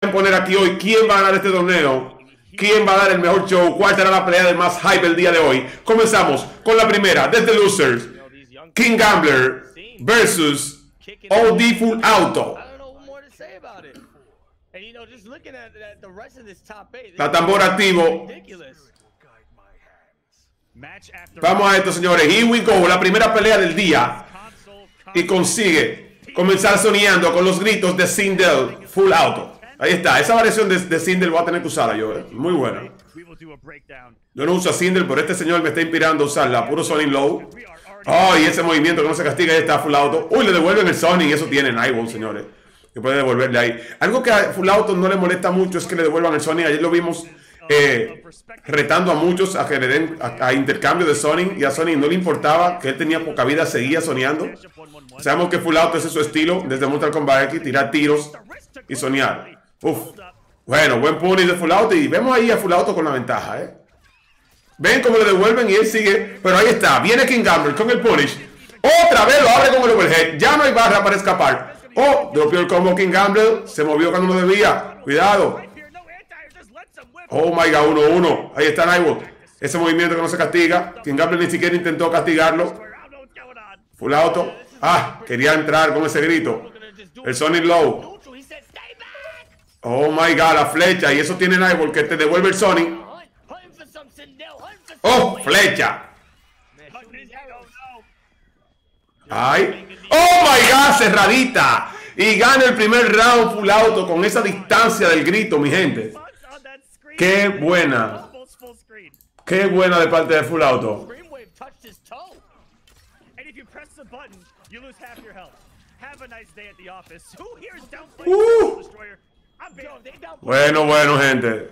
poner aquí hoy quién va a ganar este torneo, quién va a dar el mejor show, cuál será la pelea del más hype el día de hoy. Comenzamos con la primera, desde Losers, King Gambler versus OD Full Auto. La tambora activo. Vamos a esto, señores. Here we go, la primera pelea del día. Y consigue comenzar soñando con los gritos de Sindel Full Auto. Ahí está, esa variación de Sindel voy a tener que usarla yo, muy buena. Yo no uso a Sindel, pero este señor me está inspirando a usarla, puro Sonic Low. Oh, y ese movimiento que no se castiga, ahí está Full Auto. Uy, le devuelven el Sonic y eso tiene Nightball, señores. Que puede devolverle ahí. Algo que a Full Auto no le molesta mucho es que le devuelvan el Sonic. Ayer lo vimos retando a muchos a que le den a intercambio de Sonic, y a Sonic no le importaba, que él tenía poca vida, seguía soñando. Sabemos que Full Auto ese es su estilo desde Mortal Kombat X, tirar tiros y soñar. Uf. Bueno, buen punish de Full Auto, y vemos ahí a Full Auto con la ventaja, ven cómo le devuelven y él sigue, pero ahí está, viene King Gambler con el punish, otra vez lo abre con el overhead, ya no hay barra para escapar. Oh, dropeó el combo King Gambler, se movió cuando no debía, cuidado. Oh my god, 1-1. Ahí está Nightball. Ese movimiento que no se castiga. King Gambler ni siquiera intentó castigarlo. Full Auto. Ah, quería entrar con ese grito. El Sonic Low. Oh my god, la flecha. Y eso tiene Nightball, que te devuelve el Sonic. Oh, flecha. Ay. Oh my god, cerradita. Y gana el primer round Full Auto con esa distancia del grito, mi gente. Qué buena. Qué buena de parte de Full Auto. Bueno, bueno, gente.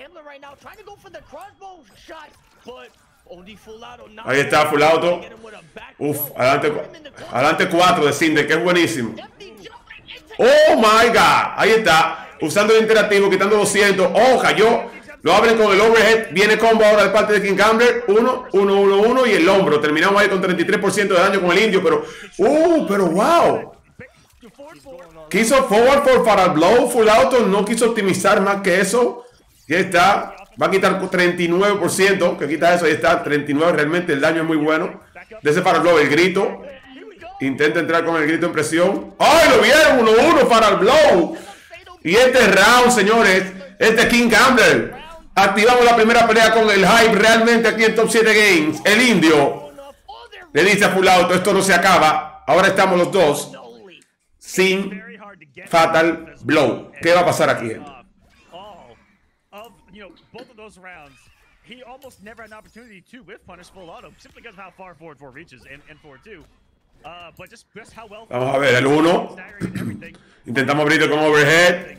Ahí está Full Auto. Uf, adelante 4 de Sindel, que es buenísimo. Oh my god. Ahí está. Usando el interactivo, quitando 200. Oh, cayó. Lo abren con el overhead. Viene combo ahora de parte de King Gambler. 1-1-1-1 y el hombro. Terminamos ahí con 33% de daño con el indio. Pero wow. Quiso forward for Fatal Blow. Full Auto no quiso optimizar más que eso. Y ahí está. Va a quitar 39%. Que quita eso. Ahí está. 39. Realmente el daño es muy bueno. De ese Fatal Blow. El grito. Intenta entrar con el grito en presión. ¡Ay, lo vieron! 1-1 Fatal Blow. Y este round, señores, este King Gambler. Activamos la primera pelea con el hype realmente aquí en Top 7 Games. El indio le dice a Full Auto, esto no se acaba. Ahora estamos los dos sin Fatal Blow. ¿Qué va a pasar aquí, gente? Vamos a ver, el 1. Intentamos abrirlo con overhead.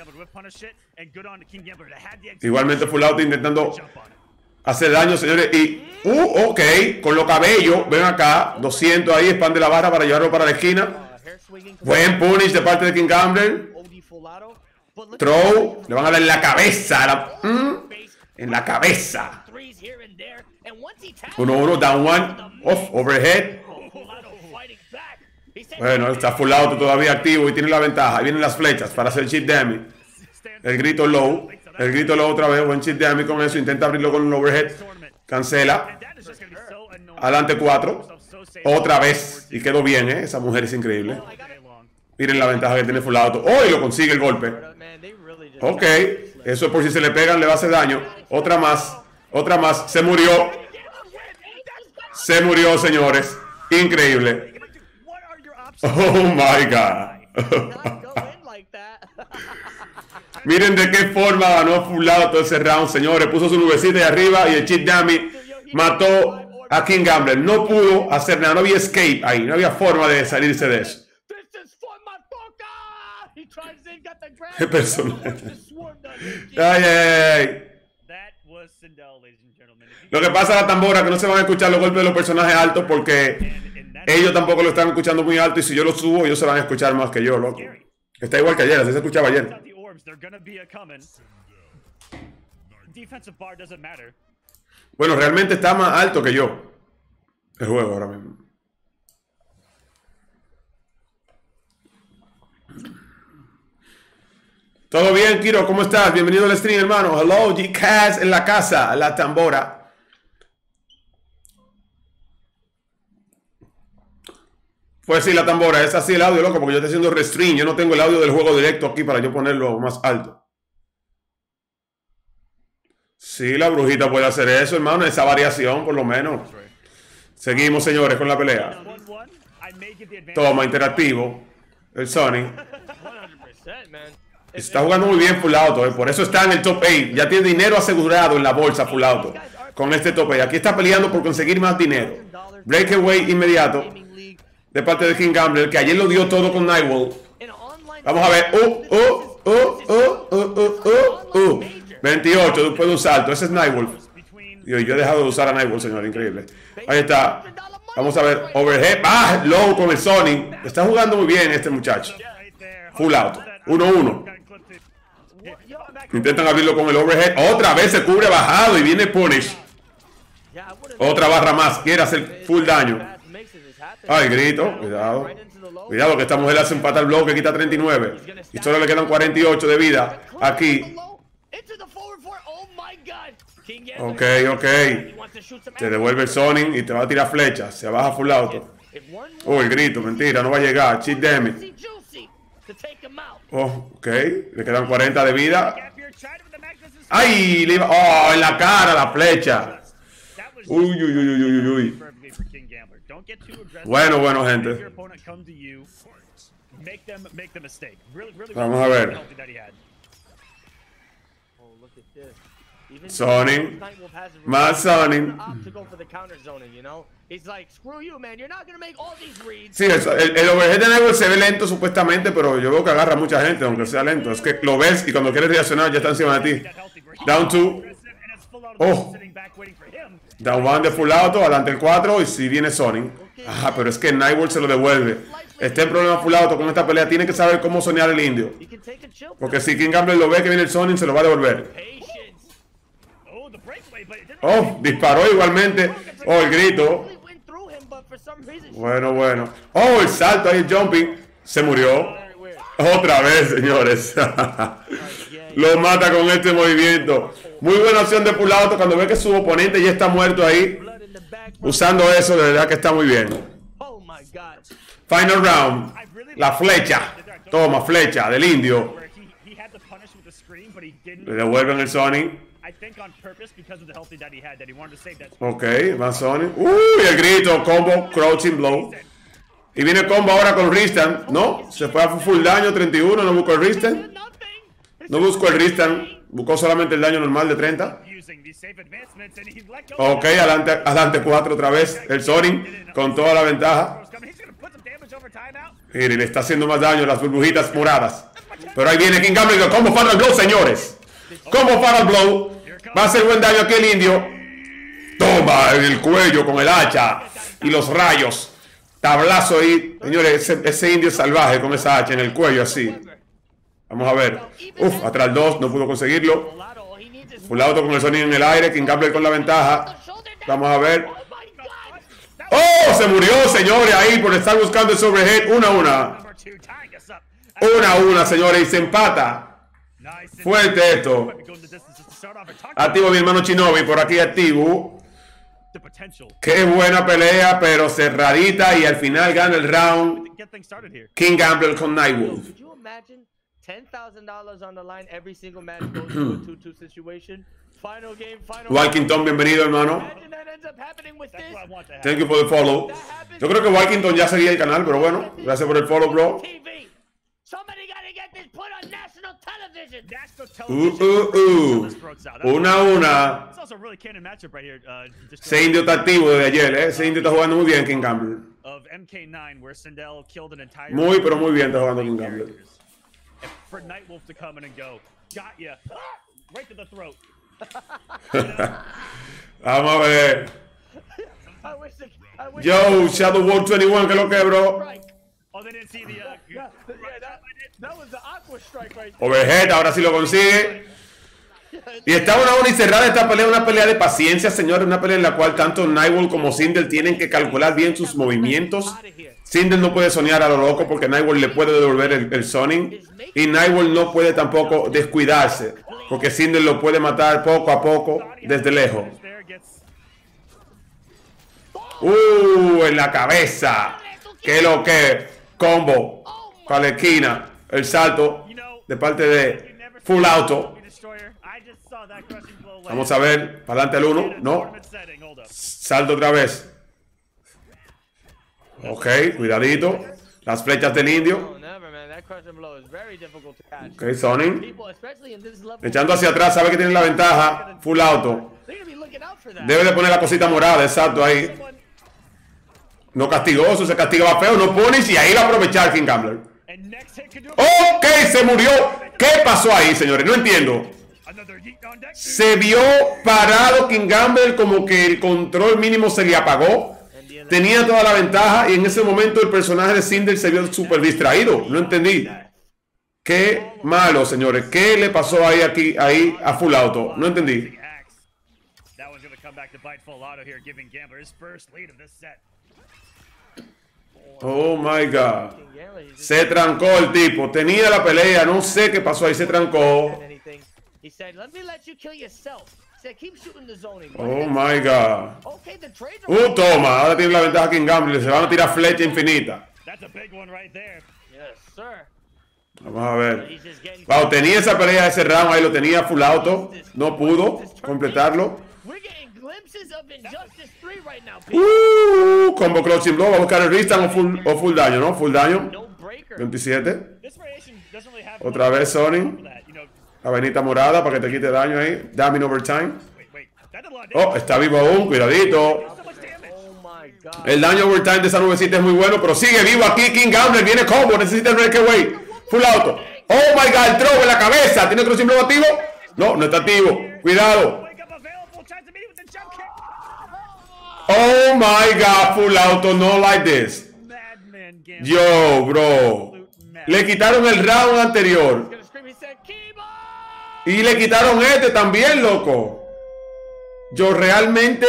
Igualmente Full Auto intentando hacer daño, señores. Y, ok, con los cabellos, ven acá, 200 ahí, expande la barra para llevarlo para la esquina. Buen punish de parte de King Gambler. Throw, le van a dar en la cabeza. En la cabeza. 1-1, down 1. Off, overhead. Bueno, está Full Auto todavía activo y tiene la ventaja. Ahí vienen las flechas para hacer cheat damage. El grito low. El grito low otra vez. Buen cheat damage con eso. Intenta abrirlo con un overhead. Cancela. Adelante 4. Otra vez. Y quedó bien, ¿eh? Esa mujer es increíble. Miren la ventaja que tiene Full Auto. ¡Oh! Y lo consigue el golpe. Ok. Eso es por si se le pegan, le va a hacer daño. Otra más. Otra más. Se murió. Se murió, señores. Increíble. Oh my god. Miren de qué forma ganó Full Auto ese round, señores. Puso su nubecita ahí arriba y el cheat dummy mató a King Gambler. No pudo hacer nada, no había escape ahí, no había forma de salirse de eso. Qué personaje. Ay. Lo que pasa a la tambora que no se van a escuchar los golpes de los personajes altos porque ellos tampoco lo están escuchando muy alto, y si yo lo subo ellos se van a escuchar más que yo, loco. Está igual que ayer, así se escuchaba ayer. Bueno, realmente está más alto que yo el juego ahora mismo. ¿Todo bien, Kiro? ¿Cómo estás? Bienvenido al stream, hermano. Hello, G-Cast en la casa, la tambora. Pues sí, la tambora, es así el audio, loco, porque yo estoy haciendo restream. Yo no tengo el audio del juego directo aquí para yo ponerlo más alto. Sí, la brujita puede hacer eso, hermano, esa variación, por lo menos. Seguimos, señores, con la pelea. Toma, interactivo. El Sony. Está jugando muy bien Full Auto, por eso está en el top 8. Ya tiene dinero asegurado en la bolsa Full Auto con este top 8. Aquí está peleando por conseguir más dinero. Breakaway inmediato de parte de King Gambler, que ayer lo dio todo con Nightwolf. Vamos a ver. 28 después de un salto. Ese es Nightwolf. Yo he dejado de usar a Nightwolf, señor. Increíble. Ahí está. Vamos a ver. Overhead. Ah, low con el Sonic. Está jugando muy bien este muchacho. Full Auto. 1-1. Intentan abrirlo con el overhead. Otra vez se cubre bajado y viene Punish. Otra barra más. Quiere hacer full daño. Ay, grito. Cuidado. Cuidado que esta mujer hace empatar el bloque. Quita 39. Y solo le quedan 48 de vida. Aquí. Ok. Te devuelve el Sonic y te va a tirar flechas. Se baja Full Auto. Oh, el grito. Mentira. No va a llegar. Cheat damage. Oh, ok. Le quedan 40 de vida. ¡Ay! ¡Oh! En la cara la flecha. Uy. Bueno, gente. Vamos a ver. Sonic. Más Sonic. Sí, el overhead de Nightwolf se ve lento supuestamente, pero yo veo que agarra a mucha gente, aunque sea lento. Es que lo ves y cuando quieres reaccionar ya está encima de ti. Down 2. Oh. Down 1 de Full Auto, adelante el 4 y si viene Sonic. Ajá, pero es que Nightwolf se lo devuelve. Este problema Full Auto con esta pelea. Tiene que saber cómo soñar el indio. Porque si King Gambler lo ve que viene el Sonic, se lo va a devolver. Oh, disparó igualmente. Oh, el grito. Bueno. Oh, el salto ahí, el jumping. Se murió. Otra vez, señores. Lo mata con este movimiento. Muy buena opción de Full Auto cuando ve que su oponente ya está muerto ahí. Usando eso, de verdad que está muy bien. Final round. La flecha. Toma, flecha del indio. Le devuelven el Sonic. Ok, va Sonic. Uy, el grito, combo, crouching blow. Y viene el combo ahora con Ristan. No, se fue a full daño, 31, no buscó el Ristan. No buscó el Ristan, buscó solamente el daño normal de 30. Ok, adelante 4 otra vez. El Sonic con toda la ventaja. Y le está haciendo más daño las burbujitas moradas. Pero ahí viene King Gambler, combo Fatal Blow, señores. Combo Fatal Blow. Va a hacer buen daño aquí el indio. Toma en el cuello con el hacha y los rayos. Tablazo ahí. Señores, ese indio es salvaje con esa hacha en el cuello así. Vamos a ver. Uf, atrás 2, no pudo conseguirlo. Full Auto con el Sonic en el aire. King Gambler con la ventaja. Vamos a ver. ¡Oh! Se murió, señores, ahí por estar buscando el overhead. 1-1. 1-1, señores, y se empata. Fuerte esto. Activo mi hermano Shinobi, por aquí activo. Qué buena pelea, pero cerradita y al final gana el round King Gambler con Nightwolf. Walkington, bienvenido, hermano. Thank you for the follow. Yo creo que Walkington ya seguía el canal, pero bueno, gracias por el follow, bro. Una. Ese indio está activo desde ayer, Ese indio está jugando muy bien, King Gambler. Muy, pero muy bien está jugando King Gambler. Vamos a ver. Yo, Shadow World 21, que lo que, bro. Overhead, ahora sí lo consigue. Y está una y cerrada esta pelea, una pelea de paciencia, señores. Una pelea en la cual tanto Nightwolf como Sindel tienen que calcular bien sus movimientos. Sindel no puede soñar a lo loco porque Nightwolf le puede devolver el zoning. Y Nightwolf no puede tampoco descuidarse porque Sindel lo puede matar poco a poco desde lejos. En la cabeza. Que lo que. Combo. Para la esquina. El salto de parte de Full Auto. Vamos a ver. Para adelante el 1. No. Salto otra vez. Ok, cuidadito. Las flechas del indio. Ok, Sonic. Echando hacia atrás, sabe que tiene la ventaja. Full Auto. Debe de poner la cosita morada, exacto, ahí. No castigó, eso se castigaba feo, no punish y ahí va a aprovechar King Gambler. Ok, se murió. ¿Qué pasó ahí, señores? No entiendo. Se vio parado King Gambler como que el control mínimo se le apagó. Tenía toda la ventaja y en ese momento el personaje de Sindel se vio súper distraído. No entendí. Qué malo, señores. ¿Qué le pasó ahí a Full Auto? No entendí. Oh my God. Se trancó el tipo. Tenía la pelea. No sé qué pasó ahí. Se trancó. Oh my God. Toma. Ahora tiene la ventaja King Gambler. Se van a tirar flecha infinita. Vamos a ver. Wow, tenía esa pelea ese round. Ahí lo tenía Full Auto. No pudo completarlo. Combo Crouching Blow. Va a buscar el Ristan o full daño, ¿no? Full daño. 27. Otra vez Sonic. La venita morada para que te quite daño ahí. Damage overtime. Oh, está vivo aún. Cuidadito. El daño overtime de esa nubecita es muy bueno, pero sigue vivo aquí. King Gambler viene combo. Necesita el breakaway. Full Auto. Oh my God. El throw en la cabeza. ¿Tiene Crouching Blow activo? No, no está activo. Cuidado. Oh my God, Full Auto, no like this. Yo, bro. Le quitaron el round anterior. Y le quitaron este también, loco. Yo realmente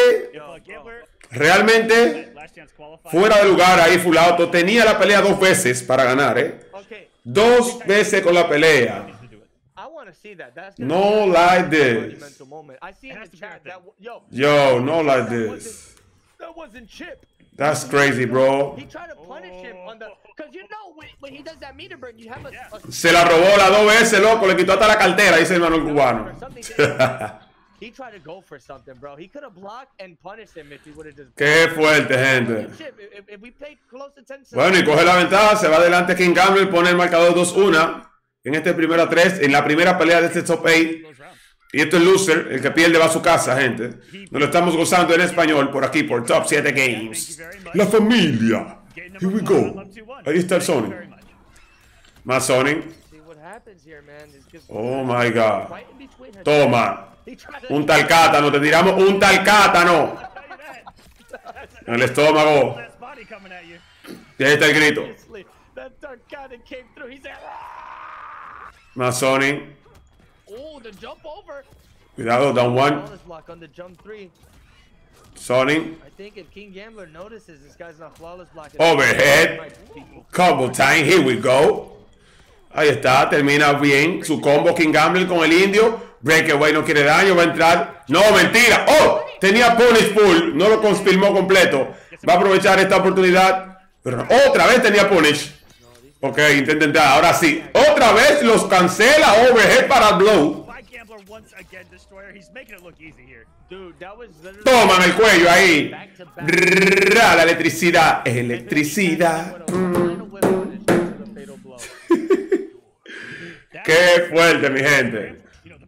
fuera de lugar ahí Full Auto. Tenía la pelea 2 veces para ganar, 2 veces con la pelea. No like this. Yo, no like this. That's crazy, bro. Se la robó las 2 veces, loco. Le quitó hasta la cartera, dice el Manuel Cubano. Qué fuerte, gente. Bueno, y coge la ventaja. Se va adelante King Gambler. Pone el marcador 2-1 en este primero a 3. En la primera pelea de este top 8. Y esto es loser, el que pierde va a su casa, gente. Nos lo estamos gozando en español por aquí, por Top 7 Games. La familia. Here we go. Ahí está el Sonic. Más Sonic. Oh my God. Toma. Un talcátano, te tiramos un talcátano. En el estómago. Y ahí está el grito. Más Sonic. Cuidado, down 1. Sonic. Overhead. Combo time. Here we go. Ahí está. Termina bien su combo King Gambler con el indio. Breakaway no quiere daño. Va a entrar. No, mentira. Oh, tenía punish full. No lo confirmó completo. Va a aprovechar esta oportunidad. Pero otra vez tenía punish. Ok, intenta entrar. Ahora sí. Otra vez los cancela. Overhead para blow. Toma en el cuello ahí. La electricidad. Electricidad. Qué fuerte, mi gente.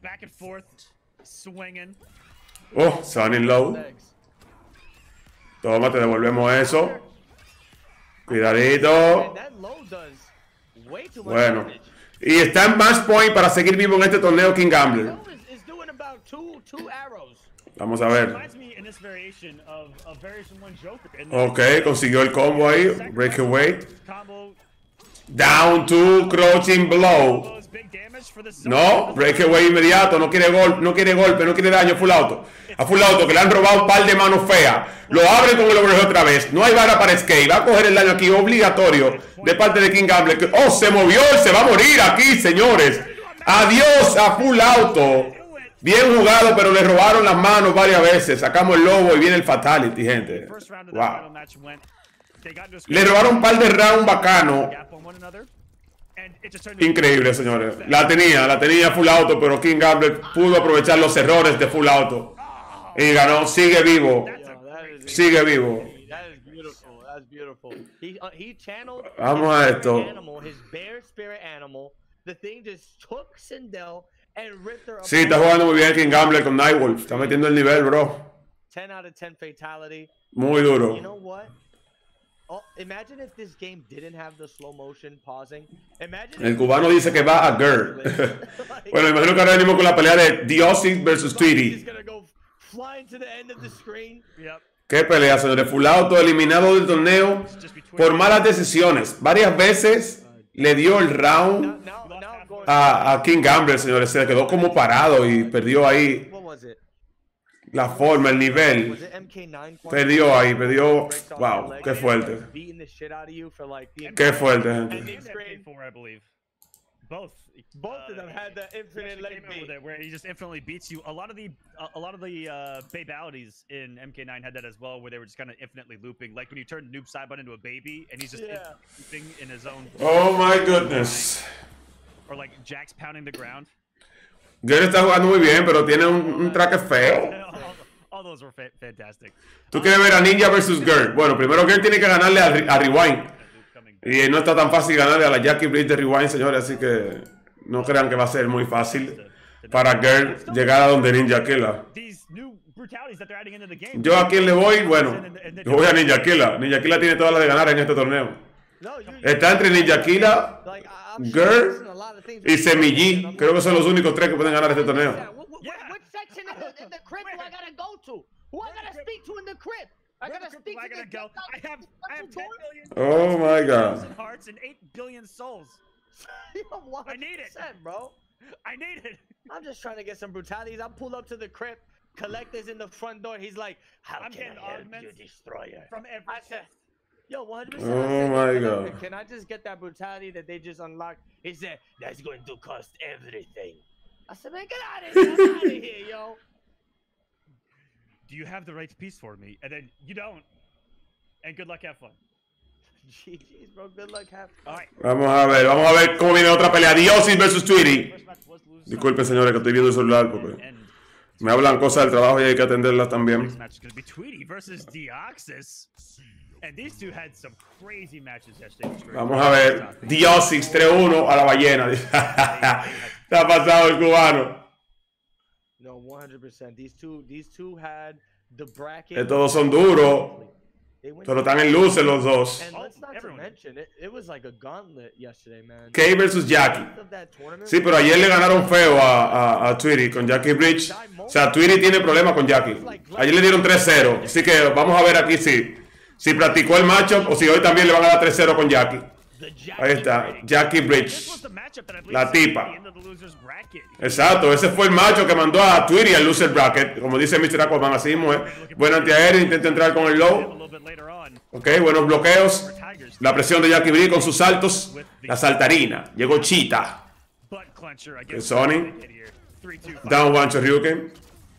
Oh, Sonic low. Toma, te devolvemos eso. Cuidadito. Bueno. Y está en match point para seguir vivo en este torneo King Gambler. Vamos a ver. Ok, consiguió el combo ahí. Breakaway. Down to crouching blow. No, breakaway inmediato, no quiere golpe, no quiere daño, full auto. A full auto que le han robado un par de manos feas. Lo abren con el overhead otra vez. No hay vara para escape. Va a coger el daño aquí obligatorio de parte de King Gamble. Oh, se movió, se va a morir aquí, señores. Adiós a full auto. Bien jugado, pero le robaron las manos varias veces. Sacamos el lobo y viene el fatality, gente. Wow. Le robaron un par de rounds bacano. Increíble, señores. La tenía full auto, pero King Gamble pudo aprovechar los errores de full auto. Y ganó, sigue vivo. Sigue vivo. Vamos a esto. Sí, está jugando muy bien King Gamble con Nightwolf. Está metiendo el nivel, bro. Muy duro. El cubano dice que va a Girl. Bueno, imagino que ahora venimos con la pelea de Diossi versus Tweety. ¿Qué pelea, señores? Full auto eliminado del torneo por malas decisiones. Varias veces le dio el round a King Gamble, señores. Se quedó como parado y perdió ahí la forma, el nivel. Perdió ahí, perdió. Wow, qué fuerte. Qué fuerte, gente. Both of them had the infinite leg beat where he just infinitely beats you. A lot of the babalities in MK9 had that as well, where they were just kind of infinitely looping. Like when you turn Noob Saibot into a baby and he's just looping in his own. Oh my goodness. Or like Jax pounding the ground. Gert está jugando muy bien, pero tiene un traque feo. All those were fantastic. ¿Tú quieres ver a Ninja versus Gert? Bueno, primero Gert tiene que ganarle a Rewind. Y no está tan fácil ganarle a la Jackie Bridge de Rewind, señores, así que no crean que va a ser muy fácil para Gert llegar a donde Ninja Killa. Yo a quién le voy, bueno, yo voy a Ninja Killa. Ninja Killa tiene todas las de ganar en este torneo. Está entre Ninja Killa, Gert y Semilly. Creo que son los únicos tres que pueden ganar este torneo. I gotta go. I have 10 billion. Oh my God. Hearts and 8 billion souls. I need it, bro. I need it. I'm just trying to get some brutalities. I pull up to the crypt. Collector's in the front door. He's like, "How can I help you, destroyer?" From every. I said, "Yo, 100%." Oh my God. Can I just get that brutality that they just unlocked? He said, "That's going to cost everything." I said, "Man, get out of here! Get out of here, yo." Do you have the right piece for me? And then you don't. And good luck, have fun. GG's, bro. Good luck, have fun. All right. Vamos a ver cómo viene otra pelea. Diossi versus Tweety. Disculpen, señores, que estoy viendo el celular porque me hablan cosas del trabajo y hay que atenderlas también. Vamos a ver. Diossi 3-1 a la ballena. Está pasado el cubano. No, 100%. These two had the bracket. Estos son duros. Pero están en luces los dos. And let's not to mention, it was like a gauntlet yesterday, man. Kay versus Jackie. Sí, pero ayer le ganaron feo a Tweety con Jackie Bridge. O sea, Tweety tiene problemas con Jackie. Ayer le dieron 3-0. Así que vamos a ver aquí si practicó el matchup o si hoy también le van a dar 3-0 con Jackie. Ahí está, Jackie Bridge. La tipa. Exacto, ese fue el macho que mandó a Tweety al loser bracket. Como dice Mr. Aquaman, así mismo, buen antiaéreo, intenta entrar con el low. Ok, buenos bloqueos. La presión de Jackie Bridge con sus saltos. La saltarina. Llegó Cheetah. El Sony. Down one Shoryuken.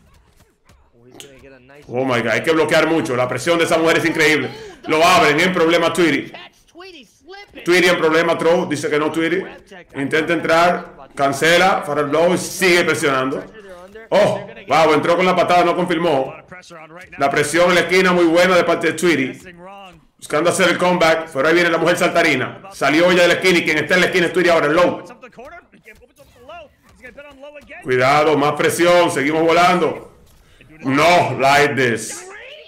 Oh my God, hay que bloquear mucho. La presión de esa mujer es increíble. Lo abren en problema Tweety. Tweety en problema, throw, dice que no Tweety. Intenta entrar, cancela, Farrell Blow y sigue presionando. Oh, wow, entró con la patada, no confirmó. La presión en la esquina muy buena de parte de Tweety. Buscando hacer el comeback, pero ahí viene la mujer saltarina. Salió ella de la esquina y quien está en la esquina es Tweety ahora, el low. Cuidado, más presión, seguimos volando. No, like this.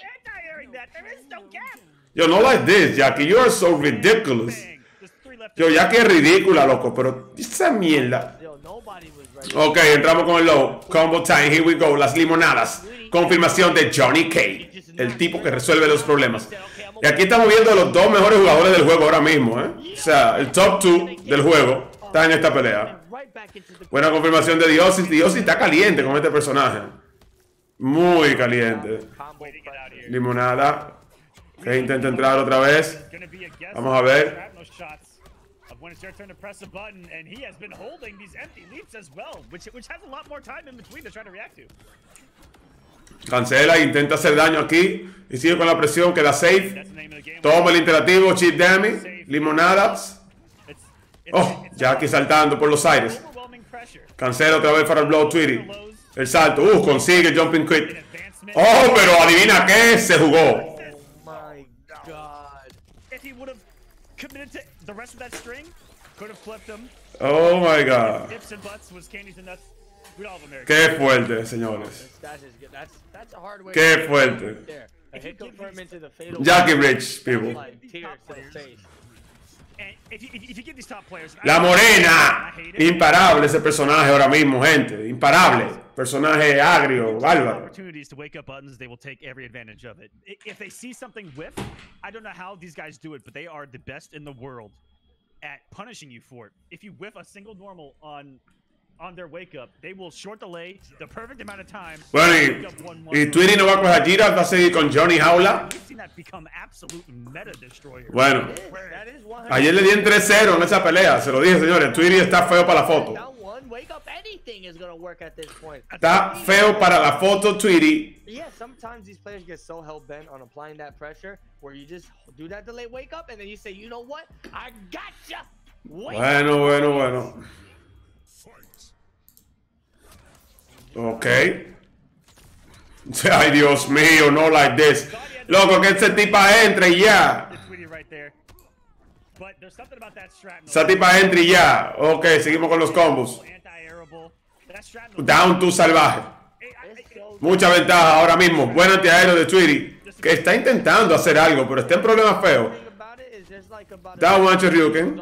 Yo, no like this, Jackie, you are so ridiculous. Yo, Jackie es ridícula, loco, pero esa mierda. Ok, entramos con el low. Combo time, here we go, las limonadas. Confirmación de Johnny K, el tipo que resuelve los problemas. Y aquí estamos viendo los dos mejores jugadores del juego ahora mismo, ¿eh? O sea, el top 2 del juego está en esta pelea. Buena confirmación de Diosis. Diosis está caliente con este personaje. Muy caliente. Limonada, que intenta entrar otra vez. Vamos a ver. When it's their turn to press a button, and he has been holding these empty leaps as well, which has a lot more time in between to try to react to. Cancela, intenta hacer daño aquí y sigue con la presión, queda safe. Toma el interactivo, chip damage, limonadas. Oh, Jackie saltando por los aires. Cancela otra vez para el blow Tweety. El salto, consigue el jumping quick. Oh, pero adivina qué, se jugó. The rest of that string could have flipped him. Oh my god. Dips and butts was candies and nuts. We all American. Qué fuerte, señores. Qué fuerte. Jackie Rich, people. La Morena. Imparable ese personaje ahora mismo, gente. Imparable. Personaje agrio, bárbaro. Opportunities to wake up buttons, they will take every advantage of it. If they see something whiff, I don't know how these guys do it, but they are the best in the world at punishing you for it. If you whiff a single normal on their wake up, they will short delay the perfect amount of time. Bueno, y Tweety no va a coger a Gira, va a seguir con Johnny Jaula. Bueno, ayer le di en 3-0 en esa pelea, se lo dije, señores. Tweety está feo para la foto. Está feo para la foto, Tweety. Yeah, sometimes these players get so hell bent on applying that pressure where you just do that delay wake up and then you say, you know what? I gotcha. Bueno. Ok. Ay, Dios mío, no like this. Loco, que ese tipa entre y ya. Esa tipa entre y ya. Ok, seguimos con los combos. Down to salvaje. Mucha ventaja ahora mismo. Buen antiaéreo de Tweety, que está intentando hacer algo, pero está en problemas feos. Down one to Ryuken.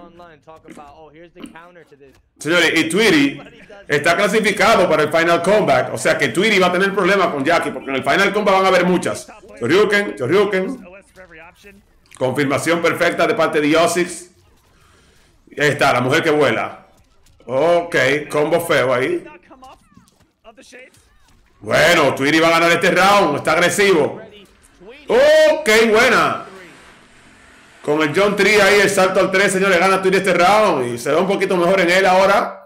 Señores, y Tweety está clasificado para el Final Comeback. O sea que Tweety va a tener problemas con Jackie, porque en el Final Comeback van a haber muchas. Ryuken. Confirmación perfecta de parte de Diosis. Ahí está, la mujer que vuela. Ok, combo feo ahí. Bueno, Tweety va a ganar este round. Está agresivo. Ok, buena. Con el John 3 ahí, el salto al 3, señores, gana Tweety este round. Y se ve un poquito mejor en él ahora.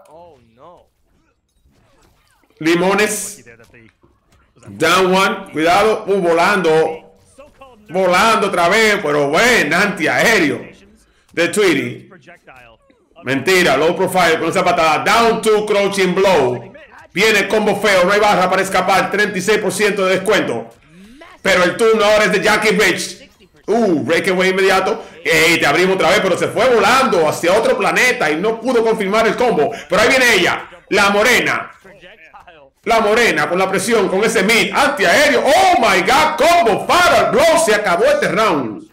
Limones. Down one. Cuidado. Volando. Volando otra vez. Pero buen antiaéreo de Tweety. Mentira. Low profile con esa patada. Down two. Crouching blow. Viene combo feo. No hay barra para escapar. 36% de descuento. Pero el turno ahora es de Jackie Rich. Breakaway inmediato. Te abrimos otra vez, pero se fue volando hacia otro planeta y no pudo confirmar el combo. Pero ahí viene ella, la morena. La morena con la presión, con ese mid antiaéreo. Oh my god, combo para blow. Se acabó este round.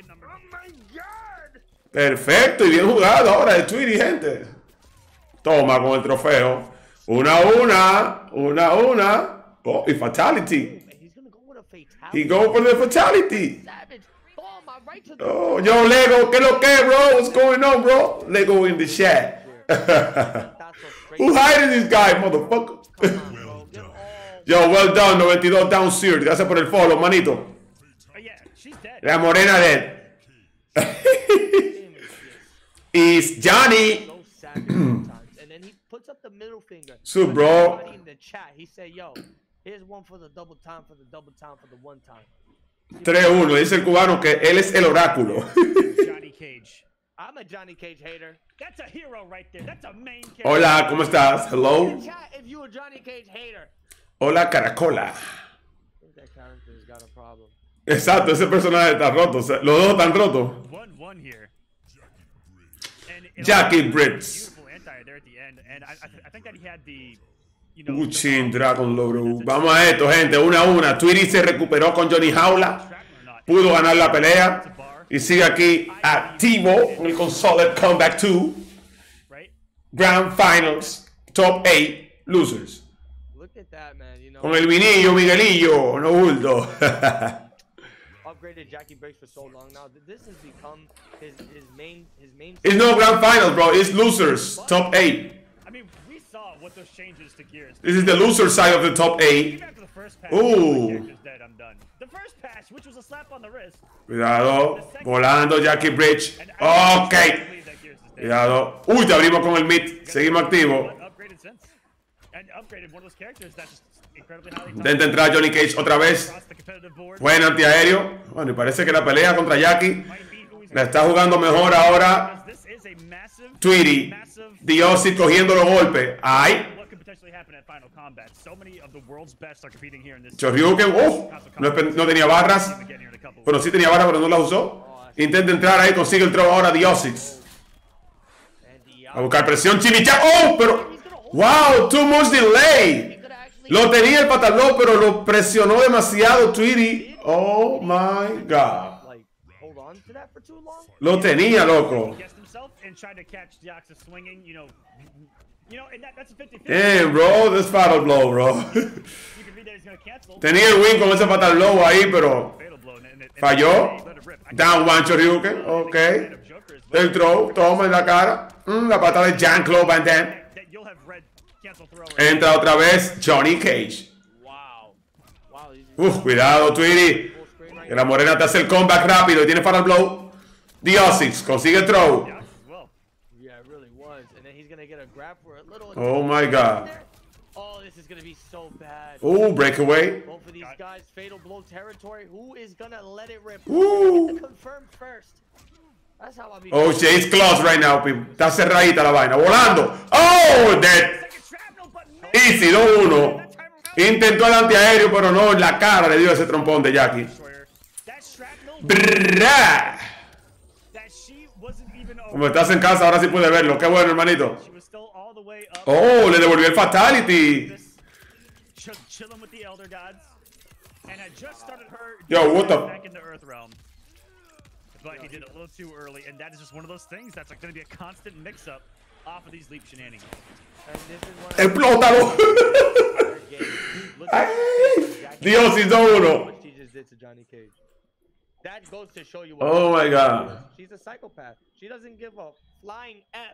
Perfecto y bien jugado ahora de Tweety, gente. Toma con el trofeo. Una. Oh, y fatality. He go for the fatality. Oh, yo, Lego, ¿qué es lo que, bro? What's going on, bro? Lego in the chat. Who hiding this guy, motherfucker? Yo, well done, 92 down series. Gracias por el follow, manito. La morena dead. Is Johnny. Sup, bro? Here's one for the double time, for the double time, for the one time. 3-1, dice el cubano que él es el oráculo. Johnny Cage. I'm a Johnny Cage hater. That's a hero right there. That's a main character. Hola, ¿cómo estás? Hello. If you a Johnny Cage hater. Hola, Caracola. I think that character's got a problem. Exacto, ese personaje está roto. O sea, los dos están rotos. 1-1 here. Jackie Brits. Beautiful anti there at the end, and I think that he had the. Uchin Dragon Lord. Vamos a esto, gente. 1-1. Tweety se recuperó con Johnny Jaula. Pudo ganar la pelea. Y sigue aquí activo en el Console Comeback 2. Grand Finals. Top 8 losers. Con el vinillo, Miguelillo. No bulto. upgraded Jackie Briggs for so long now. This has become his main. It's no grand finals, bro. It's losers. Top 8. I mean, we saw what those changes to Gears. This is the loser side of the top 8. Even after the first patch, Ooh. the character's dead, I'm done. The first patch, which was a slap on the wrist. Cuidado. Volando Jackie Bridge. And I Ok. believe that Gears is dead. Cuidado. Uy, te abrimos con el mid. Seguimos activos. But upgraded since. And upgraded one of those characters that's just incredibly highly Intenta entrar Johnny Cage otra vez. across the competitive board. Buen antiaéreo. Bueno, y parece que la pelea contra Jackie Might be who he's la está jugando mejor ahora. Because this is a massive, Tweety. massive Diossi cogiendo los golpes. Ay. what could potentially happen at Final Combat. So many of the world's best are competing here in this. Choryuken. No tenía barras. Again here in a couple Bueno, sí tenía barras, pero no las usó. Intenta entrar ahí. Consigue el throw ahora Diossi. A buscar presión. Chimichang. Oh, pero. Wow, too much delay. Lo tenía el patalón, pero lo presionó demasiado Tweety. Oh my god. Like, hold on to that for too long. Lo tenía, loco. guessed himself and tried to catch Deoxys swinging, you know, and that's a 50-50. Damn, bro, this fatal blow, bro. You can read that he's gonna cancel. Tenía el win con ese fatal blow ahí, pero Fatal blow, and falló. let it rip. I Down one Choryuken, ok. kind of Joker is El throw, toma en la cara. La patada de Jean-Claude Van Damme. that you'll have read cancel throw. Entra otra vez Johnny Cage. Wow. Wow. Cuidado, Tweety. Que la morena te hace el comeback rápido y tiene fatal blow. Diosix consigue el throw. Yeah, well, Yeah, it really was. And then he's gonna get a grab for a little. Oh my god. Oh, this is gonna be so bad. Oh, breakaway. Both of these guys, fatal blow territory. Who is gonna let it rip? Ooh. Get the confirm first. That's how I be. Oh, shit, it's close right now, people. Está cerradita la vaina. Volando. Oh, dead. second shrapnel, but no. Easy, 2-1. Intentó el antiaéreo, pero no, en la cara le dio ese trompón de Jackie. That shrapnel, Brrrah. that she wasn't even Como estás en casa, ahora sí puedes verlo. Qué bueno, hermanito. She was still all the way up. Oh, le devolvió el fatality. This, chilling with the Elder Gods, and had just started her Yo, what the- back into Earth Realm. But he did it a little too early, and that is just one of those things that's like going to be a constant mix-up off of these leap shenanigans. And this is one of Explótalo. their games. Look at Ay, Jackie Dios, y 2-1. what she just did to Johnny Cage. That goes to show you what Oh my god. she's a psychopath. She doesn't give a flying F.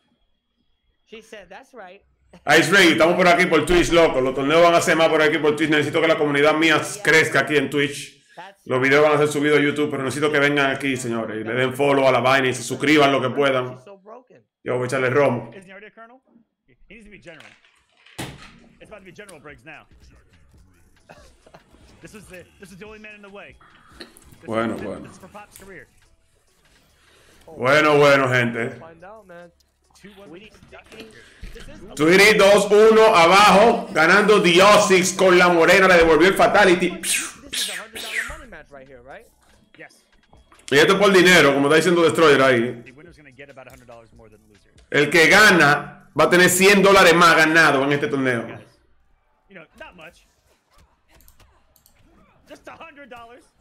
She said, that's right. Ice Ray, estamos por aquí por Twitch, loco. Los torneos van a ser más por aquí por Twitch. Necesito que la comunidad mía crezca aquí en Twitch. That's Los videos van a ser subidos a YouTube, pero necesito que vengan aquí, señores. Y le den follow a la vaina y se suscriban lo que puedan. She's so broken. Yo voy a echarle romo. Isn't he already a colonel? He needs to be general. It's about to be General Briggs now. This is the only man in the way. Bueno, this bueno. This is for Pop's career. Bueno, gente. Find out, man. 2-1. We need sticking. This is a Tweety 2-1 abajo, ganando Diosix con la morena, le devolvió el fatality. This is a $100 money match right here, right? yes. Y esto es por dinero, como está diciendo Destroyer ahí. The winner's gonna get about $100 more than the loser. El que gana va a tener $100 más ganado en este torneo. Guys, not much. Just $100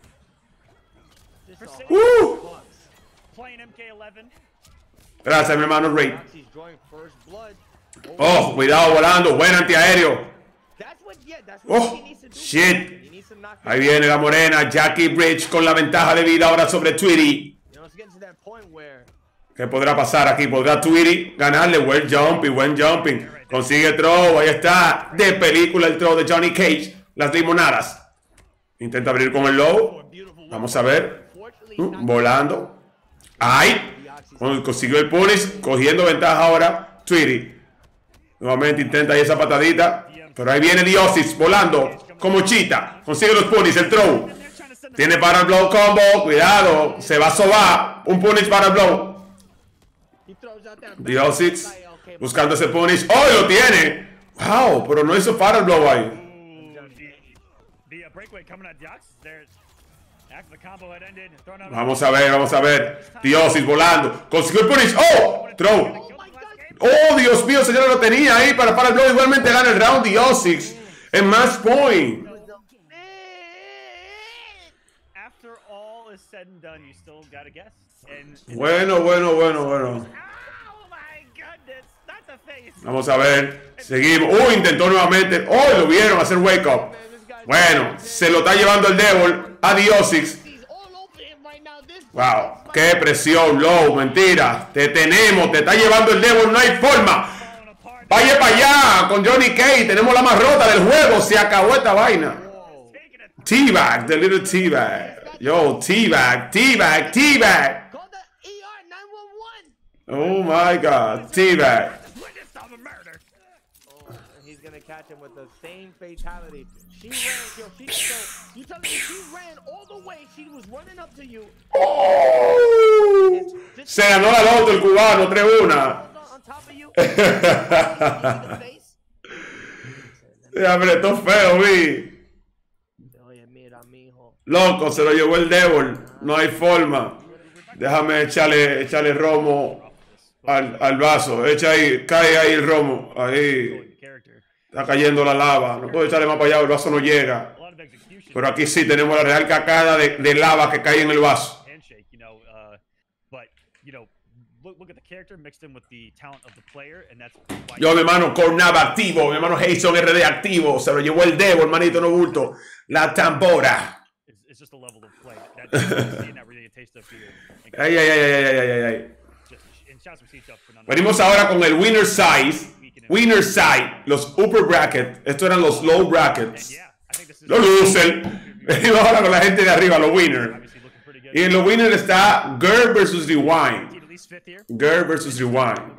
Just for a sitting ¡Uh! playing MK11. Gracias, mi hermano Ray. Roxy's drawing first blood. Oh, cuidado volando, buen antiaéreo. That's what he needs to do. Shit. He needs to knock Ahí viene la morena, Jackie Bridge con la ventaja de vida ahora sobre Tweety. it's getting to that point where ¿Qué podrá pasar aquí? ¿Podrá Tweety ganarle? Buen jumping. Consigue throw, ahí está. De película el throw de Johnny Cage. Las limonadas. Intenta abrir con el low. Vamos a ver. Volando. ¡Ay! Consiguió el punish. Cogiendo ventaja ahora. Tweety. Nuevamente intenta ahí esa patadita. Pero ahí viene Diosix volando. Como chita. Consigue los punish. El throw. Tiene para el blow combo. Cuidado. Se va a sobar. Un punish para el blow. he throws out that Diosix. back, okay, Buscando ese punish. ¡Oh, lo tiene! ¡Wow! Pero no hizo para el blow ahí. The breakaway coming at Deoxys there. After the combo had ended, thrown out. Vamos a ver. Diosix volando. Consiguió el punish. ¡Oh! Throw. ¡Oh, Dios mío! Señor, lo tenía ahí para el blow. Igualmente gana el round Diosix. En match point. After all is said and done, you still gotta guess. And Bueno. oh my goodness, not the face. Vamos a ver. Seguimos. Intentó nuevamente. ¡Oh! Lo vieron hacer wake up. Bueno, se lo está llevando el Devil a Diosix. Wow, qué presión, Low, mentira. Te tenemos, te está llevando el Devil, no hay forma. Vaya para allá con Johnny Cage, tenemos la más rota del juego, se acabó esta vaina. T-Bag, the little T-Bag. Yo, T-Bag, T-Bag, T-Bag. Call the ER 911. Oh my God, T-Bag. Oh, and he's gonna catch him with the same fatality. She ran, yo, you tell me she ran all the way, she was running up to you. Oh, se ganó la loto el cubano, 3-1. On top of you. Se apretó feo, vi. Oye, mira, mijo. Loco, se lo llevó el Devil. No hay forma. Déjame echarle romo al vaso. Echa ahí, cae ahí el romo. Ahí. Está cayendo la lava. No puedo echarle más para allá, el vaso no llega. Pero aquí sí tenemos la real cacada de lava que cae en el vaso. Yo, mi hermano, Cornava activo. Mi hermano Jason RD activo. Se lo llevó el Devil, hermanito, no bulto. La tambora. Ay, ay, ay, ay, ay, ay. Venimos ahora con el winner size. Winner side, los upper bracket. Estos eran los low brackets. Los loser. Venimos ahora con la gente de arriba, los winners. Y en los winners está Girl vs. Rewind. Girl vs. Rewind.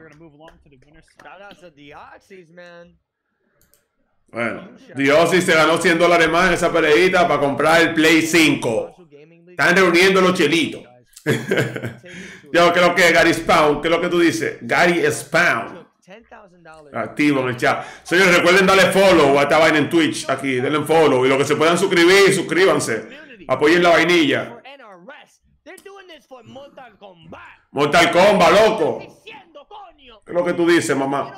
Bueno, Diossi se ganó $100 más en esa peleita para comprar el Play 5. Están reuniendo los chelitos. Yo, ¿qué es lo que es Gary Spawn? ¿Qué es lo que tú dices? Gary Spawn. Activo en el chat. Señores, recuerden darle follow a esta vaina en Twitch. Aquí, denle follow. Y los que se puedan suscribir, suscríbanse. Apoyen la vainilla. Mortal Kombat, loco. ¿Qué es lo que tú dices, mamá?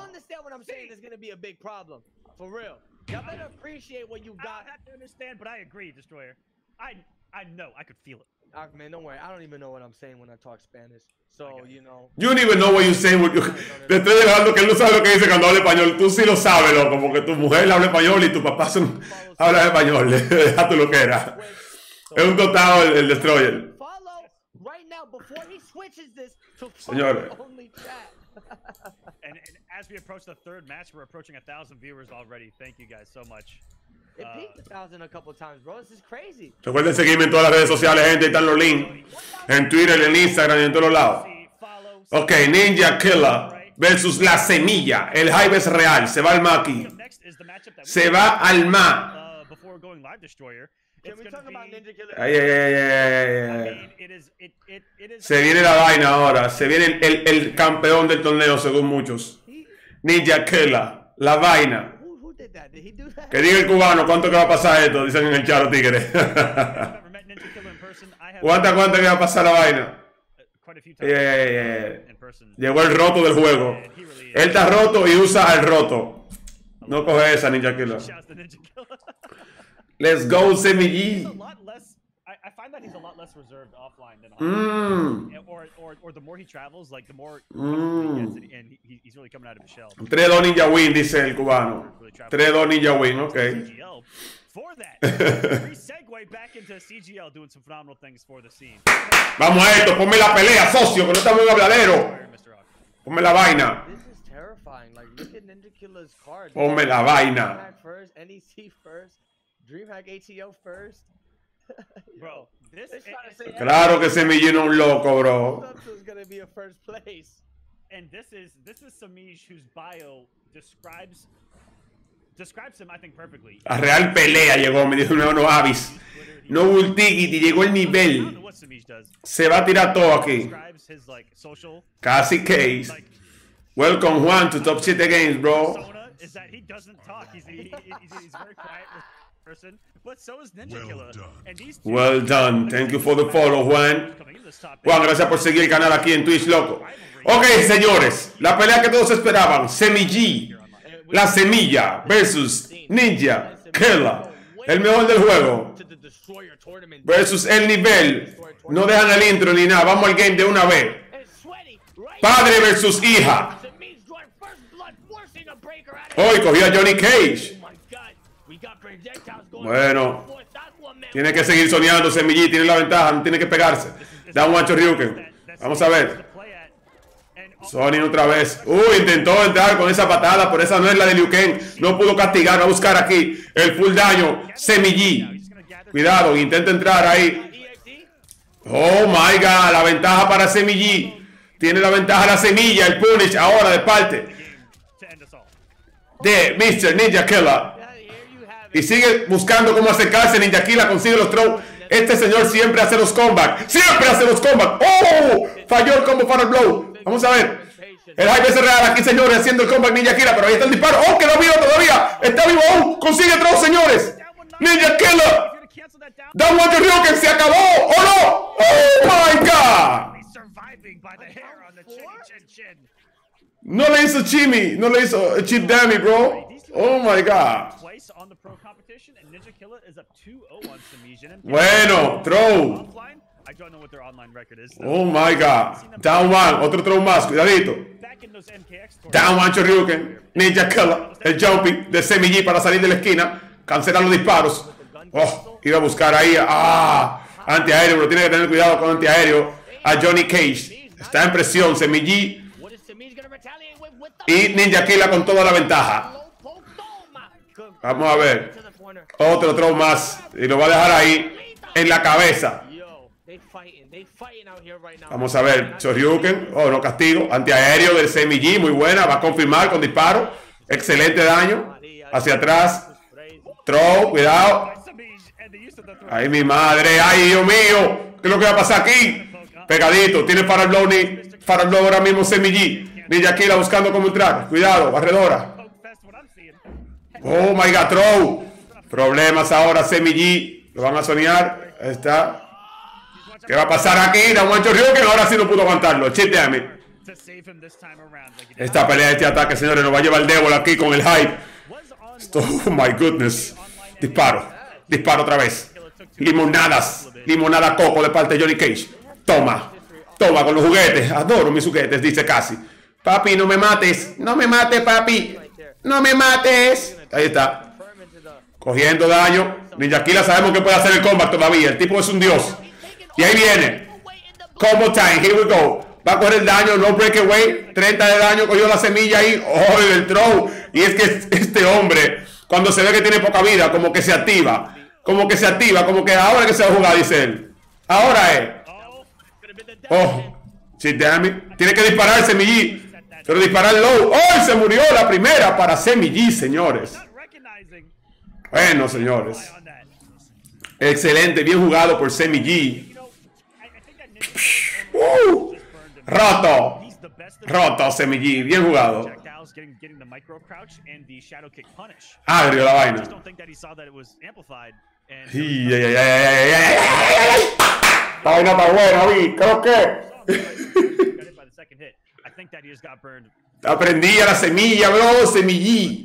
I know, I could feel it. Man, don't worry. I don't even know what I'm saying when I talk Spanish. So, you know. You don't even know what you're saying. Te estoy dejando que él no sabe lo que dice cuando habla español. Tú sí lo sabes, loco, porque tu mujer habla español y tu papá habla español. Deja tu lo que era. Es un dotado el Destroyer. Señores. And as we approach the third match, we're approaching 1,000 viewers already. Thank you guys so much. It peaked 1,000 a couple times, bro. This is crazy. Recuerden seguirme en todas las redes sociales, gente. Ahí están los links. En Twitter, en Instagram y en todos lados. Ok, Ninja Killer versus La Semilla. El hype es real. Se va al Ma aquí. Se va al Ma. Ay, ay, ay, ay, ay. Se viene la vaina ahora. Se viene el campeón del torneo, según muchos. Ninja Killer. La vaina. Que diga el cubano cuánto que va a pasar esto, dicen en el chat los tigres. ¿Cuánto que va a pasar la vaina? Llegó el roto del juego. Él está roto y usa el roto. No coge esa, Ninja Killer. Let's go, Semillí. I find that he's a lot less reserved offline than online. Or the more he travels, like the more he gets, and he's really coming out of his shell. 3-2 Ninja Win, dice el cubano. 3-2 Ninja Win, ok. For that, segue back into CGL doing some phenomenal things for the scene. Vamos a esto, ponme la pelea, socio, que no estamos en habladero. Ponme la vaina. Ponme la vaina. DreamHack ATO first. Bro, claro que Semillino es un loco, bro. And this is Samij, whose bio describes him, I think, perfectly. La real pelea llegó, me dijo uno Avis. No Bultigity, llegó el nivel. Se va a tirar todo aquí. Casi Case. Welcome Juan to Top 7 Games, bro. Is that he doesn't talk. He's very quiet person, but so is Ninja Killer. And these two well done. Thank you for the follow, Juan. Juan, gracias por seguir el canal aquí en Twitch, loco. Ok, señores, la pelea que todos esperaban. Semillí, La Semilla versus Ninja Killer. El mejor del juego. Versus el nivel. No dejan el intro ni nada. Vamos al game de una vez. Padre versus hija. Hoy cogió a Johnny Cage. Bueno, tiene que seguir soñando. Semillí tiene la ventaja, no tiene que pegarse. Down one Shoryuken. Vamos a ver. Sony otra vez. Intentó entrar con esa patada, pero esa no es la de Liu Kang. No pudo castigar. Va a buscar aquí el full daño. Semi-G. Cuidado, intenta entrar ahí. Oh my god, la ventaja para Semi-G. Tiene la ventaja la semilla, el punish ahora de parte de Mr. Ninja Killa. Y sigue buscando cómo acercarse. Ninja Killa consigue los throws. Este señor siempre hace los comebacks. Siempre hace los comebacks. ¡Oh! Falló el combo para el blow. Vamos a ver. El hype es real aquí, señores, haciendo el comeback Ninja Killa. Pero ahí está el disparo. ¡Oh, quedó vivo todavía! ¡Está vivo aún! ¡Consigue throw, señores! Ninja Killa. Down one Shoryuken. ¡Se acabó! ¡Oh, no! ¡Oh, my God! No le hizo Chimmy. No le hizo Chip Dammy, bro. Oh, my God. Bueno, throw. Oh my god. Down one. Otro throw más. Cuidadito. Down one Shoryuken. Ninja Killa. El jumping de Semi-G para salir de la esquina. Cancela los disparos. Oh, iba a buscar ahí. Antiaéreo. Pero tiene que tener cuidado con antiaéreo. A Johnny Cage. Está en presión. Semi-G. Y Ninja Killa con toda la ventaja. Vamos a ver. Otro throw más. Y lo va a dejar ahí. En la cabeza. Vamos a ver. Shoryuken. Oh, no castigo. Antiaéreo del Semi-G. Muy buena. Va a confirmar con disparo. Excelente daño. Hacia atrás. Throw. Cuidado. Ay, mi madre. Ay, Dios mío. ¿Qué es lo que va a pasar aquí? Pegadito. Tiene para el blow. Para el blow ahora mismo Semi-G. Ninja Killa buscando cómo entrar. Cuidado. Barredora. Oh, my God. Throw. Problemas ahora Semi-G. Lo van a soñar. Ahí está. ¿Qué va a pasar aquí? Down one Shoryuken. Ahora sí no pudo aguantarlo. Chip damage. Esta pelea, este ataque, señores, nos va a llevar el Devil aquí con el hype. Oh my goodness. Disparo. Disparo otra vez. Limonadas. Limonada coco de parte de Johnny Cage. Toma. Toma con los juguetes. Adoro mis juguetes, dice casi. Papi, no me mates. No me mates, papi. No me mates. Ahí está. Cogiendo daño. Ninja Killa sabemos que puede hacer el comeback todavía. El tipo es un dios. Y ahí viene. Combo time. Here we go. Va a coger el daño. No breakaway. 30 de daño. Cogió la semilla ahí. Oh, el throw. Y es que este hombre, cuando se ve que tiene poca vida, como que se activa. Como que se activa. Como que ahora que se va a jugar, dice él. Ahora es. Oh. Sí, damn. Tiene que disparar Semi-G. Pero disparar low. ¡Oh! Se murió la primera para Semi-G, señores. Bueno, señores. Excelente. Bien jugado por Semi-G. Roto. Roto Semi-G. Bien jugado. Agrio la vaina. La vaina está buena, vi. Creo que aprendí a la semilla, bro. Semi-G.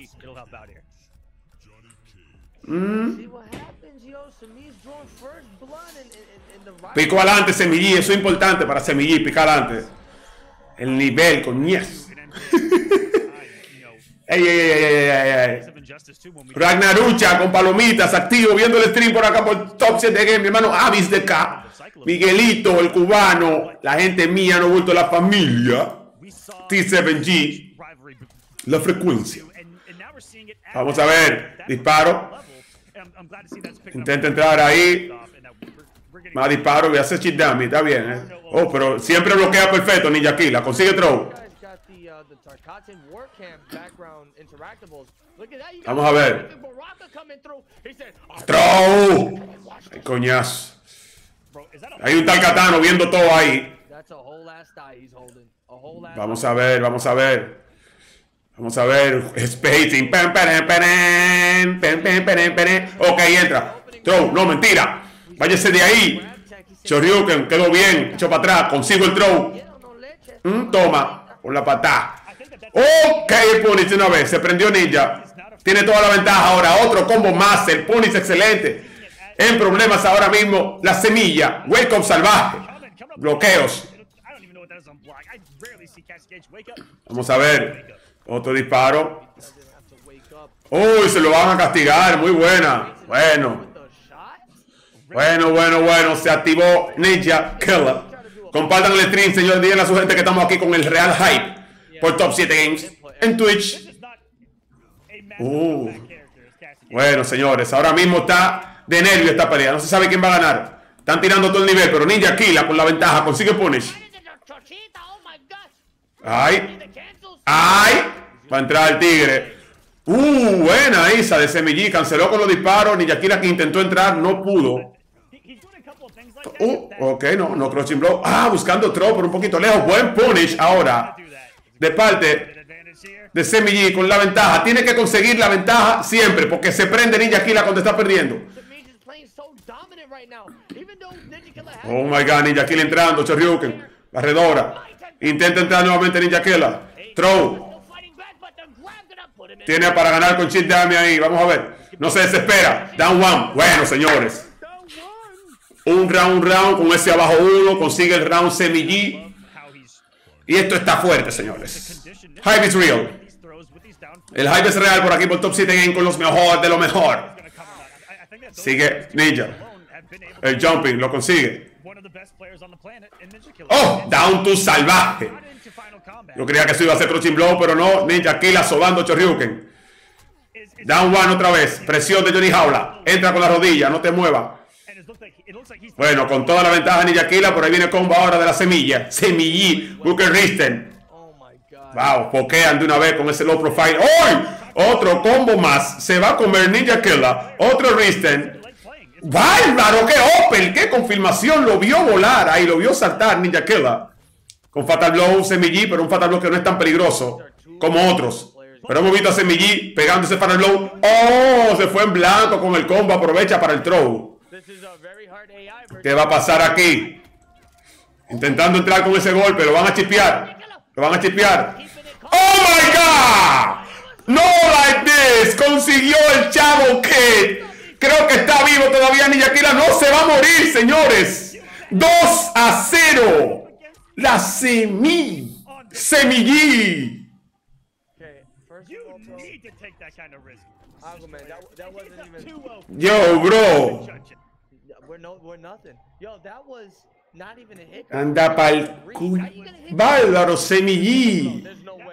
Pico adelante, Semi-G. Eso es importante para Semi-G. Pica adelante. El nivel, coñez. Ey. Ragnarucha con palomitas, activo, viendo el stream por acá por Top 7 Game. Mi hermano Avis de K. Miguelito, el cubano. La gente mía, no ha vuelto la familia. T7G. La frecuencia. Vamos a ver. Disparo. Intenta entrar ahí. Más disparo. Voy a hacer chip damage. Está bien, Oh, pero siempre bloquea perfecto Ninja Killa. Consigue throw. Vamos a ver. Throw. Ay, coñazo. Hay un tal Katano viendo todo ahí. Vamos a ver, vamos a ver. Vamos a ver. Spacing. Ok, entra. Throw. No, mentira. Váyase de ahí. Shoryuken. Quedó bien. Echó para atrás. Consigo el throw. Toma. Por la patada. Ok, el punish de una vez. Se prendió Ninja. Tiene toda la ventaja ahora. Otro combo más. El punish excelente. En problemas ahora mismo. La semilla. Wake up salvaje. Bloqueos. Vamos a ver. Otro disparo. Uy, se lo van a castigar. Muy buena. Bueno. Bueno. Se activó Ninja Killer. Compartan el stream, señores. Díganle a su gente que estamos aquí con el Real Hype por Top 7 Games en Twitch. Bueno, señores, ahora mismo está de nervio esta pelea. No se sabe quién va a ganar. Están tirando todo el nivel, pero Ninja Killer con la ventaja consigue punish. ¡Ay! Va a entrar el tigre. Buena esa de Semillí. Canceló con los disparos. Ninja Killer que intentó entrar, no pudo. Ok, no crouching blow. Buscando throw por un poquito lejos. Buen punish ahora de parte de Semillí con la ventaja. Tiene que conseguir la ventaja siempre porque se prende Ninja Killer cuando está perdiendo. Oh my god, Ninja Killer entrando. Shoryuken, barredora. Intenta entrar nuevamente Ninja Killer. Throw. Tiene para ganar con Chip Dami ahí. Vamos a ver. No se desespera. Down one. Bueno, señores. Un round con ese abajo 1. Consigue el round Semillí. Y esto está fuerte, señores. Hype is real. El hype es real por aquí por Top 7 Game con los mejores de lo mejor. Sigue Ninja. El jumping lo consigue. Oh, down to salvaje. Yo creía que eso iba a ser crouching blow, pero no. Ninja Killer sobando Shoryuken. Down one otra vez. Presión de Johnny Jaula. Entra con la rodilla, no te muevas. Bueno, con toda la ventaja Ninja Killer, por ahí viene el combo ahora de la semilla. Semillí, Booker Risten. Wow, pokean de una vez con ese low profile. ¡Oh! Otro combo más. Se va a comer Ninja Killer. Otro Risten. ¡Bárbaro! ¡Qué Opel! ¡Qué confirmación! Lo vio volar ahí, lo vio saltar Ninja Killer. Con Fatal Blow, Semillí, pero un Fatal Blow que no es tan peligroso como otros. Pero hemos visto a Semillí pegando ese Fatal Blow. ¡Oh! Se fue en blanco con el combo. Aprovecha para el throw. ¿Qué va a pasar aquí? Intentando entrar con ese golpe. Lo van a chipear. Lo van a chipear. ¡Oh my God! ¡No like this! Consiguió el Chavo Kid. Creo que está vivo todavía Ninja Killer. No se va a morir, señores. 2-0. La Semillí. Yo, bro. Anda pa'l culo. Bárbaro, Semillí.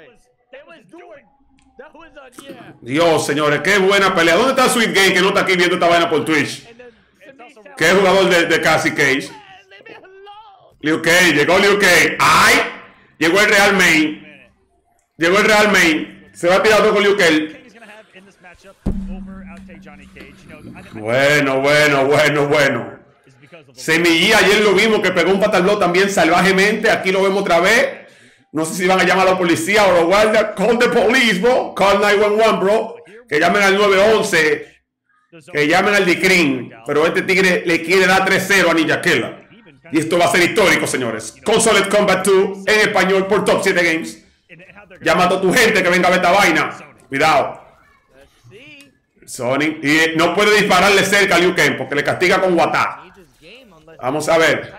Dios, señores, qué buena pelea. ¿Dónde está Sweet Game que no está aquí viendo esta vaina por Twitch? Que es jugador de Cassie Cage. Liu Kang, llegó Liu Kang. ¡Ay! Llegó el Real Main. Llegó el Real Main. Se va a tirar todo con Liu Kang. Bueno. Semillí ayer lo vimos que pegó un Fatal Blow también salvajemente. Aquí lo vemos otra vez. No sé si van a llamar a la policía o los guardias. Call the police, bro. Call 911, bro. Que llamen al 911. Que llamen al DICRIN. Pero este tigre le quiere dar 3-0 a Ninja Killer. Y esto va a ser histórico, señores. Consoled Combat 2 en español por Top 7 Games. Llama a toda tu gente que venga a ver esta vaina. Cuidado. Sonic. Y no puede dispararle cerca a Liu Kang porque le castiga con Wata. Vamos a ver.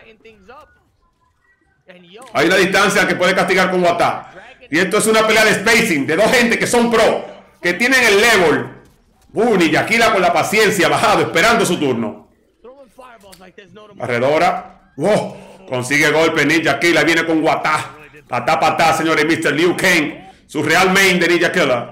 Hay una distancia que puede castigar con Wata. Y esto es una pelea de spacing de dos gente que son pro, que tienen el level. Ninja Killer con la paciencia bajado, esperando su turno. Barredora. Consigue golpe Ninja Killer. Viene con Wata. Patá, señores. Mr. Liu Kang. Su real main de Ninja Killer.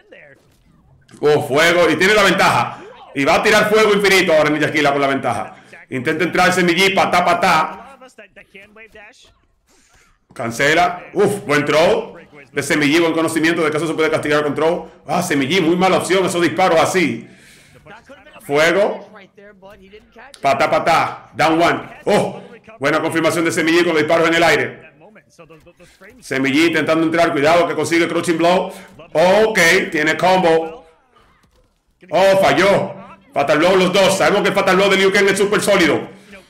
Fuego. Y tiene la ventaja. Y va a tirar fuego infinito ahora Ninja Killer con la ventaja. Intenta entrar Semillí. Patá. Cancela. Buen throw. De Semillí, buen conocimiento de que eso se puede castigar con throw. Semillí, muy mala opción. Esos disparos así. Fuego. Patá. Down one. Buena confirmación de Semillí con los disparos en el aire. Semillí intentando entrar. Cuidado que consigue crouching blow. Ok, tiene combo. Falló. Fatal blow los dos. Sabemos que el Fatal blow de Liu Kang es súper sólido.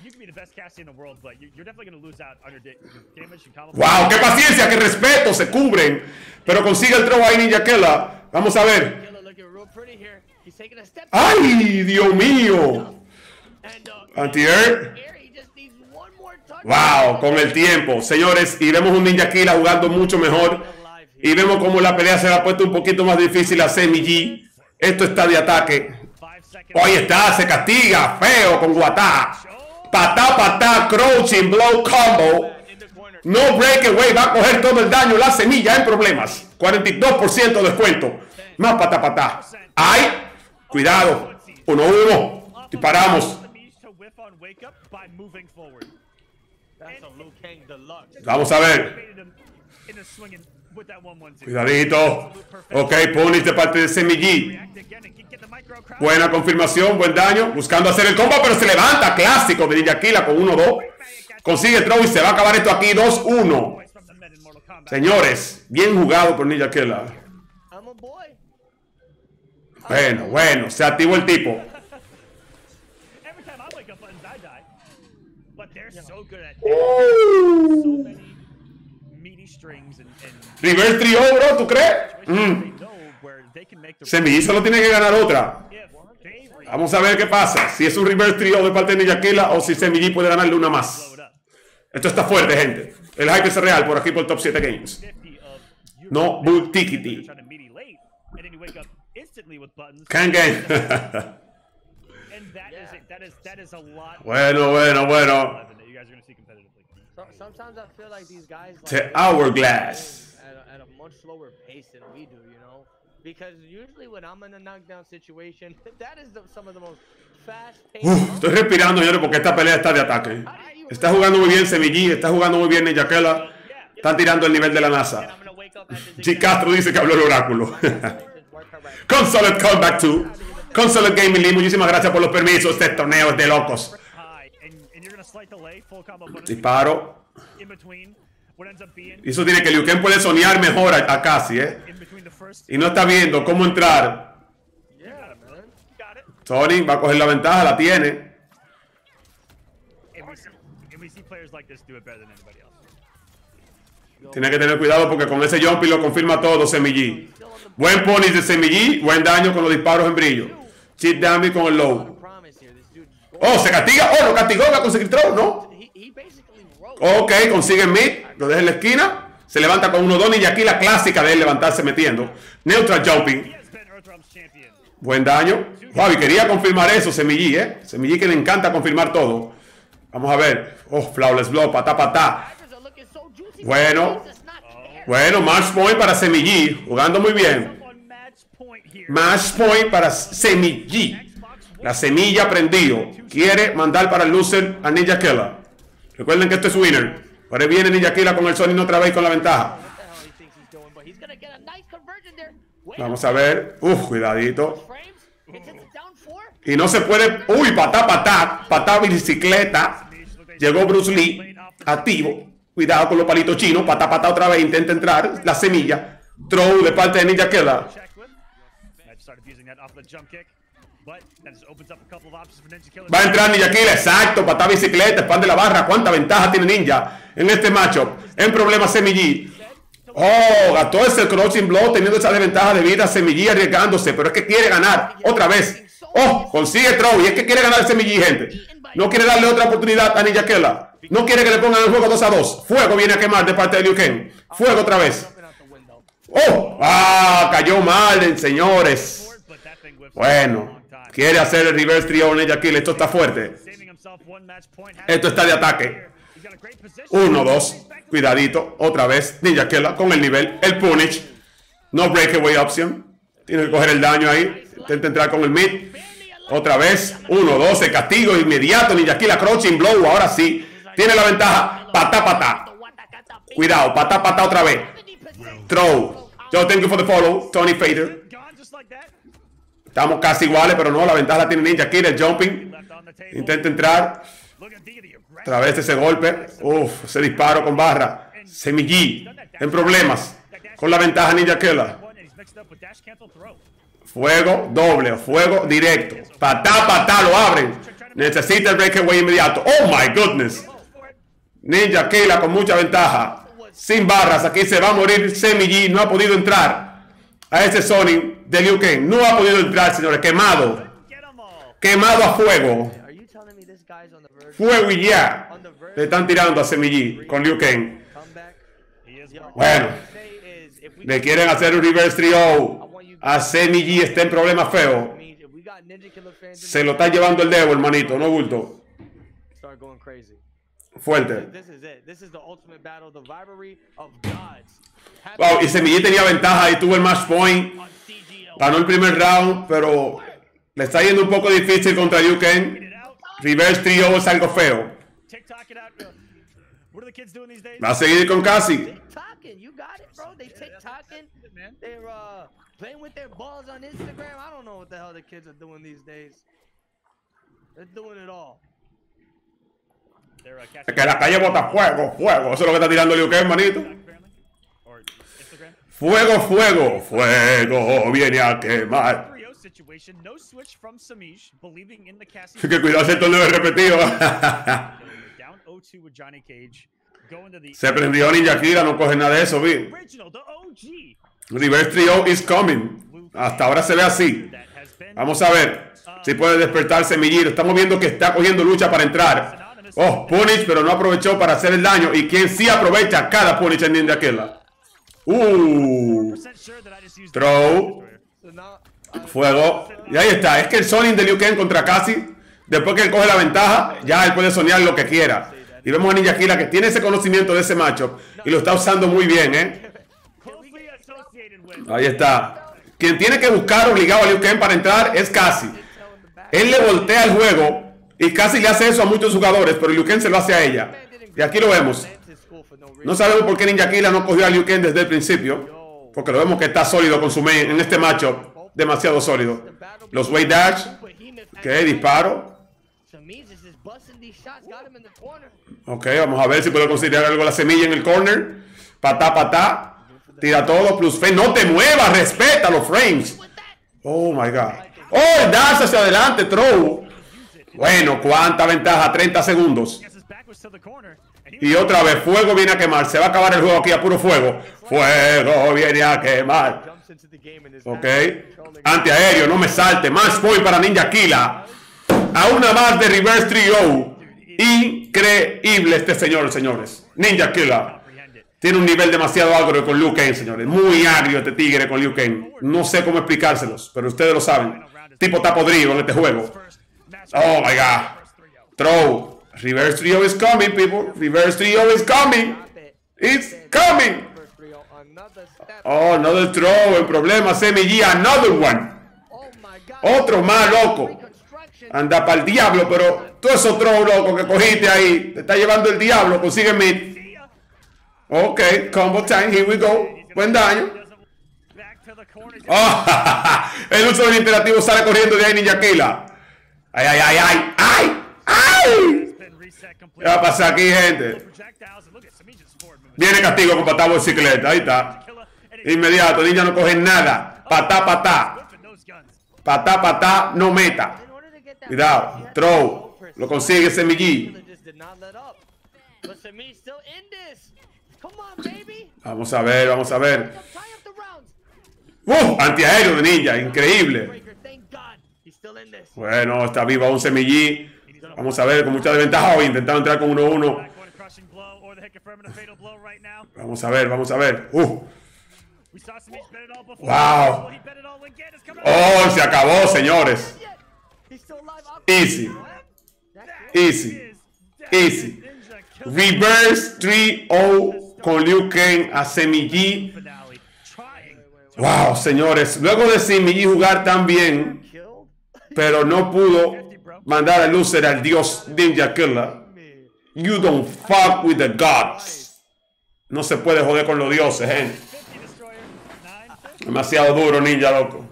Wow, qué paciencia, qué respeto. Se cubren. Pero consigue el throw ahí Ninja Killer. Vamos a ver. ¡Ay, Dios mío! Anti-air. Wow, con el tiempo, señores. Y vemos un Ninja Killer jugando mucho mejor. Y vemos como la pelea se ha puesto un poquito más difícil a Semillí. Esto está de ataque. Ahí está, se castiga, feo con Guatá. Patá, patá, crouching, blow combo. No breakaway, va a coger todo el daño, la semilla en problemas. 42% de descuento. Más patá, patá. ¡Ay! Cuidado. 1-1. Disparamos. Vamos a ver. Cuidadito. Ok, punish de parte de Semillí. Buena confirmación, buen daño. Buscando hacer el combo, pero se levanta. Clásico de Ninja Killa con 1-2. Consigue throw y se va a acabar esto aquí 2-1. Señores, bien jugado por Ninja Killa. Bueno, se activó el tipo. Reverse trio, bro, ¿tú crees? Semillí solo tiene que ganar otra. Vamos a ver qué pasa. Si es un reverse trio de parte de Ninja Killa o si Semillí puede ganarle una más. Esto está fuerte, gente. El hype es real por aquí por Top 7 Games. No bull tickety. Kangen. Bueno. Sometimes I feel like these guys The hourglass. at a much slower pace than we do, you know? Because usually when I'm in a knockdown situation, that is some of the most fast-paced. Estoy respirando, señores, porque esta pelea está de ataque. Está jugando muy bien Semillí, está jugando muy bien Ninja Killa. Están tirando el nivel de la NASA. G. Castro dice que habló el oráculo. Consolate Callback 2. Consolate Gaming League, muchísimas gracias por los permisos. Este torneo es de locos. Disparo. Y eso tiene que Liu Kang puede soñar mejor a Cassie, y no está viendo cómo entrar. Tony va a coger la ventaja, la tiene. Tiene que tener cuidado porque con ese jumpy lo confirma todo Semillí. Buen punish de Semillí, buen daño con los disparos en brillo. Chip damage con el low. Oh, se castiga. Oh, lo castigó, va a conseguir throw, ¿no? Ok, consigue mid, lo deja en la esquina. Se levanta con 1-2. Ninja Killa, la clásica de él levantarse metiendo. Neutral jumping. Buen daño. Javi, quería confirmar eso, Semillí, Semillí que le encanta confirmar todo. Vamos a ver. Oh, flawless blow, patá, patá. Bueno, match point para Semillí. Jugando muy bien. Match point para Semillí. La semilla prendido. Quiere mandar para el loser a Ninja Killa. Recuerden que esto es winner. Ahora viene Ninja Killa con el Sonic otra vez con la ventaja. Vamos a ver. Cuidadito. Y no se puede. Uy, patá, patá. Patá bicicleta. Llegó Bruce Lee. Activo. Cuidado con los palitos chinos. Patá, patá otra vez. Intenta entrar. La semilla. Throw de parte de Ninja Killa. Va a entrar Ninja Killa, exacto, patá bicicleta, expande la barra. ¿Cuánta ventaja tiene Ninja en este matchup? En problema Semillí. Oh, gastó ese crouching blow teniendo esa desventaja de vida. Semillí arriesgándose, pero es que quiere ganar otra vez. Oh, consigue throw y es que quiere ganar Semillí, gente. No quiere darle otra oportunidad a Ninja Killa. No quiere que le pongan el juego 2-2. Fuego viene a quemar de parte de Liu Kang. Fuego otra vez. Oh, cayó mal, señores. Bueno. Quiere hacer el reverse trio Ninja Killa. Esto está fuerte. Esto está de ataque. 1-2. Cuidadito. Otra vez. Ninja Killa con el nivel. El punish. No breakaway option. Tiene que coger el daño ahí. Intenta entrar con el mid. Otra vez. 1-2. El castigo inmediato. Ninja Killa crouching blow. Ahora sí. Tiene la ventaja. Patá, patá. Cuidado. Patá, patá otra vez. Throw. Yo thank you for the follow. Tony Fader. Estamos casi iguales, pero no, la ventaja la tiene Ninja Killa, el jumping. Intenta entrar. Otra vez ese golpe. Ese disparo con barra. Semillí en problemas. Con la ventaja Ninja Killa. Fuego doble, fuego directo. Patá, patá, lo abren. Necesita el breakaway inmediato. Oh my goodness. Ninja Killa con mucha ventaja. Sin barras, aquí se va a morir Semillí. No ha podido entrar a ese Sonic de Liu Kang. No ha podido entrar, señores. Quemado. Quemado a fuego. Fuego y ya. Le están tirando a Semillí con Liu Kang. Bueno. Le quieren hacer un reverse trio a Semillí. Está en problemas feos. got Ninja Killer fans in Se the lo está llevando el dedo, hermanito, no bulto. start going crazy. Fuerte. This is it. This is the ultimate battle, the rivalry of gods. Wow, y Semillí tenía ventaja y tuvo el match point. On CGL. Ganó el primer round, pero le está yendo un poco difícil contra Liu Kang. Get it out. Reverse trio es algo feo. TikTok it out. What are the kids doing these days? Va a seguir con Cassie. TikToking, you got it, bro. They TikToking. Man. They're playing with their balls on Instagram. I don't know what the hell the kids are doing these days. They're doing it all. They're Es casting que la calle bota fuego, fuego. Eso es lo que está tirando Liu Kang, hermanito. apparently, or Instagram. Fuego, fuego, fuego. Viene a quemar. 3-0 situation. No switch from Samish, believing in the Cassie. Que cuidado si esto no es repetido. Down 0-2 with Johnny Cage. Going to the Se prendió Ninja Killa, no coge nada de eso, vi. original, the OG. Reverse trio is coming. Hasta ahora se ve así. That has been Vamos a ver si puede despertar Semillito. Estamos viendo que está cogiendo lucha para entrar. Oh, punish, pero no aprovechó para hacer el daño. Y quien sí aprovecha cada punish en Ninja Killa. 100% sure that I just used Throw. So now, Fuego. Y ahí está. Es que el Sonic de Liu Kang contra Cassie, después que él coge la ventaja, ya él puede soñar lo que quiera. Y vemos a Ninja Killa que tiene ese conocimiento de ese matchup y lo está usando muy bien, closely associated with. Ahí está. Quien tiene que buscar obligado a Liu Kang para entrar es Cassie. Él le voltea el juego y Cassie le hace eso a muchos jugadores, pero Liu Kang se lo hace a ella. Y aquí lo vemos. No sabemos por qué Ninja Killa no cogió a Liu Kang desde el principio, porque lo vemos que está sólido con su main en este matchup. Demasiado sólido. Los way dash. Ok, disparo. Samish is just busting these shots, got him in the corner. Ok, vamos a ver si puedo considerar algo la semilla en el corner. Patá, patá. Tira todo, plus fe. No te muevas, respeta los frames. Oh my god. Oh, el dash hacia adelante, throw. Bueno, cuánta ventaja, 30 segundos. Gets his back was to the corner. And he Y otra vez, fuego viene a quemar. Se va a acabar el juego aquí a puro fuego. Fuego viene a quemar. Jumps into the game and is Ok. controlling. Antiaéreo, no me salte. Match point para Ninja Killa. A una más de Reverse Trio. Increíble este señor, señores. Ninja Killa. comprehend it. Tiene un nivel demasiado agrio con Liu Kang, señores. Muy agrio este tigre con Liu Kang. No sé cómo explicárselos, pero ustedes lo saben. Tipo está podrido en este juego. First match. Oh my god. First 3-0. Throw. Reverse Trio is coming, people. Reverse Trio is coming. Stop it. It's coming. First 3-0. Another step. Oh, another throw. El problema, Semillí. Another one. Oh my god. Otro más loco. Reconstruction. Anda para el diablo, pero todo esos throw loco que cogiste ahí. Te está llevando el diablo. Consigue mid. See ya. Ok, combo time. Here we go. Buen daño. Back to the corner. Oh, el uso del interactivo sale corriendo de ahí Ninja Killa. Ay, ay, ay, ay, ay, ay. Been reset ¿Qué completely. va a pasar aquí, gente? Projectiles. Look at Samish's forward movement. Viene castigo con patá bicicleta. Ahí está. Killa and it's Inmediato. Ninja no coge nada. Patá, patá. whipping those guns. Patá, patá. No meta. In order to get that Cuidado. you have to Throw. go for Lo consigue Semillí. Killer just did not let up. But Samish still in this. Come on, baby. Vamos a ver, vamos a ver. Tie up the rounds. Antiaéreo de Ninja. Increíble. Breaker, thank God. He's still in this. Bueno, está vivo aún Semillí. Vamos a ver, con mucha desventaja. Hoy intentando entrar con 1-1. Back one crushing blow or the hit confirming a fatal blow right now. Vamos a ver, vamos a ver. We saw Samish bet it all before. Wow. Well, he bet it all again. It's coming Oh, se acabó, señores. Yet. He's still alive. Easy. That's Easy. is Easy. Ninja Killa Reverse 3-0 con Liu Kang a Semillí. finale. Trying. Wow, señores. Luego de Semillí jugar tan bien, killed. pero no pudo mandar a loser al dios Ninja Killa. You don't fuck with the gods. No se puede joder con los dioses, gente. 50 destroyer. 950. Demasiado duro, Ninja, loco.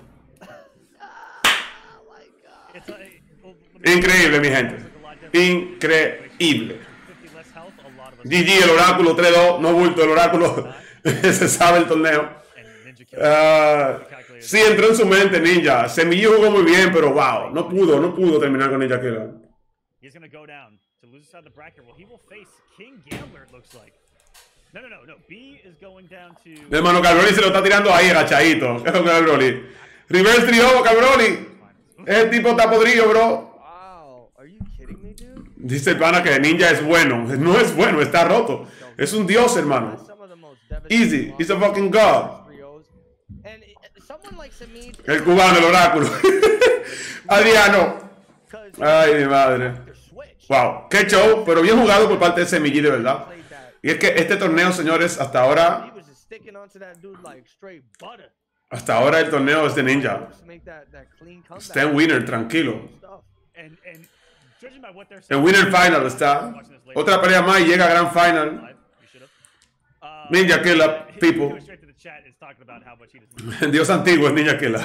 It's like, Increíble, mi gente. Increíble. 50 less health. A lot of us. GG, el oráculo 3-2. No bulto, el oráculo. Se sabe el torneo. And Ninja Killa. Sí, entró en su mente Ninja. Semillí jugó muy bien, pero wow, no pudo terminar con Ninja Killa. He's gonna go down to lose side of the bracket. Well, he will face King Gambler. It looks like. No. B is going down to. Mi hermano Cabroni se lo está tirando ahí, agachadito. ¿Qué es lo que es Cabroni? Reverse trio, Cabroni. Ese tipo está podrido, bro. Wow. Are you kidding me, dude? Dice el pana que Ninja es bueno. No es bueno, está roto. Es un dios, hermano. Some of the most devastating Easy, he's a fucking god. trios. And someone like Samid. El cubano, el oráculo. Adriano. Ay, mi madre. Wow, qué show, pero bien jugado por parte de SMG, de verdad. Y es que este torneo, señores, hasta ahora el torneo es de Ninja. Está en winner, tranquilo. En winner final está. Otra pelea más y llega a grand final. Ninja Killa, people. Dios antiguo es Ninja Killa.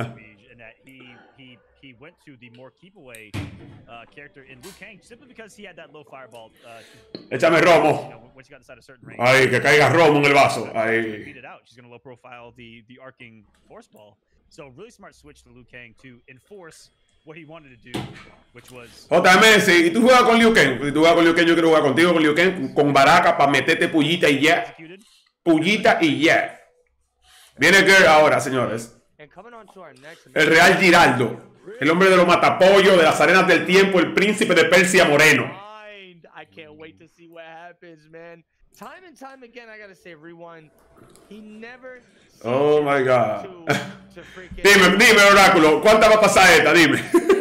He went to the more keep away character in Liu Kang simply because he had that low fireball. Échame romo. Once you got inside a certain range, Ay, que caiga romo en el vaso. Ay. beat it out. She's gonna low profile the arcing force ball. So really smart switch to Liu Kang to enforce what he wanted to do, which was. JMS, ¿y tú juegas con Liu Kang? Si tú juegas con Liu Kang, yo quiero jugar contigo con Liu Kang, con Baraka para meterte pullita y ya. Pullita y ya. Viene Girl ahora, señores. El Real Giraldo. El hombre de los matapollos, de las arenas del tiempo, el príncipe de Persia Moreno. I can't wait to see what happens, man. Time and time again, I gotta say, Rewind, he never. Oh my God. Dime, Oráculo, ¿cuánta va a pasar esta? Dime.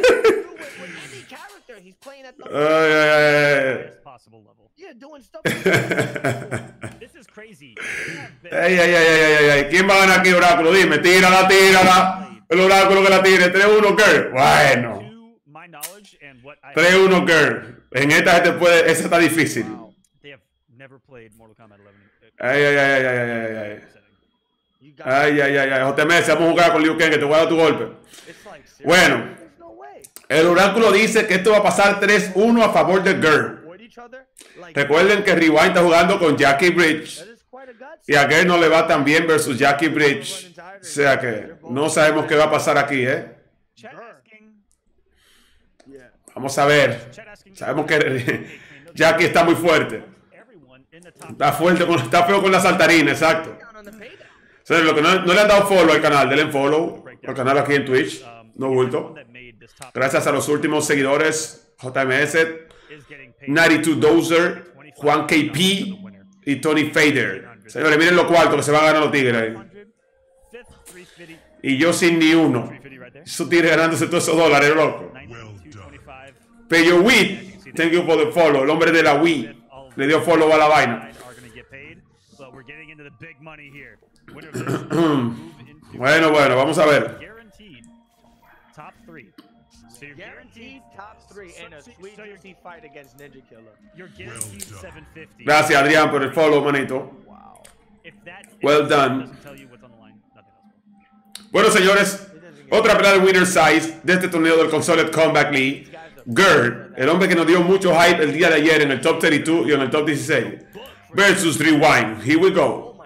Ay. ¿Quién va a ganar aquí, Oráculo? Dime, tírala. El Oráculo que la tire. 3-1, Girl. Bueno. 3-1, Girl. En esta gente puede. Esa está difícil. Ay. JMS, vamos a jugar con Liu Kang, que te voy a dar tu golpe. Bueno. El Oráculo dice que esto va a pasar 3-1 a favor de Girl. Recuerden que Rewind está jugando con Jackie Bridge. Y a Girl no le va tan bien versus Jackie Bridge. O sea que no sabemos qué va a pasar aquí, Vamos a ver. Sabemos que Jackie está muy fuerte. Está feo con la saltarina, exacto. O sea, lo que no le han dado follow al canal, denle follow al canal aquí en Twitch. No bulto. Gracias a los últimos seguidores, JMS, 92 Dozer, Juan KP y Tony Fader. Señores, miren lo cuarto que se van a ganar los tigres ahí. Y yo sin ni uno. Esos tigres ganándose todos esos dólares, loco. Peyo Wheat, thank you for the follow. El hombre de la Wii le dio follow a la vaina. Bueno, vamos a ver. Gracias, Adrián, por el follow, manito. Well done. Bueno, señores, otra pelea de winner size de este torneo del Consoled Comeback League. Girl, el hombre que nos dio mucho hype el día de ayer en el top 32 y en el top 16, versus Rewind. Here we go.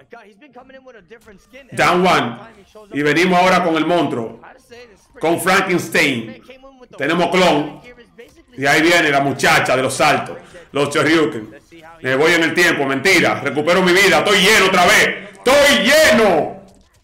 Down one. Y venimos ahora con el monstruo, con Frankenstein. Tenemos clon. Y ahí viene la muchacha de los saltos, los Shoryuken. Me voy en el tiempo, mentira. Recupero mi vida. Estoy lleno otra vez. ¡Estoy lleno!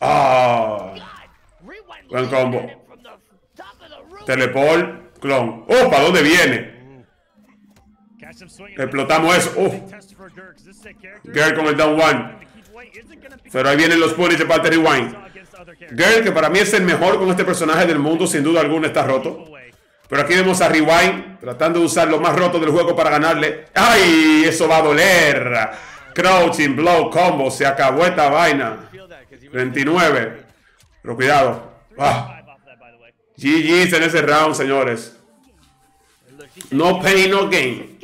Buen combo. Teleport, clon. ¿Para dónde viene? Explotamos eso. Girl con el down one. Pero ahí vienen los punish de parte de Rewind. Girl, que para mí es el mejor con este personaje del mundo, sin duda alguna está roto. Pero aquí vemos a Rewind tratando de usar lo más roto del juego para ganarle. ¡Ay! Eso va a doler. Crouching, blow, combo. Se acabó esta vaina. 29. Pero cuidado. GG's en ese round, señores. No pain, no gain.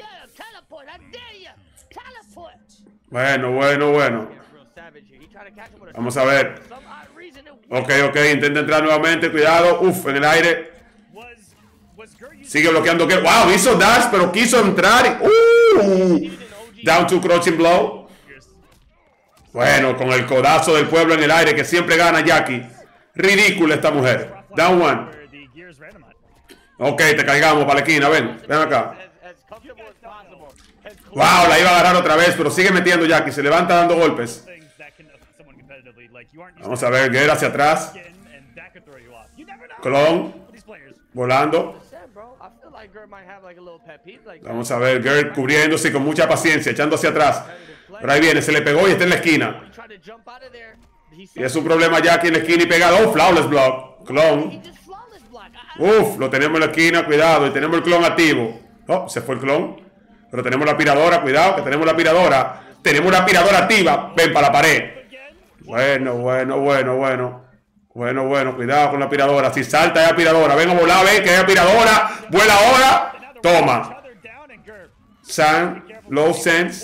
Bueno. Vamos a ver. Ok. Intenta entrar nuevamente. Cuidado. En el aire. Sigue bloqueando. Wow, hizo dash, pero quiso entrar. Down to crouching blow. Bueno, con el codazo del pueblo en el aire, que siempre gana Jackie. Ridícula esta mujer. Down one. Ok, te caigamos para la esquina. Ven acá. Wow, la iba a agarrar otra vez, pero sigue metiendo Jackie. Se levanta dando golpes. Vamos a ver, Girl hacia atrás. Clon. Volando. Vamos a ver, Girl cubriéndose con mucha paciencia, echando hacia atrás. Pero ahí viene, se le pegó y está en la esquina. Y es un problema Jackie en la esquina y pegado. Flawless block. Clon. Uf, lo tenemos en la esquina, cuidado. Y tenemos el clon activo. Oh, se fue el clon. Pero tenemos la aspiradora, cuidado, que tenemos la aspiradora. Tenemos la aspiradora activa. Ven para la pared. Bueno, cuidado con la aspiradora. Si salta hay aspiradora. Ven a volar, ven que hay aspiradora. Vuela ahora. Toma. Sam, low sense.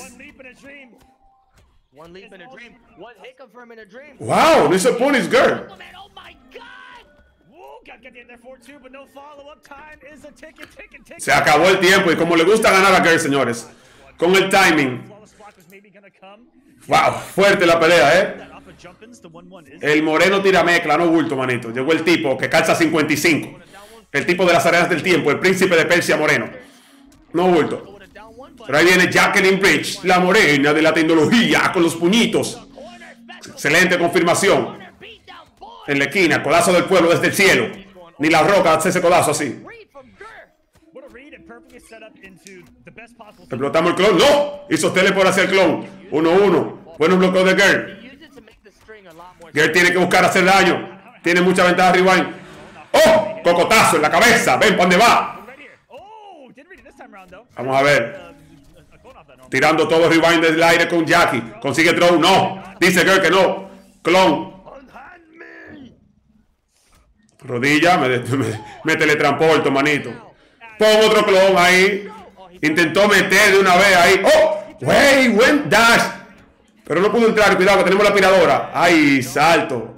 One leap in a dream. One hiccup from in a dream. Wow, this opponent's girl. Oh my God! Whoa, gotta get in there for two, but no follow-up time is a ticket. Se acabó el tiempo y como le gusta ganar a Girl, señores. Con el timing. Wow, fuerte la pelea, El moreno tira mezcla, no bulto, manito. Llegó el tipo que calza 55. El tipo de las arenas del tiempo, el príncipe de Persia moreno. No bulto. Pero ahí viene Jacqueline Bridge, la morena de la tecnología, con los puñitos. Excelente confirmación. En la esquina, codazo del pueblo desde el cielo. Ni la roca hace ese codazo así. Explotamos el clon. ¡No! Hizo teleport hacia el clon. 1-1. Buenos bloqueos de Girl. Girl tiene que buscar hacer daño. Tiene mucha ventaja Rewind. ¡Oh! Cocotazo en la cabeza. Ven, ¿para dónde va? Vamos a ver. Tirando todo Rewind desde el aire con Jackie. Consigue throw. No. Dice Girl que no. Clon. Rodilla. Me teletransporto, manito. Pon otro clon ahí. Intentó meter de una vez ahí. ¡Oh! ¡Wey! Buen dash. Pero no pudo entrar. Cuidado que tenemos la aspiradora. ¡Ay! Salto.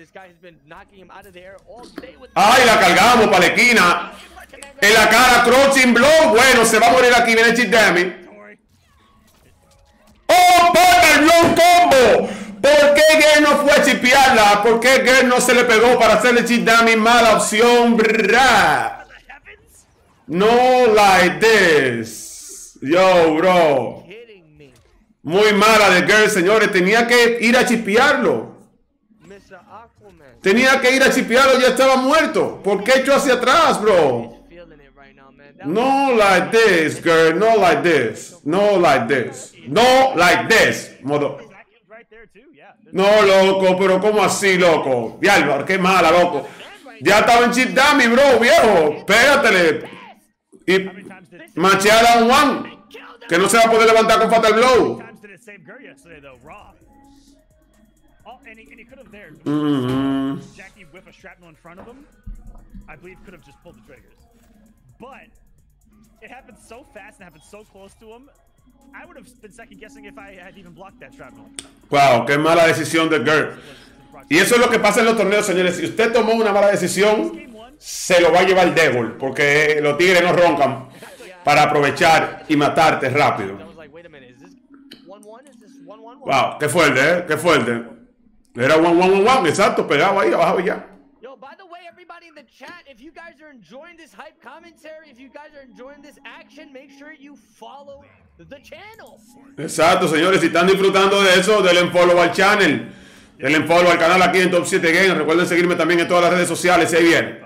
¡Ay! La cargamos para la esquina. En la cara. Crouching blow. Bueno, se va a morir aquí. Viene el chip damage. ¡Oh! ¡Pata el blow combo! ¿Por qué Girl no fue a chipearla? ¿Por qué Girl no se le pegó para hacerle chip damage? Mala opción. Brah. No like this. Yo, bro. Muy mala de Girl, señores. Tenía que ir a chipearlo. Tenía que ir a chipearlo. Ya estaba muerto. ¿Por qué echó hacia atrás, bro? No like this, Girl. No like this. No like this. No like this. Modo. No, loco. Pero ¿cómo así, loco? Diablo, qué mala, loco. Ya estaba en chip dummy, bro, viejo. Pégatele. Y machear a un one que no se va a poder levantar con Fatal Blow. Jackie whip a shrapnel in front of him. I believe could have just pulled the triggers, but it happened so fast and happened so close to him. I would have been second guessing if I had even blocked that shrapnel. Wow, qué mala decisión de Girl. Y eso es lo que pasa en los torneos, señores. Si usted tomó una mala decisión, se lo va a llevar el Devil, porque los tigres no roncan para aprovechar y matarte rápido. Wow, qué fuerte, qué fuerte. Era 1-1-1-1, exacto, pegado ahí, abajo ya. Yo, by the way, everybody in the chat, if you guys are enjoying this hype commentary, if you guys are enjoying this action, make sure you follow the channel. Exacto, señores, si están disfrutando de eso, denle follow al channel. Denle follow al canal aquí en Top 7 Games. Recuerden seguirme también en todas las redes sociales, ahí viene.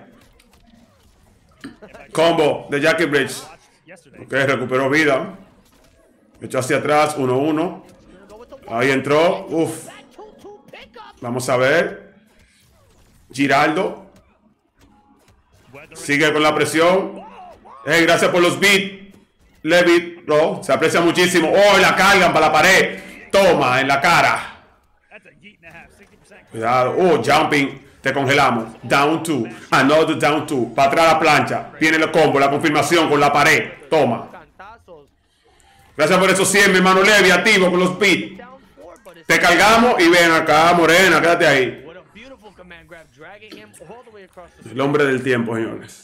Combo de Jackie Bridge. Ok, recuperó vida. Echó hacia atrás, 1-1. Ahí entró. Uf. Vamos a ver. Giraldo. Sigue con la presión. Hey, gracias por los beats. Levitt, bro. Se aprecia muchísimo. Oh, la cargan para la pared. Toma, en la cara. Cuidado. Oh, jumping. Te congelamos. Down 2. Another down 2. Para atrás la plancha. Viene el combo, la confirmación con la pared. Toma. Gracias por esos 100, mi hermano Levi. Activo con los beats. Te cargamos y ven acá, morena. Quédate ahí. El hombre del tiempo, señores.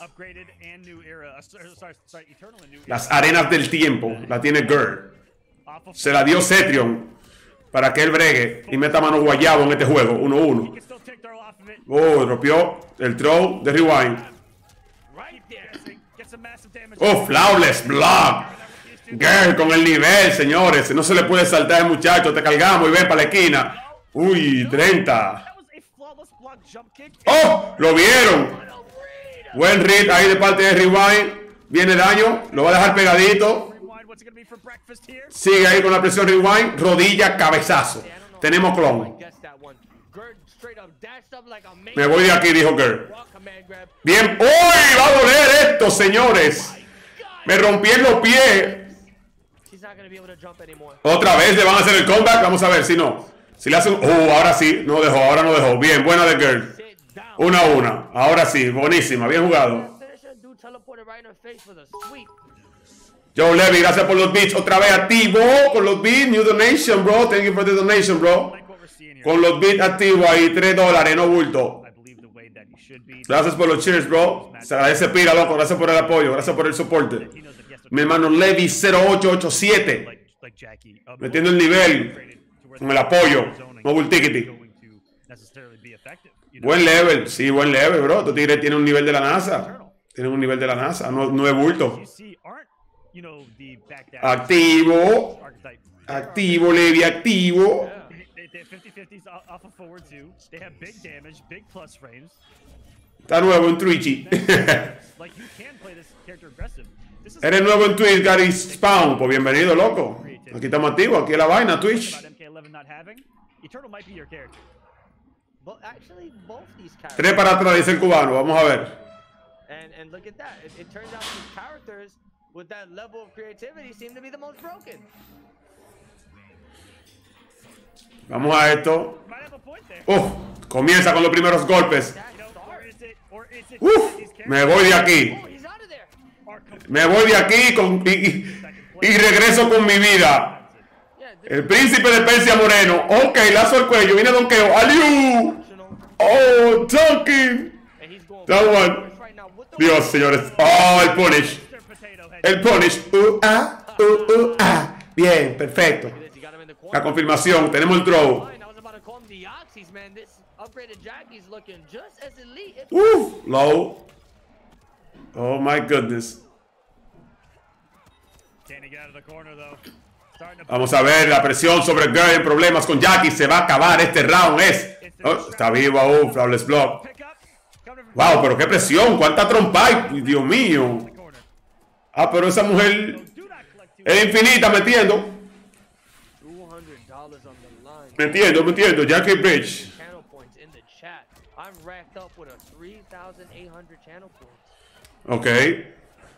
Las arenas del tiempo. La tiene Girl. Se la dio Cetrion para que él bregue y meta mano guayabo en este juego. 1-1. Oh, rompió el throw de Rewind. Oh, flawless block. Girl con el nivel, señores. No se le puede saltar al muchacho. Te cargamos y ven para la esquina. Uy, 30. Oh, lo vieron. Buen read ahí de parte de Rewind. Viene daño. Lo va a dejar pegadito. Sigue ahí con la presión Rewind. Rodilla, cabezazo. Tenemos clon. straight up dashed up like a Me voy de aquí, dijo Girl. walk command grab. Bien. ¡Uy! Va a doler esto, señores. Me rompí en los pies. She's not gonna be able to jump anymore. Otra vez le van a hacer el comeback. Vamos a ver si no. Si le hacen. Ahora sí. No dejó, ahora no dejó. Bien, buena de Girl. Sit down. 1-1. Ahora sí, buenísima. Bien jugado. Finisher, dude teleported right in her face with a sweep. Joe Levy, gracias por los beats. Otra vez activo con los beats. New donation, bro. Thank you for the donation, bro. Like what we're seeing here. Con los beats activos ahí. $3, no bulto. I believe the way that you should be. Gracias por los cheers, bro. Se agradece pila, loco. Gracias por el apoyo. Gracias por el soporte. He knows that he has to Mi hermano Levy 0887. like Jackie. Metiendo el nivel con el apoyo. No bultiquiti. Going to necessarily be effective. You know? Buen level. Sí, buen level, bro. Tu tigre tiene un nivel de la NASA. Tiene un nivel de la NASA. No es bulto. You see, aren't you know the back dash Activo. archetype? Activo, Levy, activo. They have 50-50s off of forward two. They have big damage, big plus frames. Está nuevo en Twitchy. Like you can play this character aggressive. This is Eres nuevo en Twitch, Gary Spawn. Pues bienvenido, loco. Aquí estamos activos. Aquí es la vaina, Twitch. about MK11 not having. Eternal might be your character. But actually, both these characters. Tres para atrás, dice el cubano. Vamos a ver. And look at that. It turns out these characters with that level of creativity seem to be the most broken. Vamos a esto. Might have a point there. Comienza con los primeros golpes. You know, or is it these Me characters voy de aquí. Oh, he's out of there. are completely Me voy de aquí y regreso con mi vida. Yeah, this El príncipe de Persia Moreno. Ok, lazo el cuello. Viene donqueo. ¡Aliu! optional. ¡Oh, Duncan! And he's going That one. forward right now with the Dios, señores. ¡Oh, el punish! Mr. Potato Head. El punish. Bien, perfecto. He got him in the La corner. confirmación. Tenemos el throw. I was about to call him the Oxys, man. This upgraded Jackie's looking just as elite. Low. Oh, my goodness. Can't get out of the corner though. Starting to Vamos a ver la presión sobre Girl. Problemas con Jackie. Se va a acabar este round. Está vivo aún. Flawless block. pick up. Coming from Wow, pero qué presión. Cuánta trompa hay. Dios mío. the corner. Pero esa mujer Do not collect two. es infinita metiendo. $200 on the line. Metiendo. Jackie Bridge. Channel points in the chat. I'm racked up with a 3,800 channel points. Ok.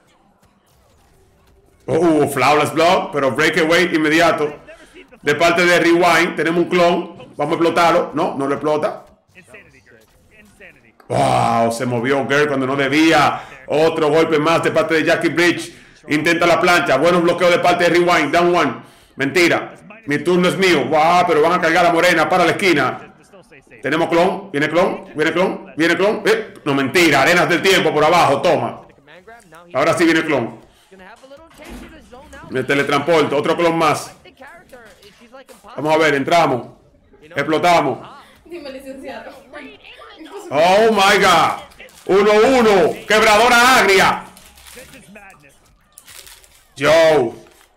Flawless block. Pero breakaway inmediato. Never seen the De parte de Rewind. Tenemos un clon. Vamos a explotarlo. No lo explota. insanity, girl. Insanity. Wow, se movió Girl cuando no debía. Otro golpe más de parte de Jackie Bridge. Intenta la plancha. Buenos bloqueos de parte de Rewind. Down one. Mentira. Mi turno es mío. Wow, pero van a cargar a Morena para la esquina. To still stay safe. Tenemos clon. Viene clon. No, mentira. Arenas del tiempo por abajo. Toma. The command grab. Now he's Ahora sí viene clon. gonna have a little change in his zone now. Me teletransporto. Otro clon más. The character, she's like impossible. Vamos a ver. Entramos. You know? Explotamos. Dime, licenciado. Oh my God. 1-1. Quebradora agria. This is madness. Joe.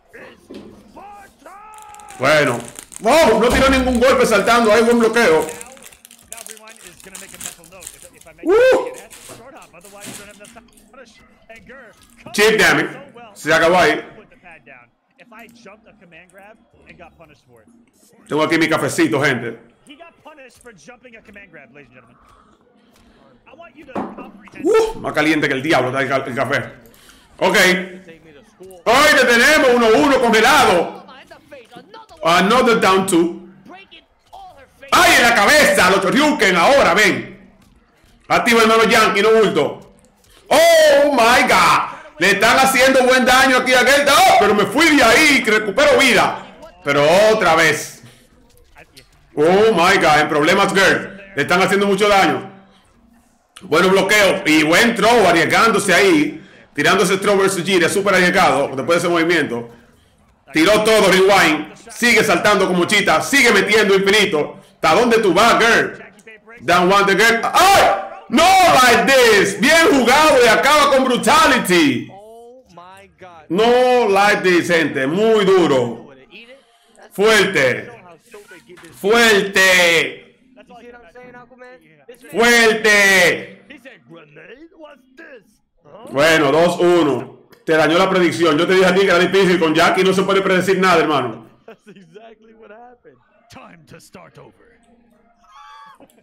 Bueno. No tiró ningún golpe saltando. Hay buen bloqueo. Now Rewind is gonna make a mental note. If I make Woo! it, it has to short hop, otherwise you don't have enough time to punish. And Gur comes Chip damage. so well. Se acabó ahí. Put the pad down. If I jumped a command grab and got punished for it. Tengo aquí mi cafecito, gente. He got punished for jumping a command grab, ladies and gentlemen. I want you to comprehend. Más caliente que el diablo está el café. Ok. Take me to school. Hoy le tenemos 1-1 congelado. Oh, in the face. Another one. Another down 2. Breaking all her face. ¡Ay, en la cabeza! Los Choryuken ahora, ven. Activa el hermano Yankee, no bulto. ¡Oh, my God! Le están haciendo buen daño aquí a Gerta. ¡Oh! Pero me fui de ahí, que recupero vida. Pero otra vez. Oh, my God. En problemas, Girl. Le están haciendo mucho daño. Buenos bloqueos. Y buen throw, arriesgándose ahí. Tirándose el throw versus Gira. Súper arriesgado, después de ese movimiento. Tiró todo, Rewind. Sigue saltando como chita. Sigue metiendo infinito. ¿Hasta dónde tú vas, Girl? Down one the Girl. ¡Ay! No like this. Bien jugado y acaba con brutality. Oh my God. No like this, gente. Muy duro. Would it eat it? That's Fuerte. how stupid get this. Fuerte. That's You all see you what I'm gotta saying, Aquaman? This man- Fuerte. He said, grenade? What's this? Huh? Bueno, 2-1. Te dañó la predicción. Yo te dije a ti que era difícil. Con Jackie no se puede predecir nada, hermano. That's exactly what happened. Time to start over.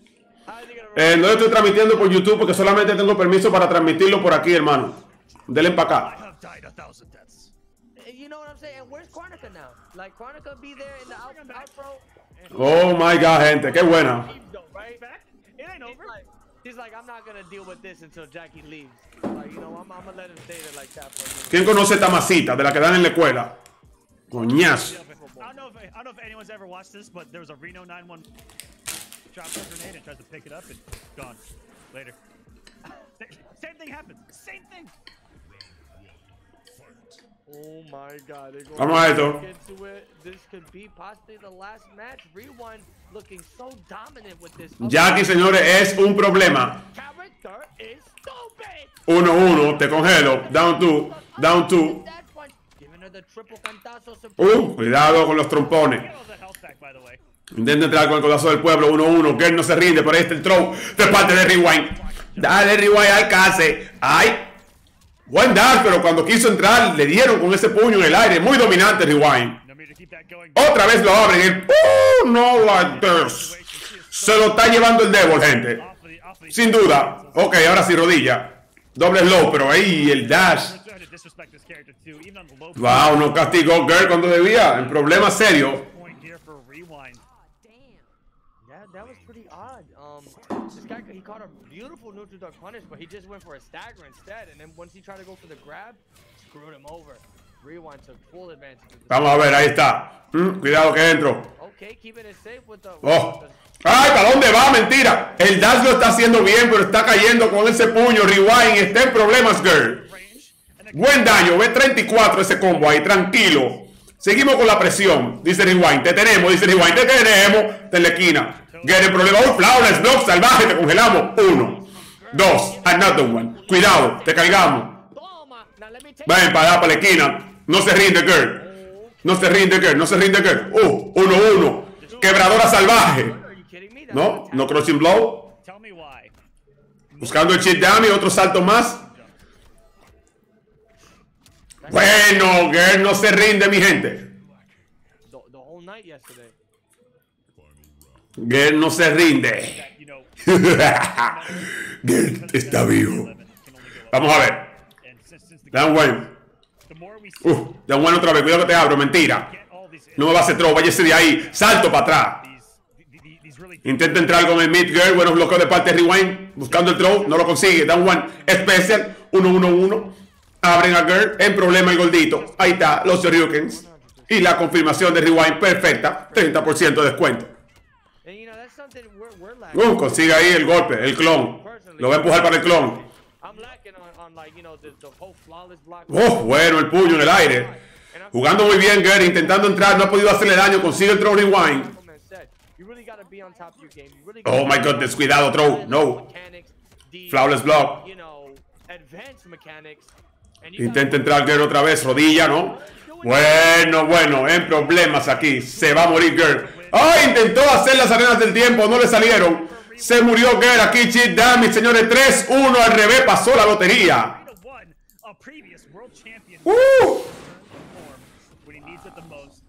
No lo estoy transmitiendo por YouTube porque solamente tengo permiso para transmitirlo por aquí, hermano. Denle para I acá. have died 1,000 deaths. You know what I'm saying? Where's Quantica now? Like Quantica be there in the outro. Oh my God, gente, qué buena. Right? Back? It ain't over. He's like, I'm not gonna deal with this until Jackie leaves. Like, you know, I'm gonna let him stay there like that for a minute. ¿Quién conoce esta masita de la que dan en la escuela? Coñazo. I don't know if anyone's ever watched this, but there was a Reno 911 drops a grenade and tries to pick it up and gone. Later. Same thing happens. Same thing. Oh my God. Vamos a esto. This could be possibly the last match. Rewind looking so dominant with this. Jackie, señores, es un problema. Character is stupid. 1-1, te congelo. Down 2, down 2. Giving her the triple cantazo. Cuidado con los trompones. Get all the health back, by the way. Intenta entrar con el codazo del pueblo. 1-1. Girl no se rinde, pero ahí está el throw de parte de Rewind. Dale, Rewind, alcance. ¡Ay! Buen dash, pero cuando quiso entrar, le dieron con ese puño en el aire. Muy dominante, Rewind. No need to keep that going. Otra vez lo abren. No like this. Se lo está llevando el Devil, gente. Off the Sin duda. Ok, ahora sí, rodilla. Doble slow, pero ahí el dash. trying to disrespect this character too, even on the low Wow, no castigó Girl cuando debía. El problema serio. point here for Rewind. Yeah, that was pretty odd. This guy, he caught a beautiful neutral duck punish, but he just went for a stagger instead. And then once he tried to go for the grab, screwed him over. Rewind took full advantage of this. Vamos a ver, ahí está. Cuidado que entro. Okay, keeping it safe with the. Oh. ¡Ay, para dónde va! Mentira. El dash lo está haciendo bien, pero está cayendo con ese puño. Rewind está en problemas, Girl. Range. And then Buen daño. Ve 34 ese combo ahí. Tranquilo. Seguimos con la presión. Dice Rewind. Te tenemos. Dice Rewind. Te tenemos. Está en la esquina. Girl, el problema. Flawless block salvaje. Te congelamos. 1, 2. Another one. Cuidado. Te cargamos. Toma. Now let me take. Ven para allá, para la esquina. No se rinde, Girl. No se rinde, Girl. No se rinde, Girl. 1-1. Quebradora salvaje. Are you kidding me? That's No, fantastic. no crushing blow. tell me why. Buscando el chip down y otro salto más. Bueno, Girl no se rinde, mi gente. The whole night yesterday. Girl no se rinde. That, you know, Girl está vivo. can only go up. Vamos a ver. And since the, Dan Wayne. the more we see, Dan Wayne otra vez. Cuidado que te abro. Mentira. get all these, No me va a hacer throw. Váyase de ahí. Salto para atrás. these really Intenta entrar con el mid, Girl. Buenos bloqueos de parte de Rewind. Buscando el throw. No lo consigue. Dan One. Special. 1-1-1. Abren a Girl. En problema el gordito. Ahí está. Los Shoryukens. Y la confirmación de Rewind. Perfecta. 30% de descuento. And you know that's something we're lacking. Consigue ahí el golpe. El clon. Lo va a empujar para el clon. I'm lacking on like you know the whole flawless block. Bueno, el puño en el aire. Jugando muy bien, Girl. Intentando entrar. No ha podido hacerle daño. Consigue el throw Rewind. You really gotta be on top of your game. You really Oh my goodness. Cuidado, throw. No. Mechanics, the, Flawless block. You know, advanced mechanics. And you Intenta entrar Girl otra vez. Rodilla, ¿no? Bueno. En problemas aquí. Se va a morir Girl. ¡Ay! Intentó hacer las arenas del tiempo. No le salieron. Se murió Girl. Aquí cheat damage, señores. 3-1 al revés. Pasó la lotería. Reno won a previous world champion ¡Uh! form when he needs it the most.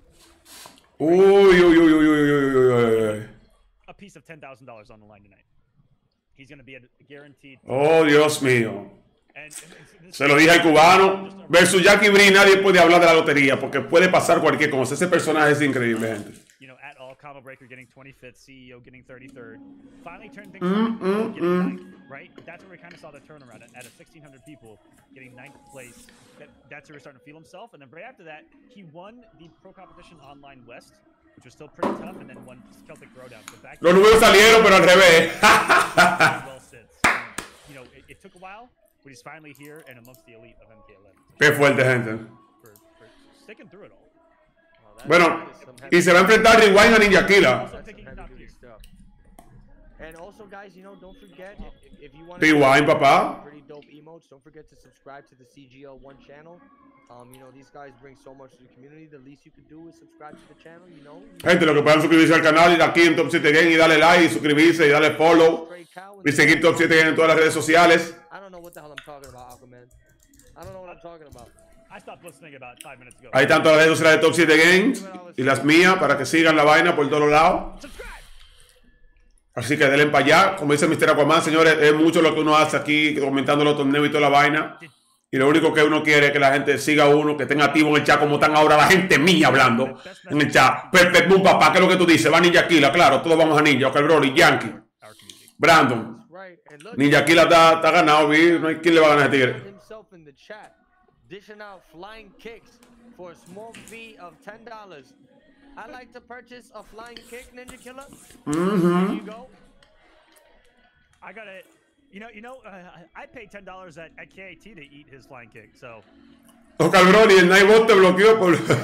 Uy. A piece of $10,000 on the line tonight. He's going to be a guaranteed. Oh, Dios mío. And Se lo dije al cubano. Versus Jackie Brie, nadie puede hablar de la lotería porque puede pasar cualquier cosa. Ese personaje es increíble, gente. you know, at all, Combo Breaker getting 25th, CEO getting 33rd. Finally turned things around, getting ninth, right? That's where we kind of saw the turnaround at a 1,600 people getting 9th place. That's where we're starting to feel himself. And then right after that, he won the Pro Competition Online West, which was still pretty tough, and then won Celtic Throwdown. So back Los números salieron, pero al revés. well sits. You know, it took a while, but he's finally here and amongst the elite of MK11. Qué fuerte, gente. For sticking through it all. Bueno, y se va a enfrentar Rewind a Ninja Killa. Also thinking he's not here. And also, guys, you know, don't forget if you want Rewind, papá. pretty dope emotes, don't forget to subscribe to the CGL1 channel. You know, these guys bring so much to the community. The least you could do is subscribe to the channel, you know. Gente, lo que pueden suscribirse al canal y aquí en Top 7 Game y darle like y suscribirse y darle follow. Straight cow Y seguir Top 7 Game en todas las redes sociales. I don't know what the hell I'm talking about, Aquaman. I don't know what I'm talking about. I stopped listening about 5 minutes ago. Ahí están todas las redes sociales de Top 7 Games y las mías para que sigan la vaina por todos lados. Subscribe! Así que denle para allá. Como dice Mr. Aquaman, señores, es mucho lo que uno hace aquí, comentando los torneos y toda la vaina. Y lo único que uno quiere es que la gente siga a uno, que estén activos en el chat como están ahora la gente mía hablando en el chat. Perfect Boom, papá, ¿qué es lo que tú dices? Va Ninja Killa, claro, todos vamos a Ninja. Ok, Broly, Yankee, Brandon. Ninja Killa está ganado, ¿vi? No hay quien le va a ganar a este tigre. Dishing out flying kicks for a small fee of $10. I like to purchase a flying kick, Ninja Killa. Here you go. I got it. I paid $10 at KAT to eat his flying kick, so. Ok, Broly, el Nightbot te bloqueó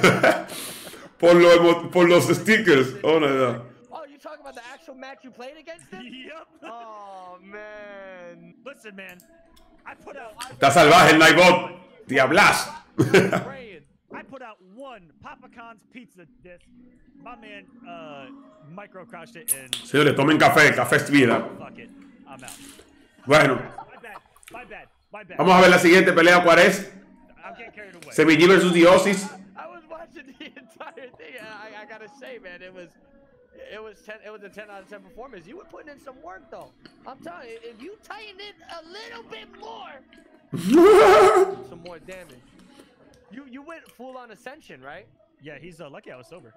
por los stickers. Oh, no. Oh, you talking about the actual match you played against him? Yep. Oh, man. Listen, man. I put out. Está salvaje el Nightbot. Diablas. I put out one Papa Khan's pizza disc. My man, micro crushed it and. Señores, tomen café, café es vida. Fuck it. I'm out. Bueno. My bad. Vamos a ver la siguiente pelea, ¿cuál es? Semillí versus Diosis. I was watching the entire thing, and I gotta say, man, it was a 10 out of 10 performance. You were putting in some work, though. I'm telling you, if you tighten it a little bit more, some more damage. You went full on Ascension, right? Yeah, he's lucky I was sober.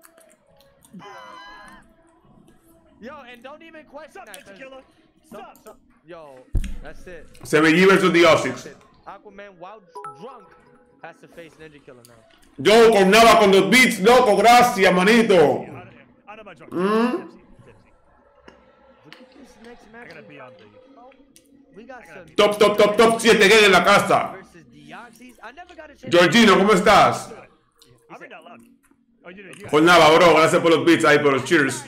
Yo, and don't even question that. Killer. Stop. Yo, that's it. Semillí versus Diosis. Aquaman, while drunk, has to face Ninja Killa now. Yo con nada con los beats, loco, gracias, manito. Out of my drunk. Look at this next match. I gotta be on the. We got some Top 7 gay en la casa. versus Deoxys. I never got a chance. Georgino, ¿cómo estás? I'll read that loud. Oh, you know. Con nada, bro, gracias por los beats ahí, por los cheers.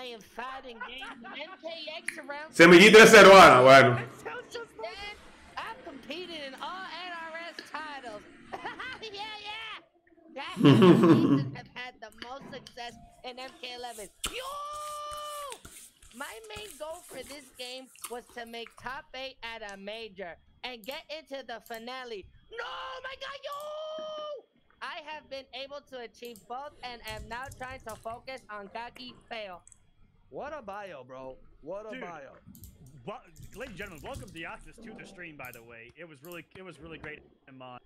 Semillí 3-0, Ana, bueno. I've competed in all NRS titles. yeah. Have had the most success in MK11. Yo! My main goal for this game was to make top 8 at a major and get into the finale. No, my God, yo! I have been able to achieve both and am now trying to focus on Kaki Fail. What a bio, bro. What a Dude. bio. Well, ladies and gentlemen, welcome Deoxys to the stream. By the way, it was really great. Him on,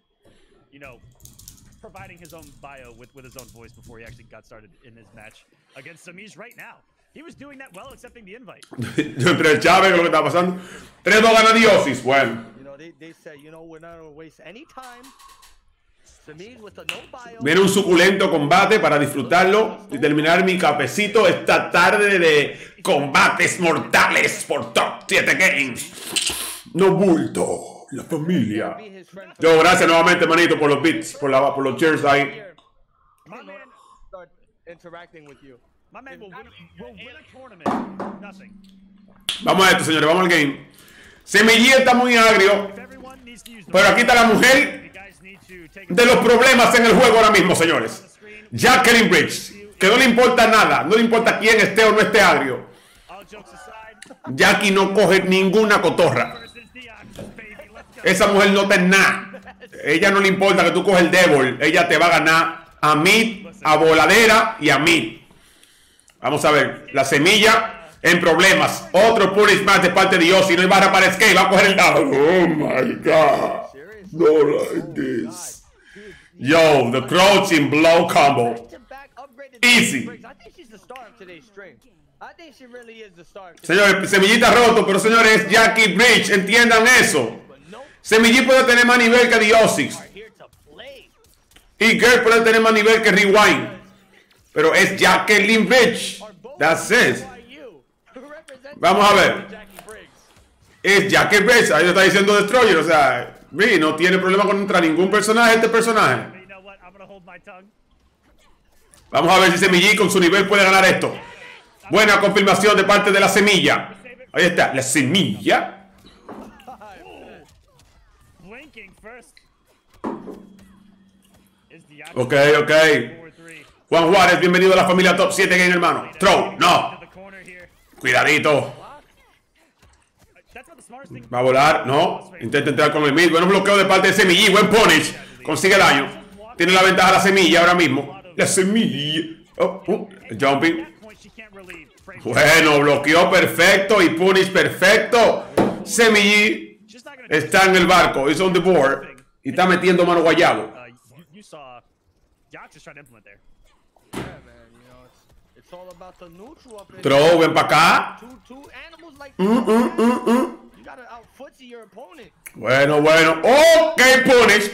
providing his own bio with his own voice before he actually got started in his match against Samiz right now. He was doing that well, accepting the invite. Entre el Chávez, lo que está pasando. 3-2 gana Diosis, bueno. They said, we're not gonna waste any time. Samiz with the no bio. Viene un suculento combate para disfrutarlo y terminar mi cafecito esta tarde de combates mortales por Top 7 Games. No bulto, la familia. Yo, gracias nuevamente, manito, por los beats, por los cheers ahí. My man, Start interacting with you. my man will win a tournament. Nothing. Vamos a esto, señores, vamos al game. Semillí está muy agrio, If everyone needs to use the pero aquí está la mujer you guys need to take a de los problemas en el juego ahora mismo, señores. Jacqueline Bridge, que no le importa nada, no le importa quién esté o no esté agrio. all jokes aside. Jackie no coge ninguna cotorra. Versus Deoxys, baby. Let's go. Esa mujer no te nada. Ella no le importa que tú coges el Devil. Ella te va a ganar a mid, a voladera y a mid. Vamos a ver. La semilla en problemas. Otro punish más de parte de Yossi. No iba a para Escape. Va a coger el dado. Oh my God. No like this. Yo, the crouching blow combo. Back-to-back upgraded Easy. Briggs. I think she's the star of today's stream. I think she really is the star. Señores, Semillita roto, pero señores, Jackie Bridge, entiendan eso. Semillí puede tener más nivel que Diosis. Here to play. Y Girl puede tener más nivel que Rewind. Pero es Jacqueline Bridge. That's it. Vamos a ver. Es Jackie Bridge. Ahí lo está diciendo Destroyer. O sea, no tiene problema contra ningún personaje este personaje. But you know what? I'm gonna hold my tongue. Vamos a ver si Semillí con su nivel puede ganar esto. Buena confirmación de parte de la semilla. Ahí está, la semilla. Blinking first. Is Deoxys Ok. 4-3. Juan Juárez, bienvenido a la familia Top 7 Game, hermano. Throw, no. To the corner here. Cuidadito. That's not the smartest thing. Va a volar, no. Intenta entrar con el mid. Buen bloqueo de parte de Semillí. Buen punish. Consigue el daño. Tiene la ventaja la semilla ahora mismo. La semilla. Oh, jumping. At that point, she can't relieve. frame. Bueno, bloqueó perfecto y punish perfecto. Semi G Just not gonna está en el barco. He's on the board. Y está metiendo mano guayabo. you saw Yox is trying to implement there. Yeah, man, you know, it's all about the neutral up in Throw, ven para acá. two animals like you gotta out-footsie your opponent. Bueno, bueno. Ok, punish.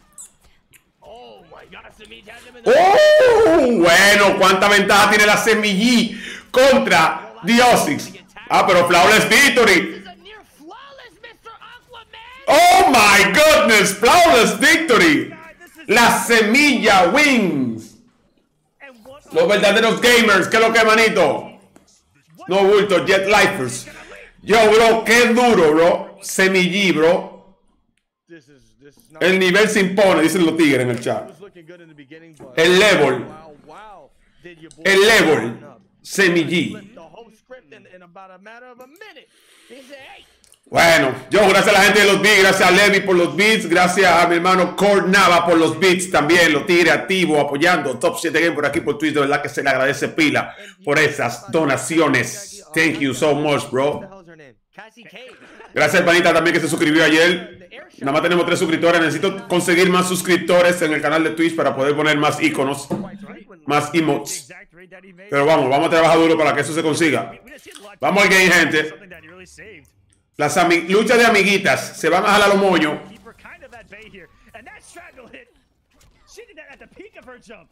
Oh my god, Semi has him in Oh, the bueno, cuánta ventaja tiene la Semi G contra Diosix. Ah, pero flawless victory. This is a near flawless Mr. Aquaman. Oh my goodness, flawless victory. La semilla wins. And what Los verdaderos gamers, ¿qué es lo que, manito? No bulto, Jet Lifers. Yo, bro, qué duro, bro. Semillí, bro. This is not El nivel se impone, dicen los tigres en el chat. was looking good in the beginning, but El level, wow. Did your boy el level, turn up? Semillí. Flipped the whole script in about a matter of a minute. He said, hey, Bueno, yo, gracias a la gente de los beats, gracias a Levi por los beats, gracias a mi hermano Cord Nava por los beats también, los tigres activos apoyando Top 7 Game por aquí por Twitch, de verdad que se le agradece pila por esas donaciones. Thank you so much, What the bro. hell's her name? Cassie K. Gracias al panita también que se suscribió ayer. Nada más tenemos 3 suscriptores. Necesito conseguir más suscriptores en el canal de Twitch para poder poner más iconos, más emotes. exact rate that he made? Pero vamos a trabajar duro para que eso se consiga. We didn't see a lot. Vamos al game, gente. Something that he really saved. Las luchas de amiguitas se van a jalar los moños. Keep her kind of at bay here. And that straddle hit. She did that at the peak of her jump.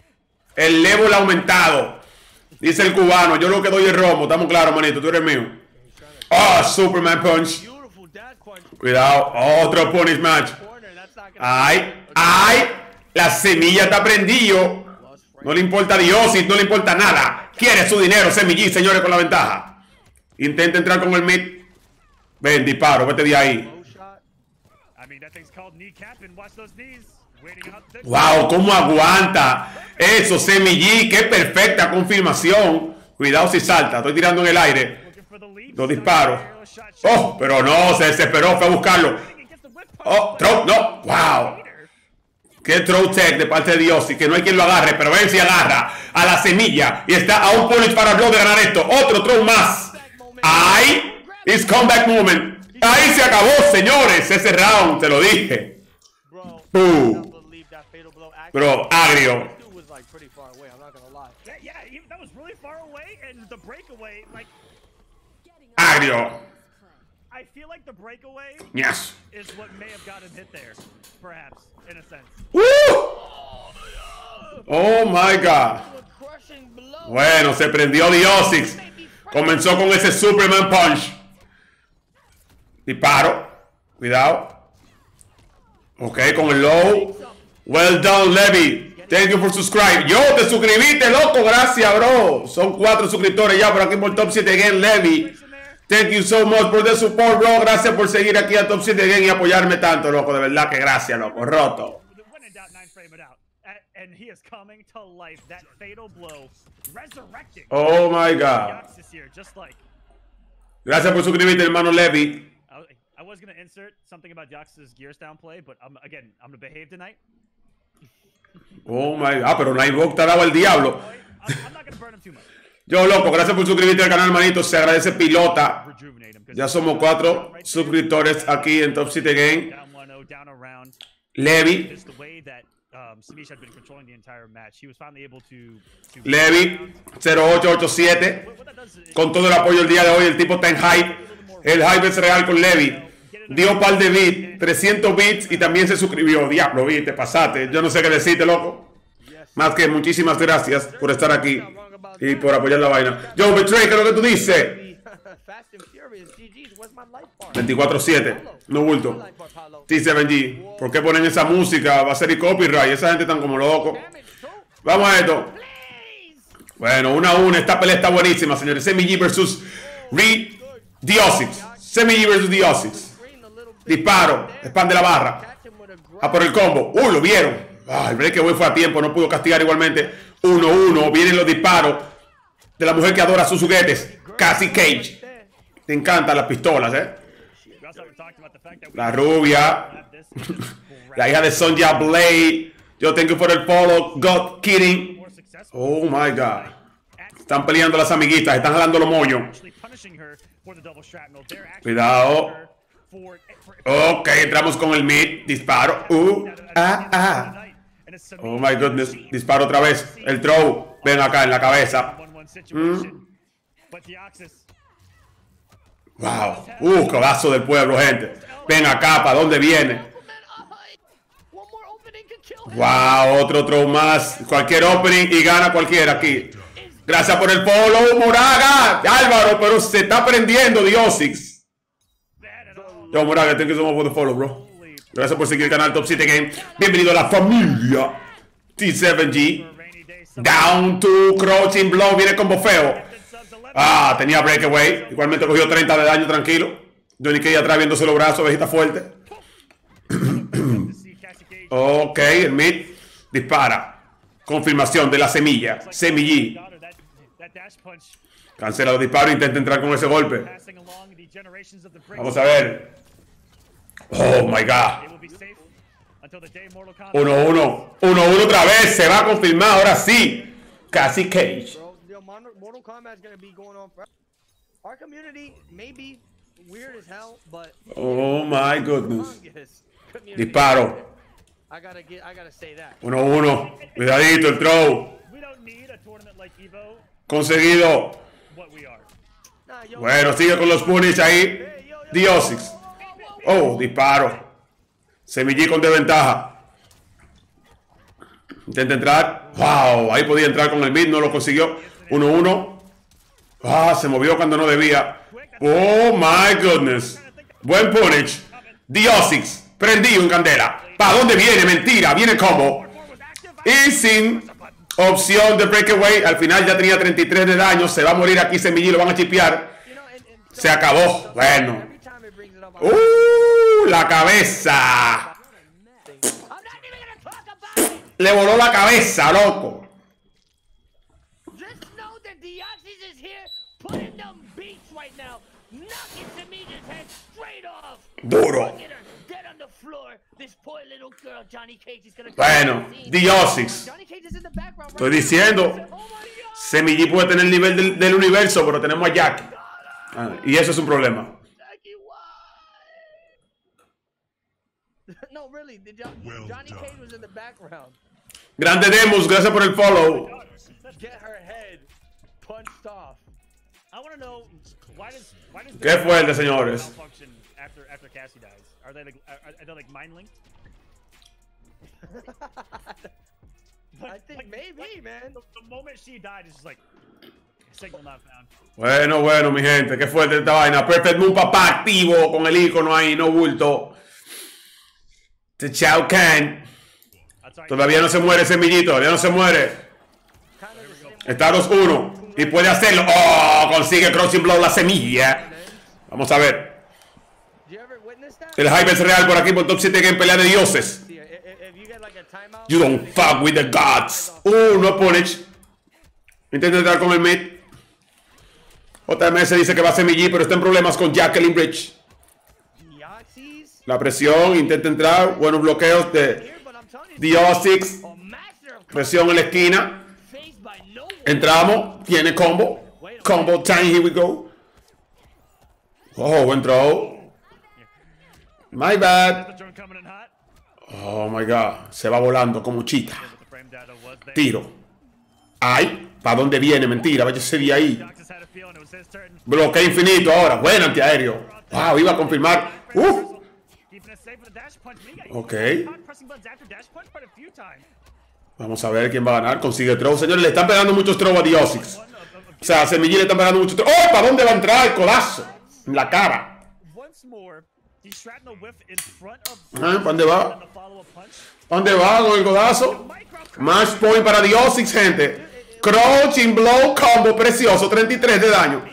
El level ha aumentado. Dice el cubano. Yo lo que doy es romo. Estamos claros, manito. Tú eres mío. Ah, Superman Punch. Beautiful dad punch Cuidado. Otro punish match. corner. That's not gonna Ay, ay. La semilla está prendido. No le importa Diosis, no le importa nada. Quiere su dinero, Semillí, señores, con la ventaja. Intenta entrar con el mid. Ven, disparo, vete de ahí. low shot. I mean, that thing's called kneecapping. Watch those knees. Waiting out. Wow, cómo aguanta. Eso, Semillí, qué perfecta confirmación. Cuidado si salta, estoy tirando en el aire. Looking for the lead. Lo disparo. Oh, pero no, se desesperó, fue a buscarlo. Oh, throw, no, wow. Qué throw tech de parte de Dios y que no hay quien lo agarre, pero ven si agarra a la semilla y está a un punish para Blow de ganar esto. Otro throw más. Ay, it's comeback moment. Ahí se acabó, señores, ese round, te lo dije. Bro, I Boom. cannot believe that fatal blow actually. Bro, agrio. This dude was like pretty far away, I'm not gonna lie. Yeah, that was really far away, and the breakaway, like, Agrio. I feel like the breakaway Yes. is what may have got him hit there, perhaps, in a sense. Woo. Oh my God. a crushing blow. Bueno, se prendió Diosix. Comenzó con ese Superman Punch. Disparo. Cuidado. Ok, con el low. Well done, Levi. Thank you for subscribe. Yo, te suscribiste, loco. Gracias, bro. Son 4 suscriptores ya por aquí por Top 7 Game, Levi. Thank you so much for the support, bro. Gracias por seguir aquí a Top 7 Game y apoyarme tanto, loco. De verdad que gracias, loco. Roto. When in doubt, 9 frame it out. And he is coming to life. That fatal blow, resurrecting. Oh my God. Yox is here, just like. Gracias por suscribirte, hermano Levi. I was gonna insert something about Yox's gears down play, but again, I'm gonna behave tonight. Oh my God. Ah, pero Nightbot te ha dado el diablo. I'm not gonna burn him too much. Yo, loco, gracias por suscribirte al canal, hermanito. Se agradece pilota. Rejuvenate him. 'cause Ya somos 4 suscriptores aquí en Top 7 Game. Down 1-0, down a round. Levi, Just the way that Samish had been controlling the entire match, he was finally able to Levi 0887. What that does is Con todo el apoyo el día de hoy, el tipo está en hype. El hype es real con Levi. Dio un par de bits, 300 bits y también se suscribió. Diablo, vi, te pasaste. Yo no sé qué decirte, loco. Más que muchísimas gracias por estar aquí y por apoyar la vaina. Yo, Betray, ¿qué es lo que tú dices? Fast and Furious, GG's, where's my life bar? 24-7, no bulto. Life bar, Paulo. T7G, ¿por qué ponen esa música? Va a ser y copyright, esa gente tan como loco. Vamos a esto. Bueno, 1-1, esta pelea está buenísima, señores. Semillí versus Diosix. Semillí versus Diosix. Disparo, expande la barra. Catch him with a grab. A por el combo. Lo vieron. El breakaway fue a tiempo, no pudo castigar igualmente. 1-1, vienen los disparos de la mujer que adora sus juguetes, Cassie Cage. Te encantan las pistolas, we also haven't talked about the fact that we La rubia, have this la hija de Sonja Blade. Yo thank you for el follow. God kidding. more successful Oh my God. at Están peleando las amiguitas, están jalando los moños. Cuidado. Ok, entramos con el mid. Disparo. Oh my goodness. Disparo otra vez. El throw. Ven acá en la cabeza. Wow. Codazo del pueblo, gente. Ven acá, ¿para dónde viene? Wow, otro throw más. Cualquier opening y gana cualquiera aquí. Gracias por el follow, Moraga. Álvaro, pero se está prendiendo Diosix. Yo, Moraga, thank you so much for the follow, bro. Gracias por seguir el canal Top 7 Game. Bienvenido a la familia T7G. Down to Crouching Blow. Viene combo feo. Tenía breakaway. Igualmente cogió 30 de daño, tranquilo. Johnny Cage atrás viéndose los brazos, vejita fuerte. Ok, el mid dispara. Confirmación de la semilla. Semillí. Cancela los disparos e intenta entrar con ese golpe. Vamos a ver. Oh my god. 1-1. 1-1 otra vez. Se va a confirmar. Ahora sí. Casi Cage. Mortal Kombat is gonna be going on forever. Our community may be weird as hell, but oh my goodness. Disparo. I gotta say that. 1-1. Cuidadito el throw. Conseguido. Bueno, sigue con los punish ahí. Diosix. Oh, disparo. Semillí con desventaja. Intenta entrar. Wow, ahí podía entrar con el mid, no lo consiguió. 1-1. Se movió cuando no debía. Oh my goodness. Buen punish. Diosix. Prendido en candela. ¿Para dónde viene? Mentira. Viene combo. Y sin opción de breakaway. Al final ya tenía 33 de daño. Se va a morir aquí Semillí. Lo van a chipear. Se acabó. Bueno. La cabeza. Le voló la cabeza, loco. Duro. Bueno, Diosix. Estoy diciendo. Semillí puede tener el nivel del universo, pero tenemos a Jackie. Y eso es un problema. Grande Demos, gracias por el follow. Qué fuerte, señores. After Cassie dies, are they like mind linked? I think maybe, man. The moment she died, it's just like signal not found. Bueno, mi gente, qué fuerte esta vaina. Perfect Moon, papá, activo con el icono ahí, no bulto. The Chao Kahn. Todavía no se muere Semillito, todavía no se muere. Está 2-1 y puede hacerlo. Oh, consigue Crouching Blow la semilla. Vamos a ver. El hype es real por aquí por Top 7 Game, pelea de dioses. You don't fuck with the gods. No punish. Intenta entrar con el mid. JMS dice que va a Semillí, pero está en problemas con Jacqueline Bridge. La presión, intenta entrar. Buenos bloqueos de Diosix. Presión en la esquina. Entramos. Tiene combo. Combo time, here we go. Oh, buen throw. My bad. Oh my god. Se va volando como chita. Tiro. Ay. ¿Para dónde viene? Mentira. Vaya ese día ahí. Bloqueo infinito ahora. Buen antiaéreo. Wow, iba a confirmar. Ok. Vamos a ver quién va a ganar. Consigue throw. Señores, le están pegando muchos throw a Diosix. O sea, a Semillí le están pegando muchos throw. ¡Oh! ¿Para dónde va a entrar el codazo? En la cara. ¿Para dónde va? ¿Dónde va con el codazo? Match point para Diosix, gente. Crouching Blow combo precioso. 33 de daño.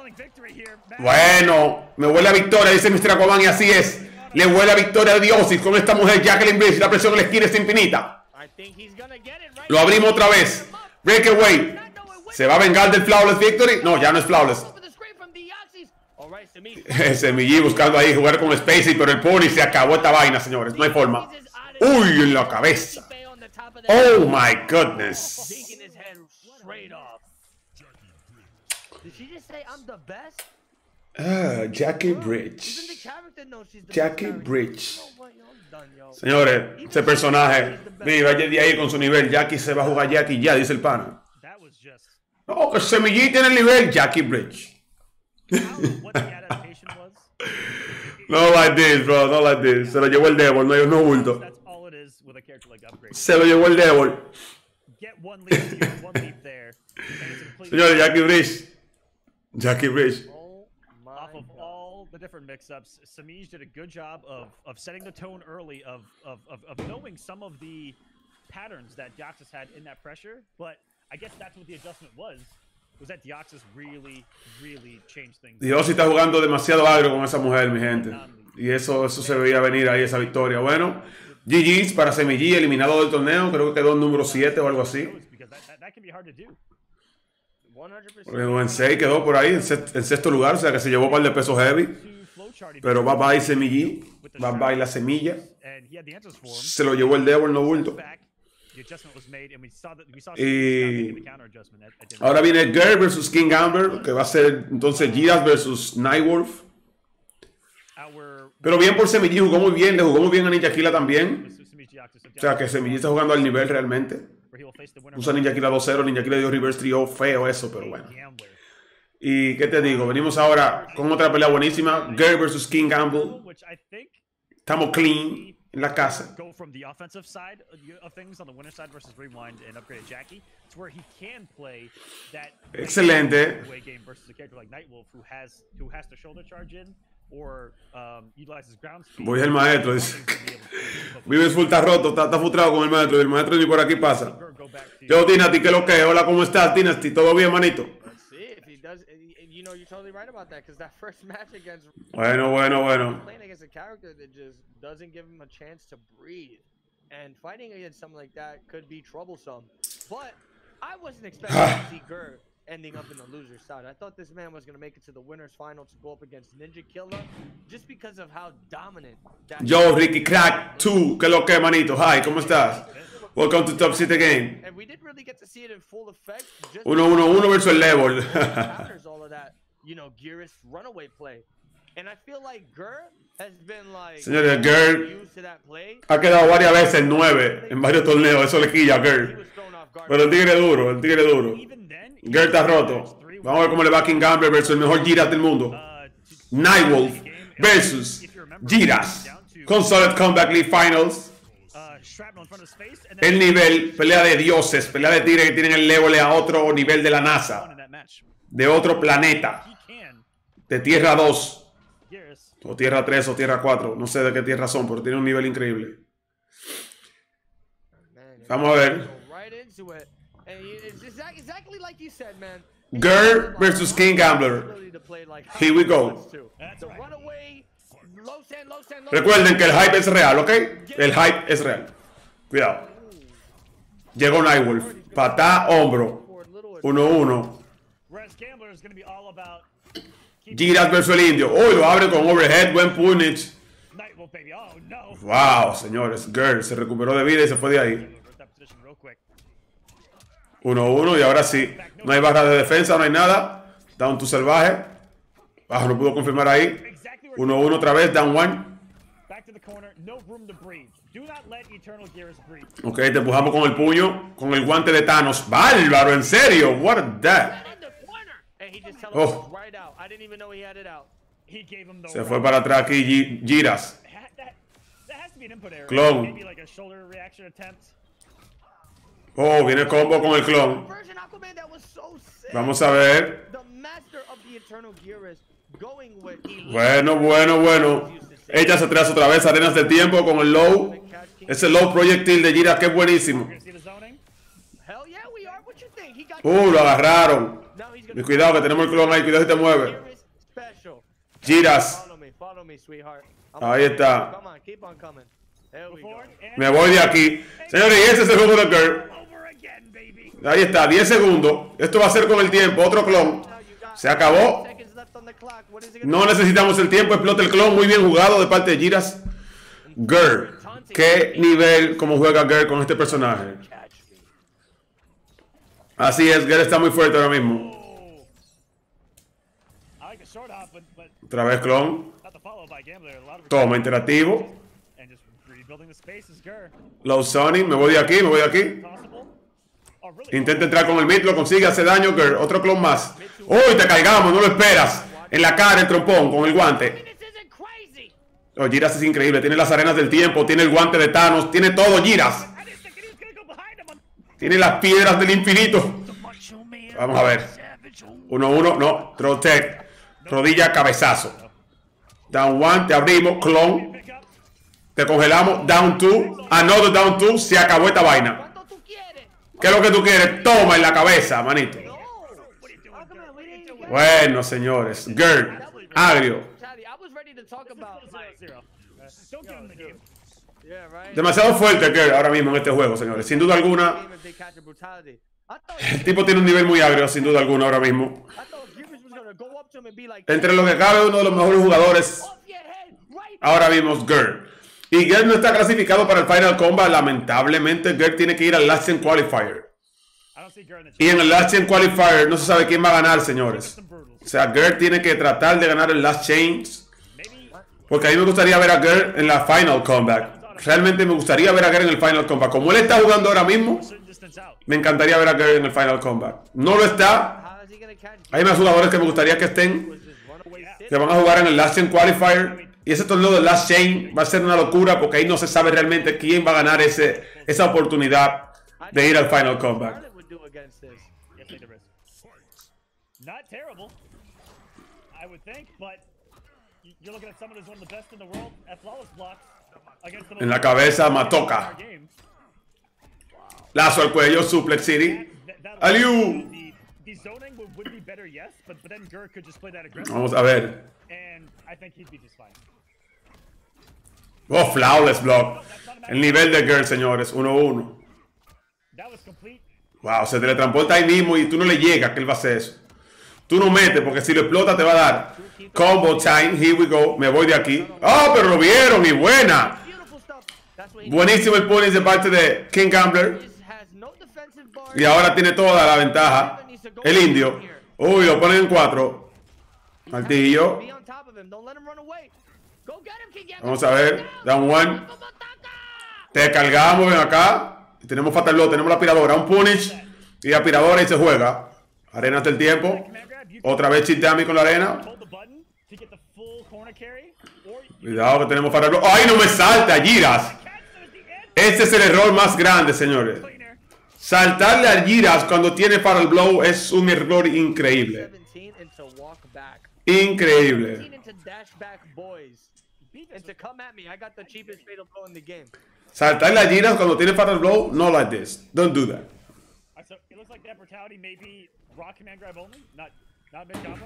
Bueno, me huele a victoria, dice Mr. Aquaman, y así es. Le huele a victoria a Diosix con esta mujer, Jacqueline Bridge. La presión en la esquina es infinita. Lo abrimos otra vez. Breakaway. ¿Se va a vengar del Flawless Victory? No, ya no es Flawless. Semillí buscando ahí jugar con Spacey, pero el pony se acabó esta vaina, señores. No hay forma. Uy, en la cabeza. Oh my goodness. Did she just say I'm the best? Jackie Even the Bridge. character knows she's the Jackie best character. Bridge. You know what, yo, I'm done, yo. Señores, ese personaje, mira, de ahí con su nivel, Jackie se va a jugar Jackie ya, dice el pana. That was just No, que Semillí tiene el nivel, Jackie Bridge. what the adaptation was. No like this, bro, no like this. Se lo llevó el Devil, no bulto. That's all it is with a character like Upgrade. Se lo llevó el Devil. Get one leap here, one leap there, and it's a complete Señores, Jackie Bridge. Jackie Bridge. Oh my off of God. all the different mix-ups. Samij did a good job of setting the tone early, of knowing some of the patterns that Deoxys had in that pressure. But I guess that's what the adjustment was that Deoxys really changed things. Dios está jugando demasiado agrio con esa mujer, mi gente. Y eso se veía venir ahí, esa victoria. Bueno, GG's para Semillí, eliminado del torneo. Creo que quedó en número 7 o algo así. Because that can be hard to do. 100%. Porque en 6 quedó por ahí, en sexto lugar. O sea que se llevó un par de pesos heavy. Pero bye bye Semillí. Bye bye la semilla. And he had the answers for him. Se lo llevó el Devil, no bulto. Back, the adjustment was made, and we saw Y the counter adjustment. ahora viene Girl versus King Amber, que va a ser entonces Giras versus Nightwolf. Pero bien por Semillí, jugó muy bien, le jugó muy bien a Ninja Killa también. O sea que Semillí está jugando al nivel realmente. Usa Ninja Killa 2-0, Ninja Killa dio reverse trio, feo eso, pero bueno. Y qué te digo, venimos ahora con otra pelea buenísima, Girl versus King Gamble. Estamos clean en la casa. Go from the offensive side of things on the winner side versus Rewind and upgrade Jackie to where he can play that Excelente. way game versus a character like Nightwolf who has to shoulder charge in or utilizes ground speed. Voy al maestro, dice. Vives full, está roto, está frustrado con el maestro. Y el maestro ni por aquí pasa. Yo, Dynasty, ¿qué lo que? Hola, ¿cómo estás, Dynasty? ¿Todo bien, manito? Let's see if he does. You know, you're totally right about that because that first match against Bueno. playing against a character that just doesn't give him a chance to breathe, and fighting against something like that could be troublesome. But I wasn't expecting to see Gert ending up in the loser's side. I thought this man was going to make it to the winner's final to go up against Ninja Killa just because of how dominant that. Yo, Ricky Crack 2, ¿qué lo que, manito? Hi, ¿cómo estás? Welcome to Top City Game. And we didn't really get to see it in full effect. 1-1-1 versus el Level. counters all of that, you know, Gearus runaway play. And I feel like Gert has been like Señores, Gert used to that play. ha quedado varias veces 9 en varios torneos. Eso le quilla a He Gert. was thrown off guard. Pero el tigre duro, el tigre duro. Even then, Gert está roto. Vamos a ver cómo le va a King Gambler versus el mejor Giras del mundo. Nightwolf versus Giras. Con Solid Comeback League Finals. shrapnel in front of his face, and then El nivel, pelea de dioses, pelea de tigres que tienen el level a otro nivel de la NASA. in that match. De otro planeta. He can. De Tierra 2. Gearus. O Tierra 3 o Tierra 4. No sé de qué tierra son, pero tiene un nivel increíble. Man, Vamos a ver. go right into it. And it's exactly like you said, man. Gert versus King Gambler. Here we go. That's The right. runaway, low stand, low stand, low Recuerden que el hype es real, ¿ok? El hype es real. Cuidado. Llegó Nightwolf. Patá, hombro. 1-1. Whereas Gambler is going to be all about Giras versus el indio. Uy, lo abre con overhead, buen punch. Nightwolf, baby. Oh, no. Wow, señores. Gert se recuperó de vida y se fue de ahí. Reverse that position real quick. 1-1 y ahora sí. No hay barra de defensa, no hay nada. Down to salvaje. Bajo, no pudo confirmar ahí. Exactly where 1-1 otra vez, down 1. back to the corner. No room to breathe. Do not let Eternal Gearus breathe. Ok, te empujamos con el puño, con el guante de Thanos. ¡Bárbaro! ¿En serio? What a that? in the corner. And he just Oh. right out. I didn't even know he had it out. He gave him the Se fue para atrás aquí Giras. That has to be an input error. Clone. Maybe like a shoulder reaction attempt. Oh, viene combo con el clon. Version Aquaman that was so sick. Vamos a ver. The master of the Eternal Gearus going with elite. Bueno. Ella se trae otra vez Arenas del Tiempo con el low. Ese low proyectil de Giras que es buenísimo. You're gonna see the zoning. Hell yeah, we are. What you think? He got Lo agarraron. Now he's Y gonna cuidado que tenemos el clon ahí, cuidado si te mueve. Gearus special. Giras. Follow me, sweetheart. Ahí está. Come on, keep on coming. There we go. Forward and Me voy de aquí. Señores, y ese es el juego de Gert. over again, baby. Ahí está, 10 segundos. Esto va a ser con el tiempo. Otro clon. Now you got Se acabó. seconds left on the clock. What is it gonna No necesitamos el tiempo. Explota el clon. Muy bien jugado de parte de Giras. Gert. ¿Qué nivel como juega Gert con este personaje? catch me? Así es, Gert está muy fuerte ahora mismo. short hop, but Otra vez clon. not the follow by Gambler. A lot of Toma, interactivo. and just rebuilding the space is Gur. Low Sonic, me voy de aquí, me voy de aquí. Possible. Oh, really? Intenta entrar con el mid, lo consigue, hace daño, Girl. Otro clon más. Uy, te caigamos, no lo esperas. En la cara el trompón con el guante. This isn't crazy. Oh, Giras es increíble, tiene las arenas del tiempo, tiene el guante de Thanos, tiene todo, Giras. I didn't think he was gonna go behind him. Tiene las piedras del infinito. Macho man. Vamos a ver. 1-1, no, throw tech. Rodilla, cabezazo. Down 1, te abrimos, clon. Pick up. Te congelamos, down 2. Another down 2, se acabó esta vaina. ¿Cuánto tú quieres? ¿Qué es lo que tú quieres? Toma en la cabeza, manito. No. What are you doing, How come Gur? we didn't get- Bueno, señores. Girl, agrio. Chaddy, I was ready to talk about like, 0-0. Don't give him the game. yeah, right. Demasiado fuerte Girl ahora mismo en este juego, señores. Sin duda alguna, Game if they catch a brutality. I thought el tipo tiene un nivel muy agrio, sin duda alguna, ahora mismo. Givers was gonna go up to him and be like, Entre lo que cabe, uno de los mejores jugadores Off your head, right? ahora mismo es Girl. Y Girl no está clasificado para el Final Combat. Lamentablemente, Girl tiene que ir al Last Gen Qualifier. I don't see Gur in the Y en el Last Gen Qualifier no se sabe quién va a ganar, señores. some brutals. O sea, Girl tiene que tratar de ganar el Last Chains. Maybe Porque a mí me gustaría ver a Girl en la Final Combat. Realmente me gustaría ver a Girl en el Final Combat. Como él está jugando ahora mismo, certain distance out. me encantaría ver a Girl en el Final Combat. No lo está. how is he gonna catch? Hay más jugadores que me gustaría que estén, Was just run away sit. que van a jugar en el Last Gen Qualifier. Y ese torneo del Last Chain va a ser una locura porque ahí no se sabe realmente quién va a ganar esa oportunidad de ir al Final Combat. Charlotte would do against this. Yes, take the risk. Not terrible, I would think, but you're looking at someone who's one of the best in the world at flawless blocks against the En la cabeza, in Matoka. our game. Lazo al cuello, Suplex City. That Aliu. the zoning would be better, yes, but then Gur could just play that aggressive, Vamos a ver. and I think he'd be just fine. Oh, flawless block. El nivel de Girl, señores. 1-1. That was complete. Wow, se teletransporta ahí mismo y tú no le llegas que él va a hacer eso. Tú no metes porque si lo explota te va a dar. Combo time, here we go. Me voy de aquí. Oh, pero lo vieron y buena. Beautiful stuff. That's what he Buenísimo el punish de parte de King Gambler. has no defensive bar. Y ahora tiene toda la ventaja. El indio. Uy, lo ponen en 4. Martillo. Be on top of him. Don't let him run away. Go get him, King Gambler. Vamos a ver. Down 1. Como taca. Te cargamos, ven acá. Y tenemos Fatal Blow, tenemos la aspiradora. Un punish y aspiradora y se juega. Arena hasta el tiempo. Command grab, you Otra vez Chitami con la arena. hold the button to get the full corner carry, or you Cuidado que tenemos Fatal Blow. ¡Ay, no me salta, Giras! catch them at the end. Este es el error más grande, señores. Cleaner. Saltarle a Giras cuando tiene Fatal Blow es un error increíble. 17 into walk back. Increíble. 17 into dash back boys. And to come at me, I got the cheapest fatal blow in the game. Saltarle a Giras cuando tiene Fatal Blow, no like this. Don't do that. So it looks like that brutality may be raw command grab only, not mid combo.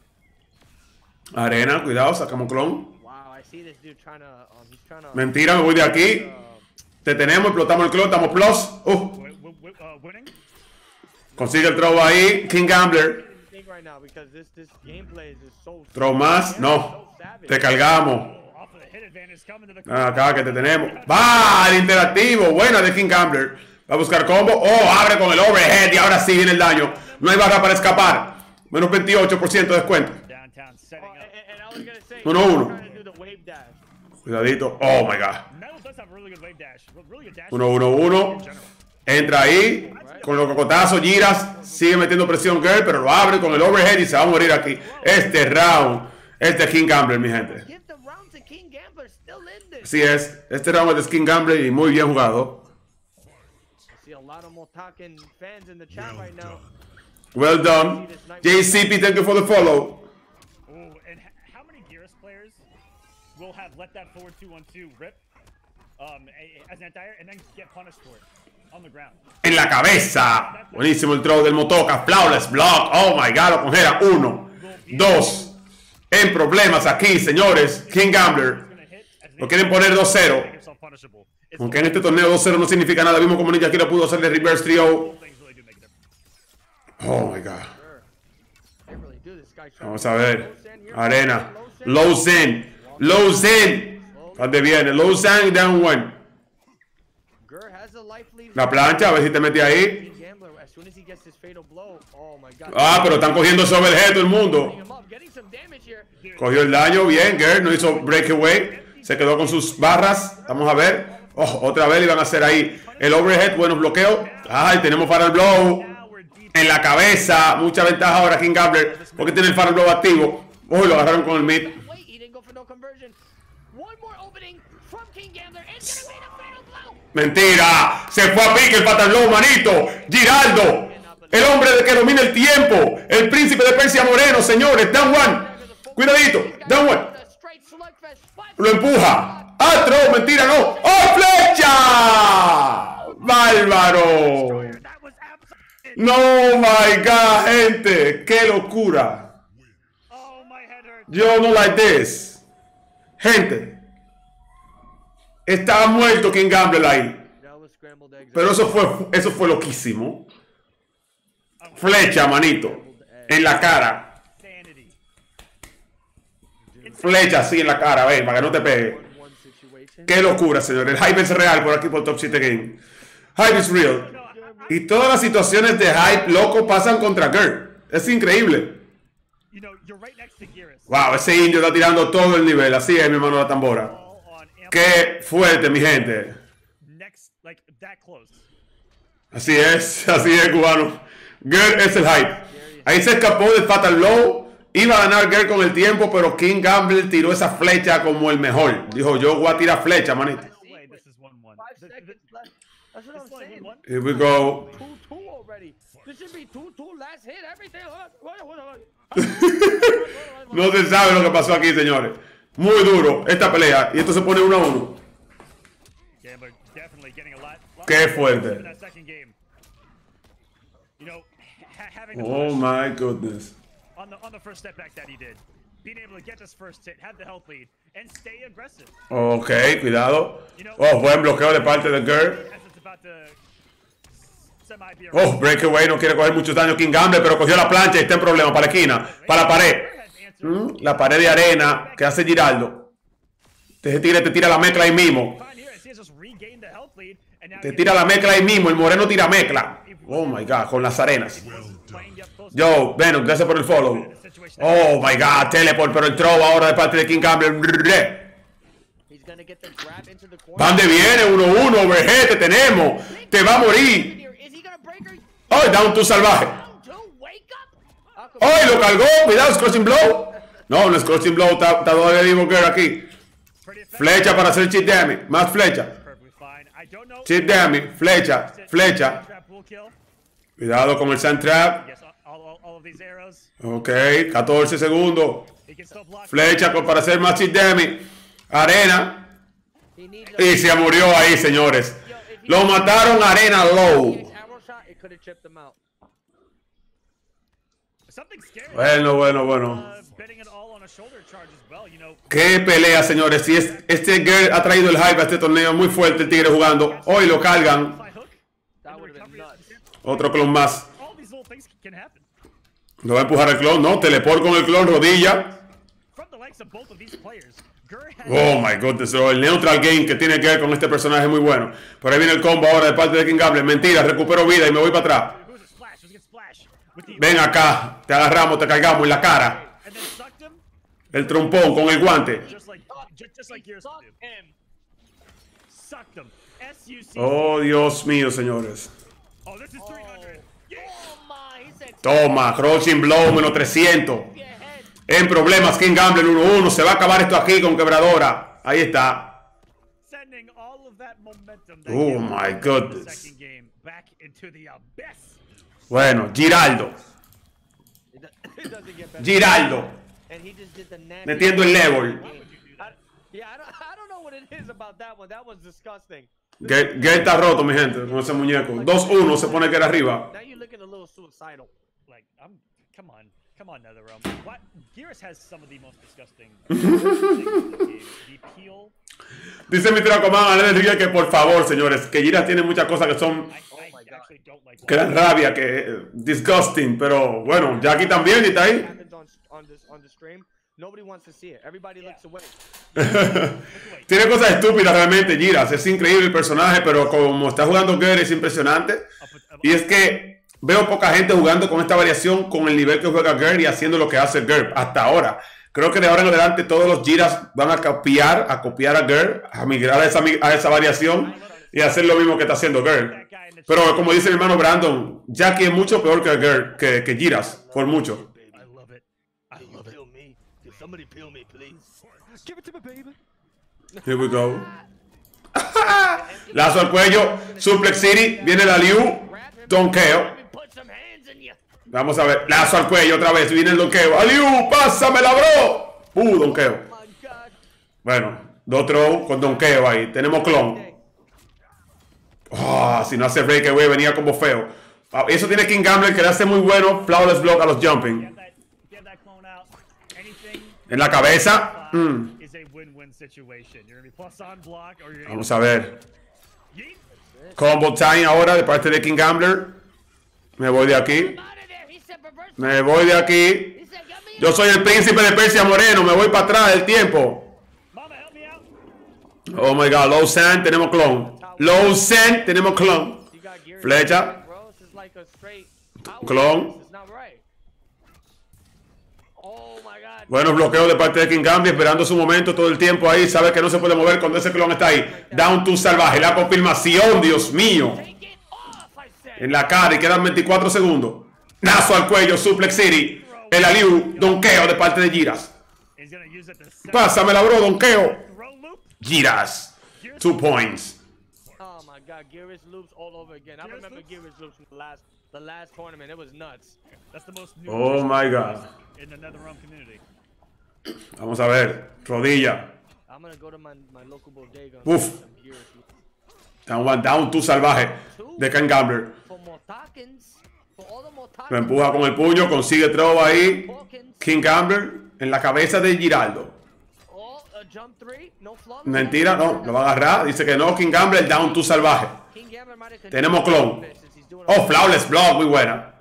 Arena, cuidado, sacamos clon. Wow, I see this dude trying to, he's trying to, Mentira, me voy de aquí. Te tenemos, explotamos el clon, estamos plus. Winning. Consigue el throw ahí. King Gambler. think right now because this gameplay is just so. Throw más, no. Te cargamos. Off of the hit advantage coming to the Acá que te tenemos. Va, el interactivo. Buena de King Gambler. Va a buscar combo. Oh, abre con el overhead y ahora sí viene el daño. No hay barra para escapar. Menos 28% de descuento. downtown setting up. And I was gonna say, 1-1. trying to do the wave dash. Cuidadito. Oh my god. Metal does have a really good wave dash. Really good dash. 1-1-1. Entra ahí. Con los cocotazos, giras. Sigue metiendo presión Girl, pero lo abre con el overhead y se va a morir aquí. Este round. Este es King Gambler, mi gente. Give the round to King Gambler, still in this. Así es. Este round es de King Gambler y muy bien jugado. I see a lot of Motakan fans in the chat right now. Well done. JCP, thank you for the follow. Ooh, and how many Gears players will have let that forward 2-1-2 rip as an anti-air and then get punished for it on the ground? En la cabeza. Buenísimo el throw del Motoka. Flawless block. Oh my god, lo congela. 1, 2. En problemas aquí, señores. King Gambler. Gonna hit as an Lo quieren poner 2-0. make himself punishable. It's Aunque en este torneo 2-0 no significa nada. Vimos como Ninja Kira pudo hacerle reverse trio. little things really do make a difference. Oh my god. They really do. This guy trying Vamos to a ver. low send here. Arena. Low send. Low Zen. Low Zen. ¿Dónde viene? Low Zen down 1. Gur has a life lead. La plancha, a ver si te metí ahí. King Gambler, as soon as he gets his fatal blow, oh my God. Ah, pero están cogiendo sobre el head todo el mundo. Him up, getting some damage here. Cogió el daño, bien, Gert no hizo breakaway. Se quedó con sus barras. Vamos a ver. Oh, otra vez le iban a hacer ahí el overhead, buenos bloqueos. Ay, tenemos Fatal Blow en la cabeza. Mucha ventaja ahora King Gambler porque tiene el Fatal Blow activo. Uy, lo agarraron con el mid. Wait, he didn't go for no conversion. One more opening from King Gambler. It's gonna be the fatal blow. Mentira, se fue a pique el Fatal Blow, manito. Giraldo, el hombre de que domina el tiempo. El príncipe de Persia Moreno, señores. Down one. Cuidadito, down one. Lo empuja. ¡Atro! ¡Mentira, no! ¡Oh, flecha! ¡Bárbaro! ¡No, my God, gente! ¡Qué locura! Yo no like this. Gente. Estaba muerto King Gambler ahí. Pero eso fue loquísimo. Flecha, manito. En la cara. Flecha así en la cara, ven, para que no te pegue. Qué locura, señor. El hype es real por aquí por Top 7 Game. Hype is real. Y todas las situaciones de hype loco pasan contra Gert. Es increíble. Wow, ese indio está tirando todo el nivel. Así es, mi hermano la tambora. Qué fuerte, mi gente. Así es, cubano. Gert es el hype. Ahí se escapó del Fatal Blow. Iba a ganar Gert con el tiempo, pero King Gambler tiró esa flecha como el mejor. Dijo, yo voy a tirar flecha, manito. Here we go. No se sabe lo que pasó aquí, señores. Muy duro esta pelea. Y esto se pone 1-1. Qué fuerte. Oh my goodness. On the first step back that he did, being able to get this first hit, have the health lead, and stay aggressive. Ok, cuidado. Oh, buen bloqueo de parte de Gert. Oh, breakaway, no quiere coger mucho daño King Gambler, pero cogió la plancha y está en problema para la esquina, para la pared. La pared de arena que hace Giraldo. Este tigre te tira la mezcla ahí mismo. Te tira la mezcla ahí mismo, el moreno tira mezcla. Oh my God, con las arenas. Yo, Venom, gracias por el follow. Oh my God, teleport, pero el throw ahora de parte de King Gambler. Van de viene, 1-1, overhead, te tenemos. Te va a morir. Oh, down to salvaje. Oh, lo cargó, cuidado, Scorching Blow. No, no es Scorching Blow, está todavía vivo Gert aquí. Flecha para hacer chip damage, más flecha. Chip damage, flecha, flecha. Cuidado con el sand trap. Ok, 14 segundos. Flecha para hacer más chip damage. Arena. Y se murió ahí, señores. Lo mataron Arena Low. Bueno. Qué pelea, señores. Si este Gert ha traído el hype a este torneo muy fuerte, el tigre jugando. Hoy lo cargan. Otro clon más. Lo va a empujar el clon, ¿no? Teleport con el clon, rodilla. Oh my goodness, el neutral game que tiene que ver con este personaje es muy bueno. Por ahí viene el combo ahora de parte de King Gambler. Mentira, recupero vida y me voy para atrás. Ven acá, te agarramos, te cargamos en la cara. El trompón con el guante. Oh, Dios mío, señores. Toma, Crouching Blow, menos 300. En problemas, King Gambler 1-1. Se va a acabar esto aquí con quebradora. Ahí está. Oh my goodness. Bueno, Giraldo. Giraldo. Metiendo el level. Gert está roto, mi gente, con ese muñeco. 2-1 se pone que era arriba. Come on, NetherRealm. What? Geras has some of the most disgusting things in the game. The peel. Dice mi Tracoman que por favor, señores, que Geras tiene muchas cosas que son que dan rabia, que disgusting, pero bueno, ya aquí también está ahí. nobody wants to see it. Everybody looks away. Tiene cosas estúpidas realmente, Giras. Es increíble el personaje, pero como está jugando Girl es impresionante. Y es que veo poca gente jugando con esta variación, con el nivel que juega Girl y haciendo lo que hace Girl hasta ahora. Creo que de ahora en adelante todos los Giras van a copiar a Girl, a migrar a esa variación y hacer lo mismo que está haciendo Girl. Pero como dice mi hermano Brandon, Jackie es mucho peor que Girl, que Giras, por mucho. Here we go. Lazo al cuello, Suplex City, viene la Liu, donkeo. Vamos a ver, lazo al cuello otra vez, viene el donkeo. Aliu, pásamela, bro. Donkeo. Bueno, dos throw con donkeo ahí. Tenemos clon. Si no hace breakaway, venía como feo. Eso tiene King Gambler, que le hace muy bueno. Flawless block a los jumping. En la cabeza. Vamos a ver. Combo time ahora de parte de King Gambler. Me voy de aquí. Me voy de aquí. Yo soy el príncipe de Persia Moreno. Me voy para atrás del tiempo. Oh my god. Low Sand. Tenemos clon. Low Sand. Tenemos clon. Flecha. Clon. Buenos bloqueos de parte de King Gambler, esperando su momento todo el tiempo ahí. Sabe que no se puede mover cuando ese clon está ahí. Down to salvaje. La confirmación, Dios mío. En la cara y quedan 24 segundos. Lazo al cuello, Suplex City. El Aliu, donkeo de parte de Giras. Pásamela, bro, donkeo. Giras. 2 points. Oh my god, Gearless loops all over again. I remember Gearless loops from the last tournament. It was nuts. That's the most Oh my god. In the NetherRealm community. Vamos a ver, rodilla. I'm gonna go to my local bodega. Uf. Down to salvaje de King Gambler. Lo empuja con el puño, consigue throw ahí. King Gambler en la cabeza de Giraldo. Mentira, no, lo va a agarrar. Dice que no, King Gambler, down to salvaje. Tenemos clon. Oh, flawless block, muy buena.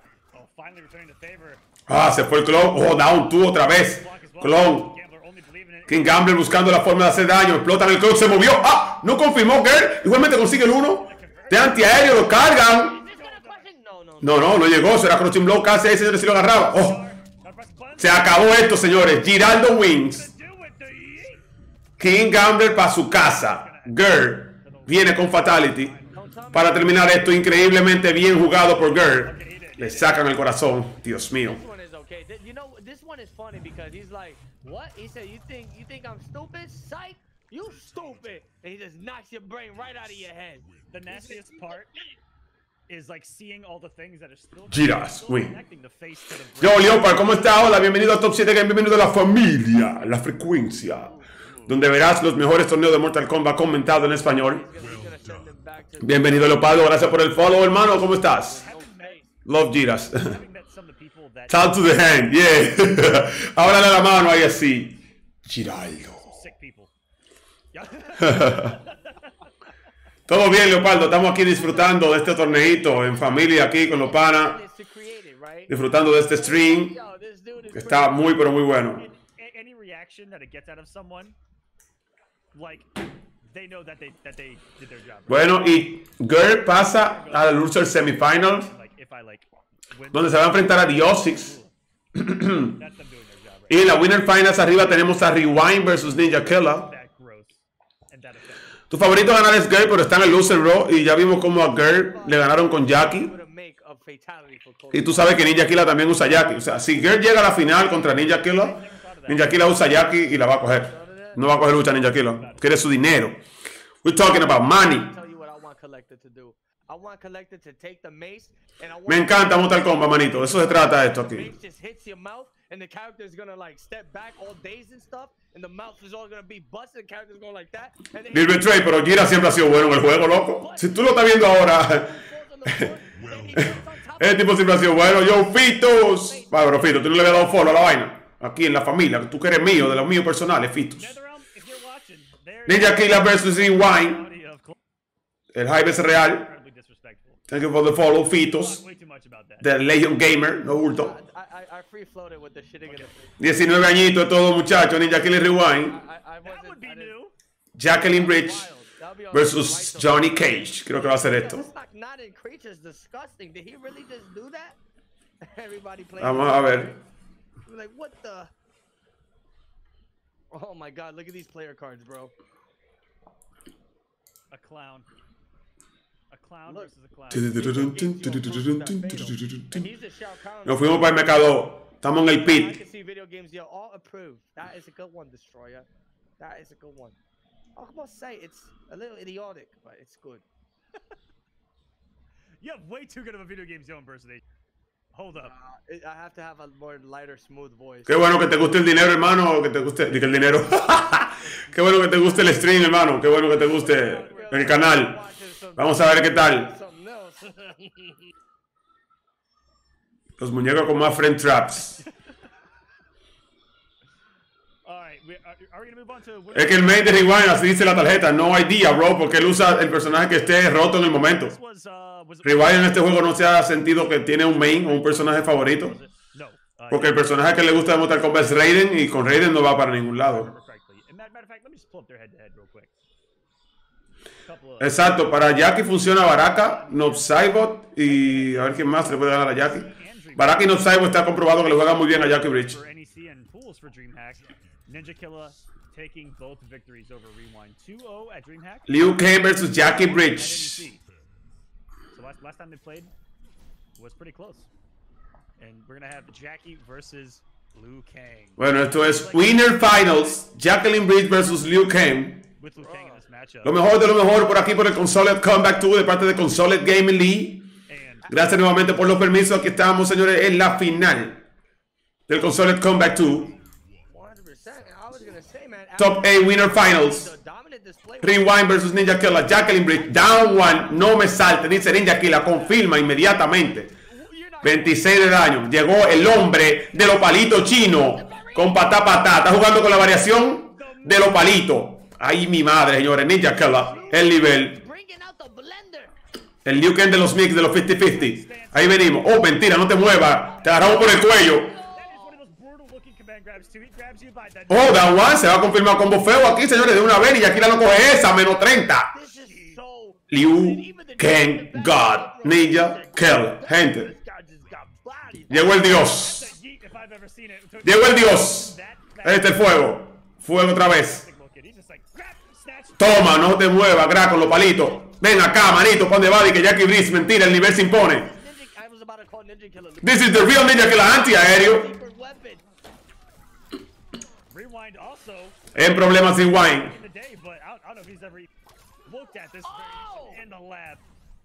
Se fue el clon. Down to otra vez. Clon. King Gambler buscando la forma de hacer daño. Explotan el clon, se movió. No confirmó Girl. Igualmente consigue el 1. De antiaéreo, lo cargan. No llegó. Será crouching blow casi ahí, señores, si lo agarraba. Se acabó esto, señores. Giraldo wins. King Gambler para su casa. Girl viene con Fatality para terminar esto. Increíblemente bien jugado por Girl. Le sacan el corazón. Dios mío. This one is funny because he's like, what? He said, you think I'm stupid? Psych, you stupid. And he just knocks your brain right out of your head. The nastiest part is like seeing all the things that are still Giras, win. connecting the face to the brain. Yo, Leopard, ¿cómo está? Hola, bienvenido a Top 7 Game, bienvenido a la familia, la frecuencia, donde verás los mejores torneos de Mortal Kombat comentados en español. Bienvenido, Leopardo, gracias por el follow, hermano, ¿cómo estás? Love Giras. Talk to the hand, yeah. Ábrale la mano ahí así. Giraldo. Todo bien, Leopardo. Estamos aquí disfrutando de este torneito en familia aquí con los panas. Disfrutando de este stream. Que está muy, pero muy bueno. Bueno, y Girl pasa a la Loser Semifinals, donde se va a enfrentar a The Osix. Y en la Winner Finals arriba tenemos a Rewind versus Ninja Killer. Tu favorito a ganar es Girl, pero está en el Loser Row. Y ya vimos cómo a Girl le ganaron con Jackie. Y tú sabes que Ninja Killer también usa Jackie. O sea, si Girl llega a la final contra Ninja Killer, Ninja Killer usa Jackie y la va a coger. No va a coger lucha Ninja Killer. Quiere su dinero. We're talking about money. Me encanta Mortal Kombat, manito. Eso se trata de esto aquí. Lil Betray, pero Gira siempre ha sido bueno en el juego, loco. Si tú lo estás viendo ahora, ese tipo siempre ha sido bueno. Yo, Fitos. Vale, pero Fitos, tú no le habías dado follow a la vaina. Aquí en la familia, tú que eres mío, de los míos personales, Fitos. Ninja Killer versus Rewind. El hype es real. Thank you for the follow, Fitos. Way too much about that. The Legion Gamer, no bulto. I free floated with the shitting in the face. 19 añitos, todo muchacho. Ninja Killer Rewind. I That wasn't. would be I didn't- new. Jacqueline Bridge That'll be on versus right Johnny Cage. Creo que va a ser esto. That's not in creatures disgusting. Did he really just do that? Everybody playing. Vamos a ver. We're like, what the? Oh my god, look at these player cards, bro. A clown. A clown Look. versus a clown. And he's a Shao Kahn. Nos fuimos para el mercado. Estamos en el I pit. can see video games, yo, all approved. That is a good one, Destroyer. That is a good one. I must say, it's a little idiotic, but it's good. You have way too good of a video game zone impersonation. Hold up. I have to have a more lighter, smooth voice. Qué bueno que te guste el dinero, hermano. Que te guste. Diga el dinero. Qué bueno que te guste el stream, hermano. Qué bueno que te guste el canal. Vamos a ver qué tal. Something else. Los muñecos con más friend traps. Alright, are we gonna move on to Es que el main de Rewind, así dice la tarjeta. No idea, bro. Porque él usa el personaje que esté roto en el momento. This was Rewind en este juego no se ha sentido que tiene un main o un personaje favorito. No. Porque el personaje que le gusta de Mortal Kombat es Raiden y con Raiden no va para ningún lado. Correctly. And matter of fact, let me just pull up their head-to-head real quick. Exacto, para Jackie funciona Baraka, Noob Saibot y a ver quién más le puede ganar a Jackie. Baraka y Noob Saibot está comprobado que le juegan muy bien a Jackie Bridge. For NEC and pools for DreamHack, Ninja Killa taking both victories over Rewind. 2-0 at DreamHack. Liu Kang versus Jackie And Bridge. NEC. So last time they played was pretty close. And we're gonna have Jackie versus Liu Kang. Bueno, esto es Winner Finals, Jacqueline Bridge versus Liu Kang. With Liu Kang in this matchup. Lo mejor de lo mejor por aquí por el Consoled Comeback 2 de parte de Consoled Gaming League. And Gracias nuevamente por los permisos. Aquí estamos, señores, en la final del Consoled Comeback 2. 100%. I was gonna say, man. Top 8 Winner Finals. The dominant display. Rewind versus Ninja Killa, Jacqueline Bridge, down one, no me salte, dice Ninja Killa, confirma inmediatamente. 26 de daño, llegó el hombre de los palitos chino con patá patá, está jugando con la variación de los palitos. Ay mi madre, señores, Ninja Killa, el nivel. Bringing out the blender. El Liu Kang de los mix, de los 50-50. Ahí venimos, oh mentira, no te muevas, te agarramos por el cuello. that is one of those brutal looking command grabs too. He grabs you by that. Oh, down one, se va a confirmar combo feo aquí, señores, de una vez, y aquí la no coge esa, menos 30. This is so. Liu Kang God, Ninja Killa, gente. This guy just got bodied. Llegó el dios. That yeet, if I've ever seen it. Llegó el dios. Ahí está el fuego. Fuego otra vez. He's just like, grab, snatch. Toma, no te muevas, gra con los palitos. Ven acá, manito, pon de body que Jackie Bridge, mentira, el nivel se impone. I was about to call Ninja Killa. This is the real Ninja Killa antiaéreo. Super weapon. Rewind also En problemas sin wine. in the day, but I don't know if he's ever looked at this variation in the lab.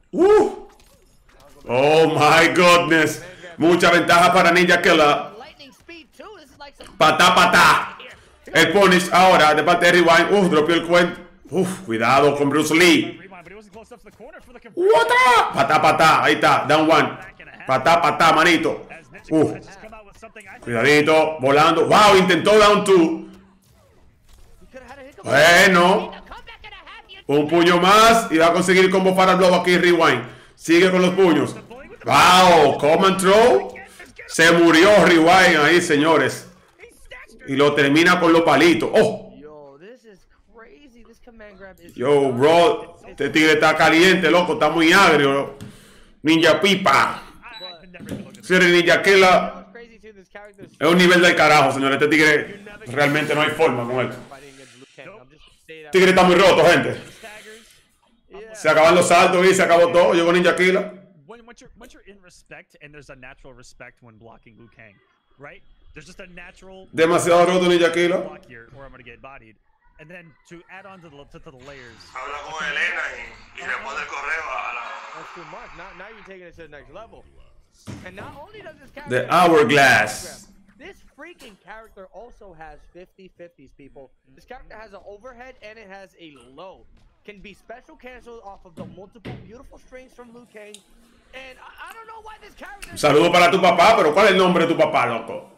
Oh my goodness. Mucha ventaja para Ninja Killa. Lightning speed too. This is like some. Patá, patá. El punish ahora de parte de Rewind. Dropió el cuento. Cuidado con Bruce Lee. Rewind, but he wasn't close enough to the corner for the What up? Patá, patá. Ahí está, down one. Patá, patá, manito. As Ninja Killa has just come out with something I think Cuidadito, volando. Wow, intentó down two. You could have had a hiccup. Bueno, A comeback and a half. You un puño más y va a conseguir combo para el blow aquí Rewind. Sigue con los puños. Wow, come and throw. Se murió Rewind ahí, señores. Y lo termina con los palitos. Oh, Yo, this is crazy. This command grab is. yo, bro. Este tigre está caliente, loco. Está muy agrio. Ninja Pipa. I could never look at Si eres Ninja Killa, What's crazy too, this character is es un nivel del carajo, señores. Este tigre realmente no hay forma con él. fighting against Liu Kang. I'm just saying that. Tigre está muy roto, gente. staggers. Yeah. Se acaban los saltos y se acabó todo. Llegó Ninja Killa. Once you're in respect, and there's a natural respect when blocking Liu Kang, right? There's just a natural Demasiado roto Ninja Killa. block here, or I'm gonna get bodied. And then to add on to the layers, Habla con Elena y le pone el correo a la... That's too much. Now you're taking it to the next level. And not only does this character The hourglass. this freaking character also has 50-50s, people. This character has an overhead and it has a low. Can be special canceled off of the multiple beautiful strings from Liu Kang. And I don't know why this character Saludo para tu papá, pero ¿cuál es el nombre de tu papá, loco?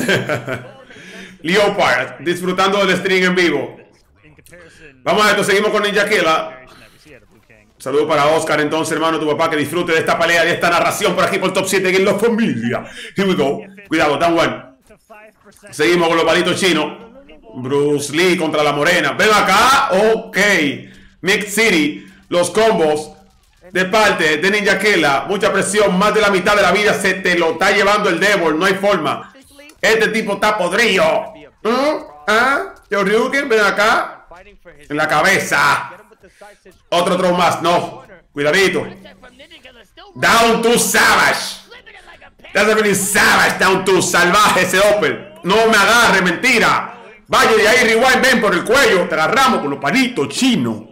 Leopard, disfrutando del stream en vivo. in comparison, Vamos a esto, seguimos con Ninja Killa. variation that we see out of Liu Kang. Saludo para Oscar, entonces, hermano, tu papá, que disfrute de esta pelea, de esta narración por aquí por Top 7 en la familia. Here we go. Cuidado, down one. Seguimos con los palitos chinos. Bruce Lee contra la morena. Ven acá. Ok. Mix City. Los combos de parte de Ninja Killa. Mucha presión. Más de la mitad de la vida se te lo está llevando el Devil. No hay forma. Este tipo está podrido. Yo Ryuken, ven acá. En la cabeza. Otro throw más. No. Cuidadito. Down to Savage. That's a really Savage. Down to salvaje ese open. No me agarre, mentira. Vaya de ahí, Rewind, ven por el cuello. Te agarramos con los palitos chinos.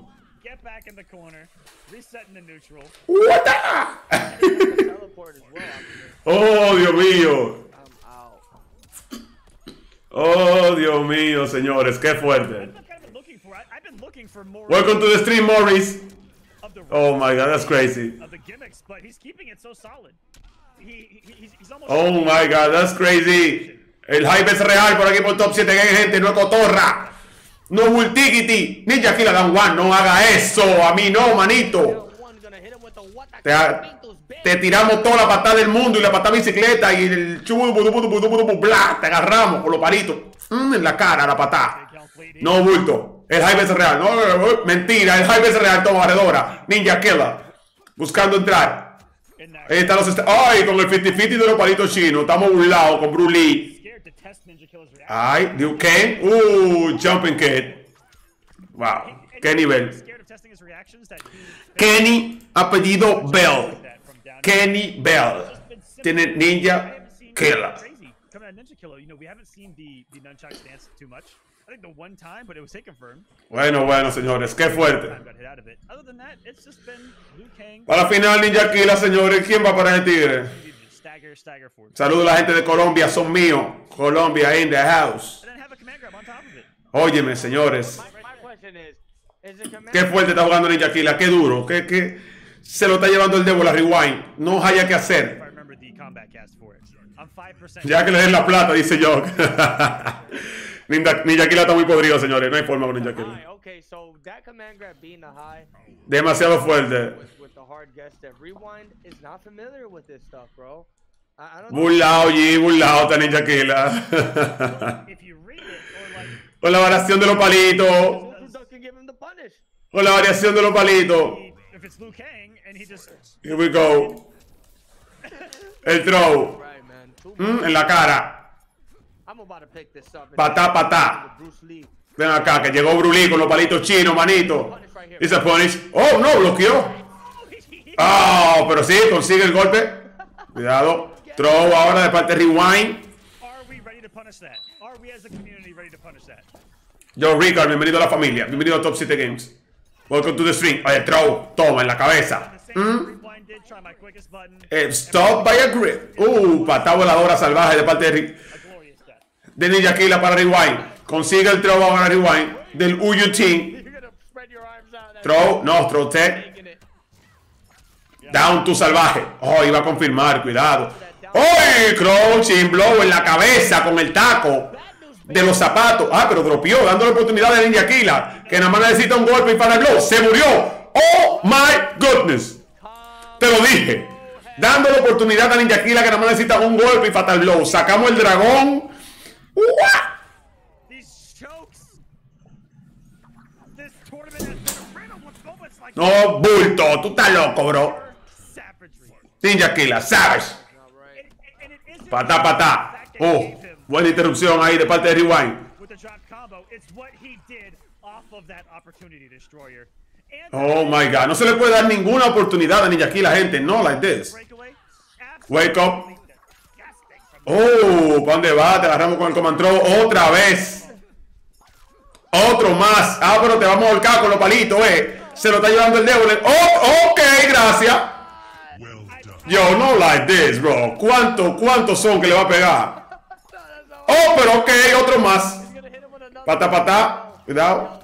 What the? Oh, Dios mío. Oh, Dios mío, señores. Qué fuerte. Welcome to the stream, Morris. Oh my God, that's crazy. Oh my God, that's crazy. El hype es real por aquí por Top 7 Game, gente. No es cotorra. No es multiquity. Ninja Killa down one. No haga eso. A mí no, manito. Te tiramos toda la patada del mundo y la patada bicicleta y el bla. Te agarramos con los palitos. En la cara la patada. No, bulto. El hype es real. No, mentira. El hype es real. Toma barredora. Ninja Killa. Buscando entrar. Ahí están los... Ay, con el 50-50 de los palitos chinos. Estamos burlados con Bruce Lee. Ay, Liu Kang. Jumping Kid. Wow. Qué nivel. Kenny, apellido Bell. Kenny Bell. Tiene Ninja Killa. Bueno, señores, qué fuerte. Para la final, Ninja Killa, señores. ¿Quién va para el tigre? Saludos a la gente de Colombia, son míos. Colombia in the house. Óyeme, señores. Qué fuerte está jugando Ninja Killa, qué duro. Qué se lo está llevando el Devil a Rewind. No haya que hacer. Ya que le den la plata, dice yo. Ninja Killa está muy podrido, señores. No hay forma con Ninja Killa. Demasiado fuerte. Burlao, G, burlao está Ninja Killa. Con la variación de los palitos. Con la variación de los palitos. Here we go. El throw. En la cara. Patá. Ven acá, que llegó Bruce Lee con los palitos chinos, manito. Dice punish. Oh, no, bloqueó. Oh, pero sí, consigue el golpe. Cuidado. Throw ahora de parte de Rewind. Yo, Rickard, bienvenido a la familia. Bienvenido a Top 7 Games. Welcome to the stream. Oye, throw. Toma, en la cabeza. Stop by a grip. Patada voladora salvaje de parte de Ninja Killa para Rewind. Consigue el throw ahora Rewind. Del Uyu Team. Throw. No, throw tech. Down to salvaje. Oh, iba a confirmar. Cuidado. ¡Oh! Crouching blow en la cabeza con el taco de los zapatos. Pero dropeó, dándole oportunidad a Ninja Killa, que nada más necesita un golpe y para el blow. ¡Se murió! ¡Oh my goodness! Te lo dije. Dándole oportunidad a Ninja Killa, que nada más necesita un golpe y fatal blow. Sacamos el dragón. No, bulto. Tú estás loco, bro. Ninja Killa, Savage. Patá. Buena interrupción ahí de parte de Rewind. Oh my God. No se le puede dar ninguna oportunidad a Ninja Killa, gente. No like this. Wake up. ¿Para dónde va? Te agarramos con el command throw otra vez. Otro más. Pero te vamos a volcar con los palitos, Se lo está llevando el Devil. Ok, gracias. Yo, no like this, bro. ¿Cuántos son que le va a pegar? Pero ok, otro más. Patá. Cuidado.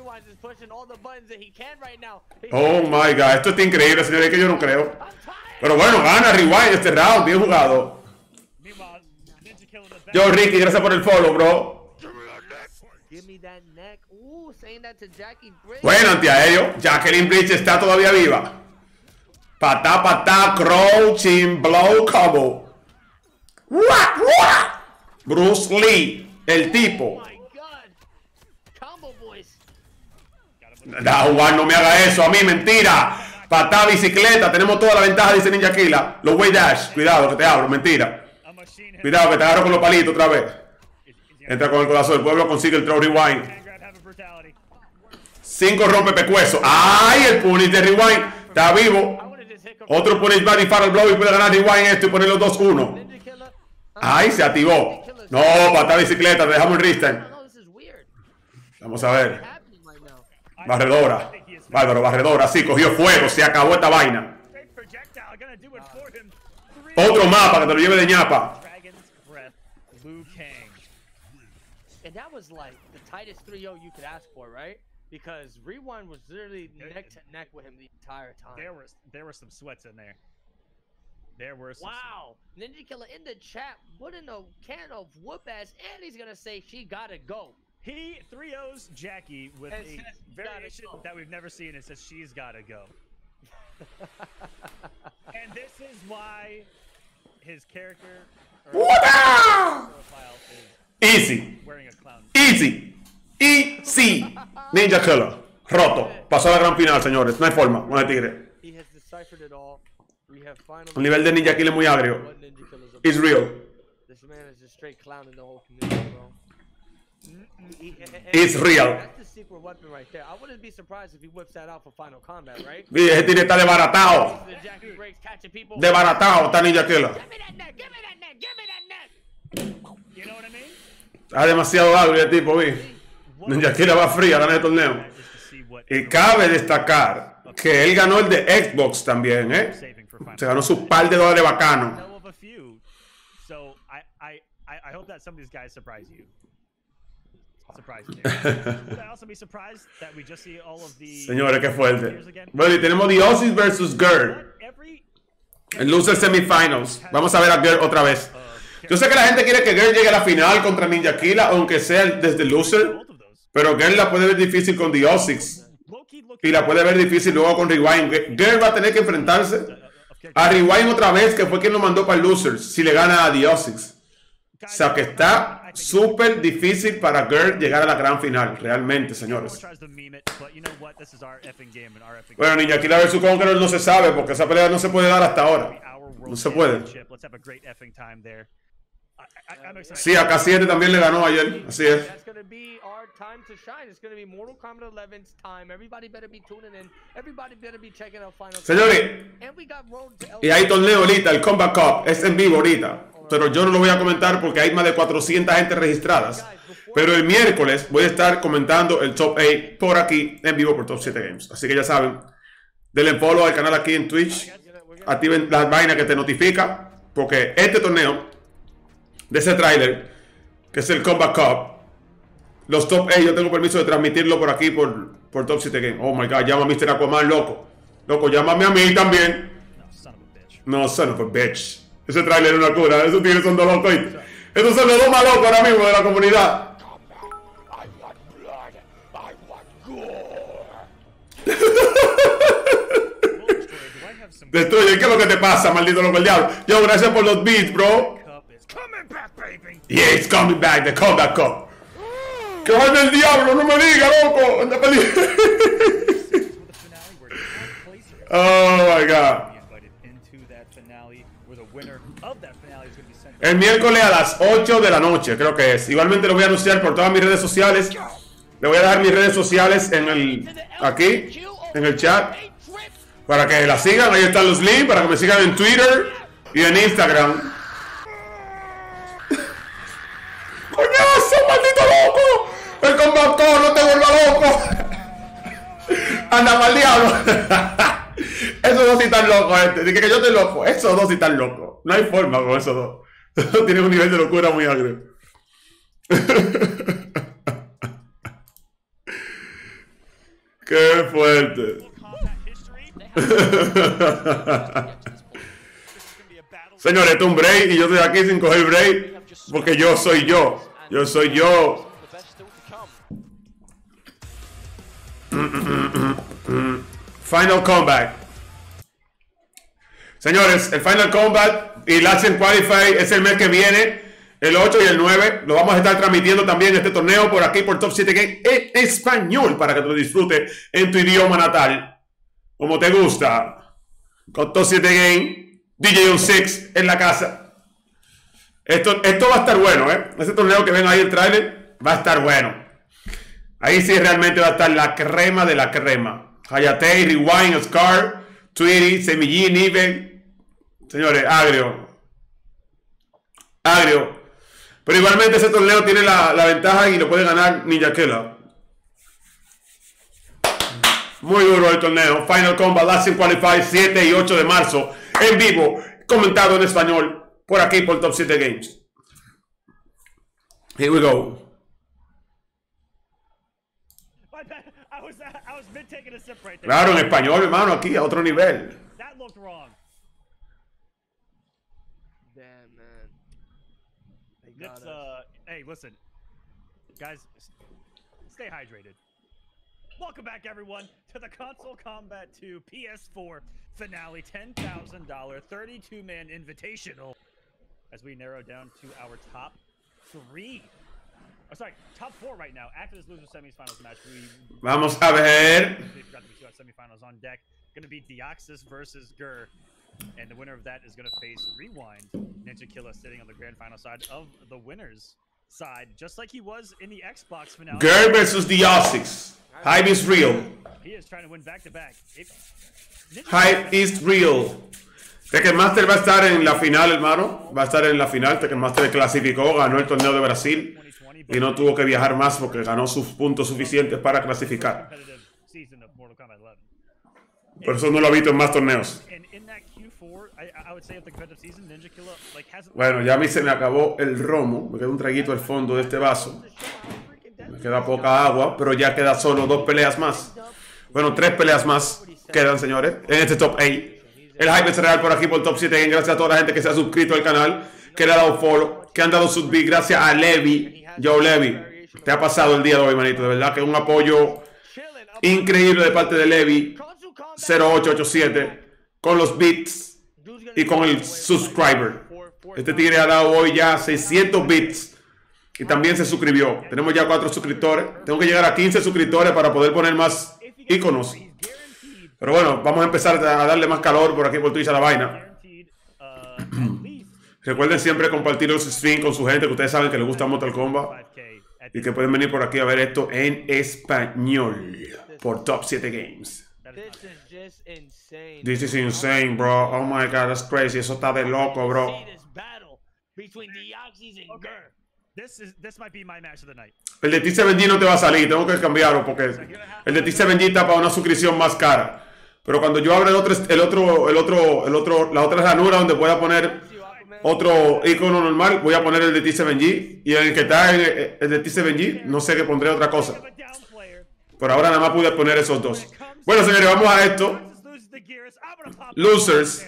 Oh my God. Esto está increíble, señores, que yo no creo. Pero bueno, gana Rewind este round. Bien jugado. Yo, Ricky, gracias por el follow, bro. Give me that neck. Ooh, saying that to Jackie Briggs. Bueno, antiaéreo. Jacqueline Bridge está todavía viva. Patá, crouching, blow, combo. Bruce Lee, el tipo. Oh my God. Combo boys. Da, Juan, no me haga eso a mí, mentira. Patá, bicicleta, tenemos toda la ventaja, dice Ninja Killa. Los way dash, cuidado que te abro, mentira. Cuidado que te agarro con los palitos otra vez. Entra con el corazón del pueblo, consigue el throw rewind. 5 rompe pecueso. ¡Ay! El punish de rewind. Está vivo. Otro punish va a disparar el blow y puede ganar rewind esto y poner los 2-1. Ninja Killa. ¡Ay! Se activó. No, patá, bicicleta, te dejamos el restart. No, this is weird. Vamos a ver. Happening right now. Barredora. Bárbaro, barredora. Sí, cogió fuego. Se acabó esta vaina. Otro mapa que te lo lleve de ñapa. And that was like the tightest 3-0 you could ask for, right? Because Rewind was literally neck to neck with him the entire time. There were some sweats in there. There were some Wow. Ninja Killer in the chat putting a can of whoop ass, and he's gonna say she gotta go. He 3-0s Jackie with And a says, variation "Gotta go." that we've never seen. It says she's gotta go. And this is why his character profile is Easy. wearing a clown. Easy. Easy. Ninja Killer. Roto. Pasó a la gran final, señores. No hay forma con el tigre. He has deciphered it all. We have finally. El nivel de Ninja Killer es muy agrio. What Ninja Killer's about. It's real. This man is just straight clowning the whole community, bro. It's real. That's the secret weapon right there. I wouldn't be surprised if he whips that out for Final Combat, right? Y ese tigre está desbaratado. The Jackie Briggs catching people. Desbaratado está Ninja Killer. Give me that neck, give me that neck, give me that neck. You know what I mean? Está demasiado agrio el tipo, vi. Ninja Killer va fría a ganar el torneo. Just to see what Y cabe destacar que él ganó el de Xbox también, ¿eh? saving for Final Se ganó su par de dólares bacano. know of a few. So I hope that some of these guys surprise you. Surprise me. Would I also be surprised that we just see all of the Señores, qué fuerte. Bueno, y tenemos The Aussies versus Girl. every El loser semifinals. Vamos a ver a Girl otra vez. Yo sé que la gente quiere que Girl llegue a la final contra Ninja Killer, aunque sea desde el loser. both of those. Pero Girl la puede ver difícil con The Aussies. Low-key Y la puede ver difícil luego con Rewind. Girl va a tener que enfrentarse a Rewind otra vez, que fue quien lo mandó para el losers, si le gana a The Aussies. O sea que está súper difícil para Girl llegar a la gran final, realmente, señores. tries to meme it, but you know what? This is our effing game and our effing Bueno, Ninja Killer vs Conqueror no se sabe, porque esa pelea no se puede dar hasta ahora. our world No se puede. championship. Let's have a great effing time there. I'm excited. Sí, a K7 también le ganó ayer, así es. That's gonna be our time to shine. It's gonna be Mortal Kombat 11's time. Everybody better be tuning in. Everybody better be checking out Final Señores, And we got Road to y hay torneo ahorita, el Combat Cup, es en vivo ahorita. Pero yo no lo voy a comentar porque hay más de 400 gente registradas. Pero el miércoles voy a estar comentando el Top 8 por aquí en vivo por Top 7 Games. Así que ya saben, denle follow al canal aquí en Twitch. Activen las vainas que te notifica. Porque este torneo de ese tráiler, que es el Combat Cup, los Top 8 yo tengo permiso de transmitirlo por aquí por Top 7 Games. Oh my God, llama a Mr. Aquaman, loco. Loco, llámame a mí también. No, son of a bitch. No, son of a bitch. Ese trailer es una cura. Esos tigres son dos locos. ¿Oíste? Esos son los dos más locos ahora mismo de la comunidad. Destruye, ¿qué es lo que te pasa, maldito loco el diablo? Yo, gracias por los beats, bro. Cup is coming back, baby. Yeah, it's coming back, the Combat Cup. ¡Que vaya el diablo! ¡No me diga, loco! Anda With the finale, where top placer Oh my God. be invited into that finale, where the winner of that finale is going to be sent. El miércoles a las 8 de la noche, creo que es. Igualmente lo voy a anunciar por todas mis redes sociales. Le voy a dejar mis redes sociales en aquí, en el chat, para que la sigan. Ahí están los links, para que me sigan en Twitter y en Instagram. ¡Coñazo, maldito loco! ¡El combatón, no te vuelva loco! ¡Anda mal diablo! Esos dos sí están locos, gente. Dije que yo estoy loco. Esos dos sí están locos. No hay forma con esos dos. Tienen un nivel de locura muy agrio. ¡Qué fuerte! Combat history. This is going to be a battle. Señores, esto es un break y yo estoy aquí sin coger break porque yo soy yo. Yo soy yo. Final Combat. Señores, el Final Combat y Last Qualify es el mes que viene, el 8 y el 9. Lo vamos a estar transmitiendo también este torneo por aquí por Top 7 Game en español para que te lo disfrutes en tu idioma natal, como te gusta. Con Top 7 Game, DJ On 6 en la casa. Esto va a estar bueno, Ese torneo que ven ahí el trailer va a estar bueno. Ahí sí realmente va a estar la crema de la crema. Hayate, Rewind, Scar, Tweety, Semillín, Niven. Señores, agrio. Pero igualmente ese torneo tiene la ventaja y lo puede ganar Ninja Killer. Muy duro el torneo. Final Combat Last Qualify 7 y 8 de marzo. En vivo, comentado en español. Por aquí, por Top 7 Games. Here we go. Claro, en español, hermano, aquí a otro nivel. Hey, listen, guys, stay hydrated. Welcome back, everyone, to the Console Combat 2 PS4 Finale $10,000 32-man invitational. As we narrow down to our top 3. Oh, sorry, top 4 right now. After this loser semifinals match, vamos a ver. Semifinals on deck. Gonna be Deoxys versus Gur. And the winner of that is going to face Rewind. Ninja Killer sitting on the grand final side of the winner's side, just like he was in the Xbox finale. Gur versus Deoxys. Hype is real. He is trying to win back-to-back. Hype is real. Tekken Master va a estar en la final, hermano. Va a estar en la final. Tekken Master clasificó, ganó el torneo de Brasil y no tuvo que viajar más porque ganó sus puntos suficientes para clasificar. Por eso no lo ha visto en más torneos. Bueno, ya a mí se me acabó el romo. Me queda un traguito al fondo de este vaso. Me queda poca agua, pero ya queda solo 2 peleas más. Bueno, 3 peleas más quedan, señores, en este top 8. El hype es real por aquí por Top 7. Gracias a toda la gente que se ha suscrito al canal, que le ha dado follow, que han dado sub. Gracias a Levi. Yo, Levi, te ha pasado el día de hoy, manito. De verdad que un apoyo increíble de parte de Levi 0887 con los bits y con el subscriber. Este tigre ha dado hoy ya 600 bits y también se suscribió. Tenemos ya 4 suscriptores. Tengo que llegar a 15 suscriptores para poder poner más iconos. Pero bueno, vamos a empezar a darle más calor por aquí por Twitch a la vaina. Recuerden siempre compartir los streams con su gente que ustedes saben que les gusta Mortal Kombat y que pueden venir por aquí a ver esto en español por Top 7 Games. This is insane, bro. Oh my god, that's crazy. Eso está de loco, bro. El de T7G no te va a salir, tengo que cambiarlo porque el de T7G está para una suscripción más cara. Pero cuando yo abra la otra ranura donde pueda poner otro icono normal, voy a poner el de T7G. Y el que está el de T7G, no sé, que pondré otra cosa. Por ahora nada más pude poner esos dos. Bueno, señores, vamos a esto. Losers.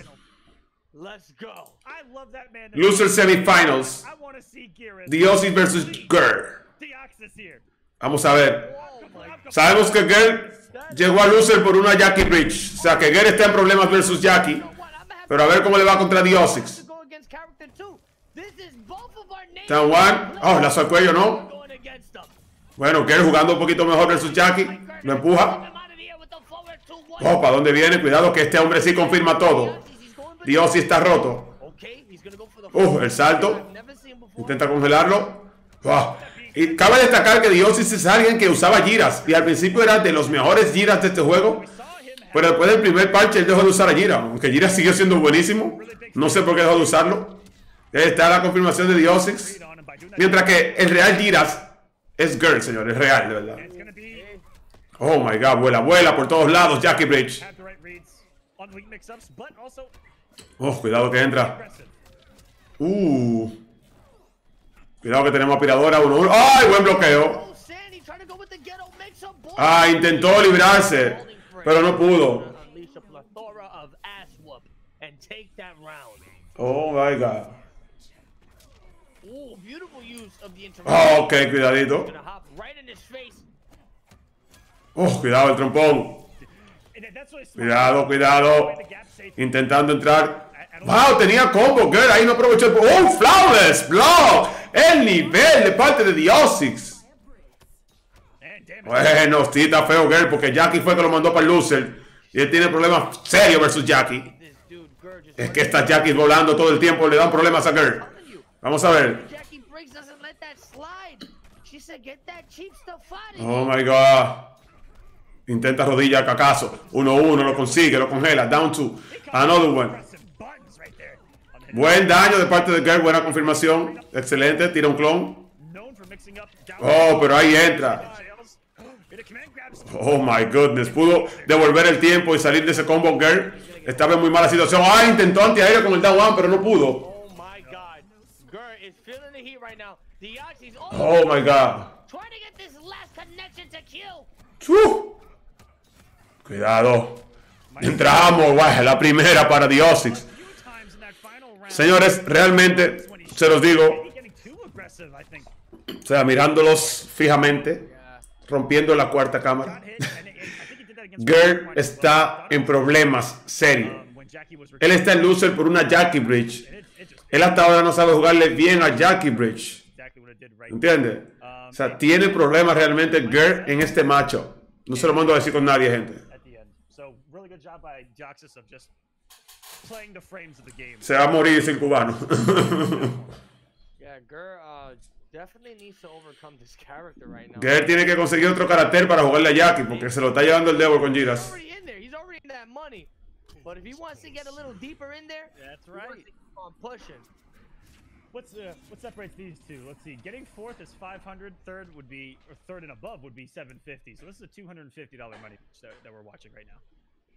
Losers semifinals. Deoxys versus Gur. Vamos a ver. Sabemos que Gur llegó a loser por una Jackie Bridge. O sea que Gur está en problemas versus Jackie. Pero a ver cómo le va contra Deoxys. Tan one. Oh, lazo al cuello, ¿no? Bueno, Gur jugando un poquito mejor versus Jackie. Lo empuja. Oh, ¿para dónde viene? Cuidado que este hombre sí confirma todo. Deoxys está roto. El salto. Intenta congelarlo. Y cabe destacar que Deoxys es alguien que usaba giras. Y al principio era de los mejores giras de este juego. Pero después del primer parche él dejó de usar a Gira. Aunque Gira siguió siendo buenísimo. No sé por qué dejó de usarlo. Ahí está la confirmación de Deoxys. Mientras que el real Giras es Gur, señor. Es real, de verdad. Oh my god, vuela por todos lados, Jackie Bridge. Oh, cuidado que entra. Cuidado que tenemos aspiradora 1-1. ¡Ay, buen bloqueo! Intentó librarse, pero no pudo. Oh my god. Ok, cuidadito. Oh, cuidado el trompón. And that's what it's Cuidado, cuidado. Intentando entrar. Wow, tenía combo, girl. Ahí no aprovechó el... Oh, flawless block. El nivel de parte de Diosix. Bueno, sí está feo, girl, porque Jackie fue que lo mandó para el loser. Y él tiene problemas serios versus Jackie. Es que estas Jackies volando todo el tiempo le dan problemas a Girl. Vamos a ver. Oh my God. Intenta rodilla a Cacazo. 1-1, lo consigue, lo congela. Down to another one. Buen daño de parte de Girl, buena confirmación. Excelente, tira un clon. Oh, pero ahí entra. Oh my goodness, pudo devolver el tiempo y salir de ese combo. Girl estaba en muy mala situación. Ah, intentó antiaéreo con el down one, pero no pudo. Oh my God. Cuidado. Entramos, guay, la primera para Diosix. Señores, realmente, se los digo, o sea, mirándolos fijamente, rompiendo la cuarta cámara, Girl está en problemas serios. Él está en loser por una Jackie Bridge. Él hasta ahora no sabe jugarle bien a Jackie Bridge. ¿Entiendes? O sea, tiene problemas realmente Girl en este macho. No se lo mando a decir con nadie, gente. Se va a morir sin cubano. Girl tiene que conseguir otro carácter para jugarle a Jackie, porque se lo está llevando el Devil con Giras. But if he wants to get a little deeper in there, that's right. Pushing. What separates these two? Let's see. Getting fourth is 500. Third would be, or third and above would be 750. So this is a $250 money that we're watching right now.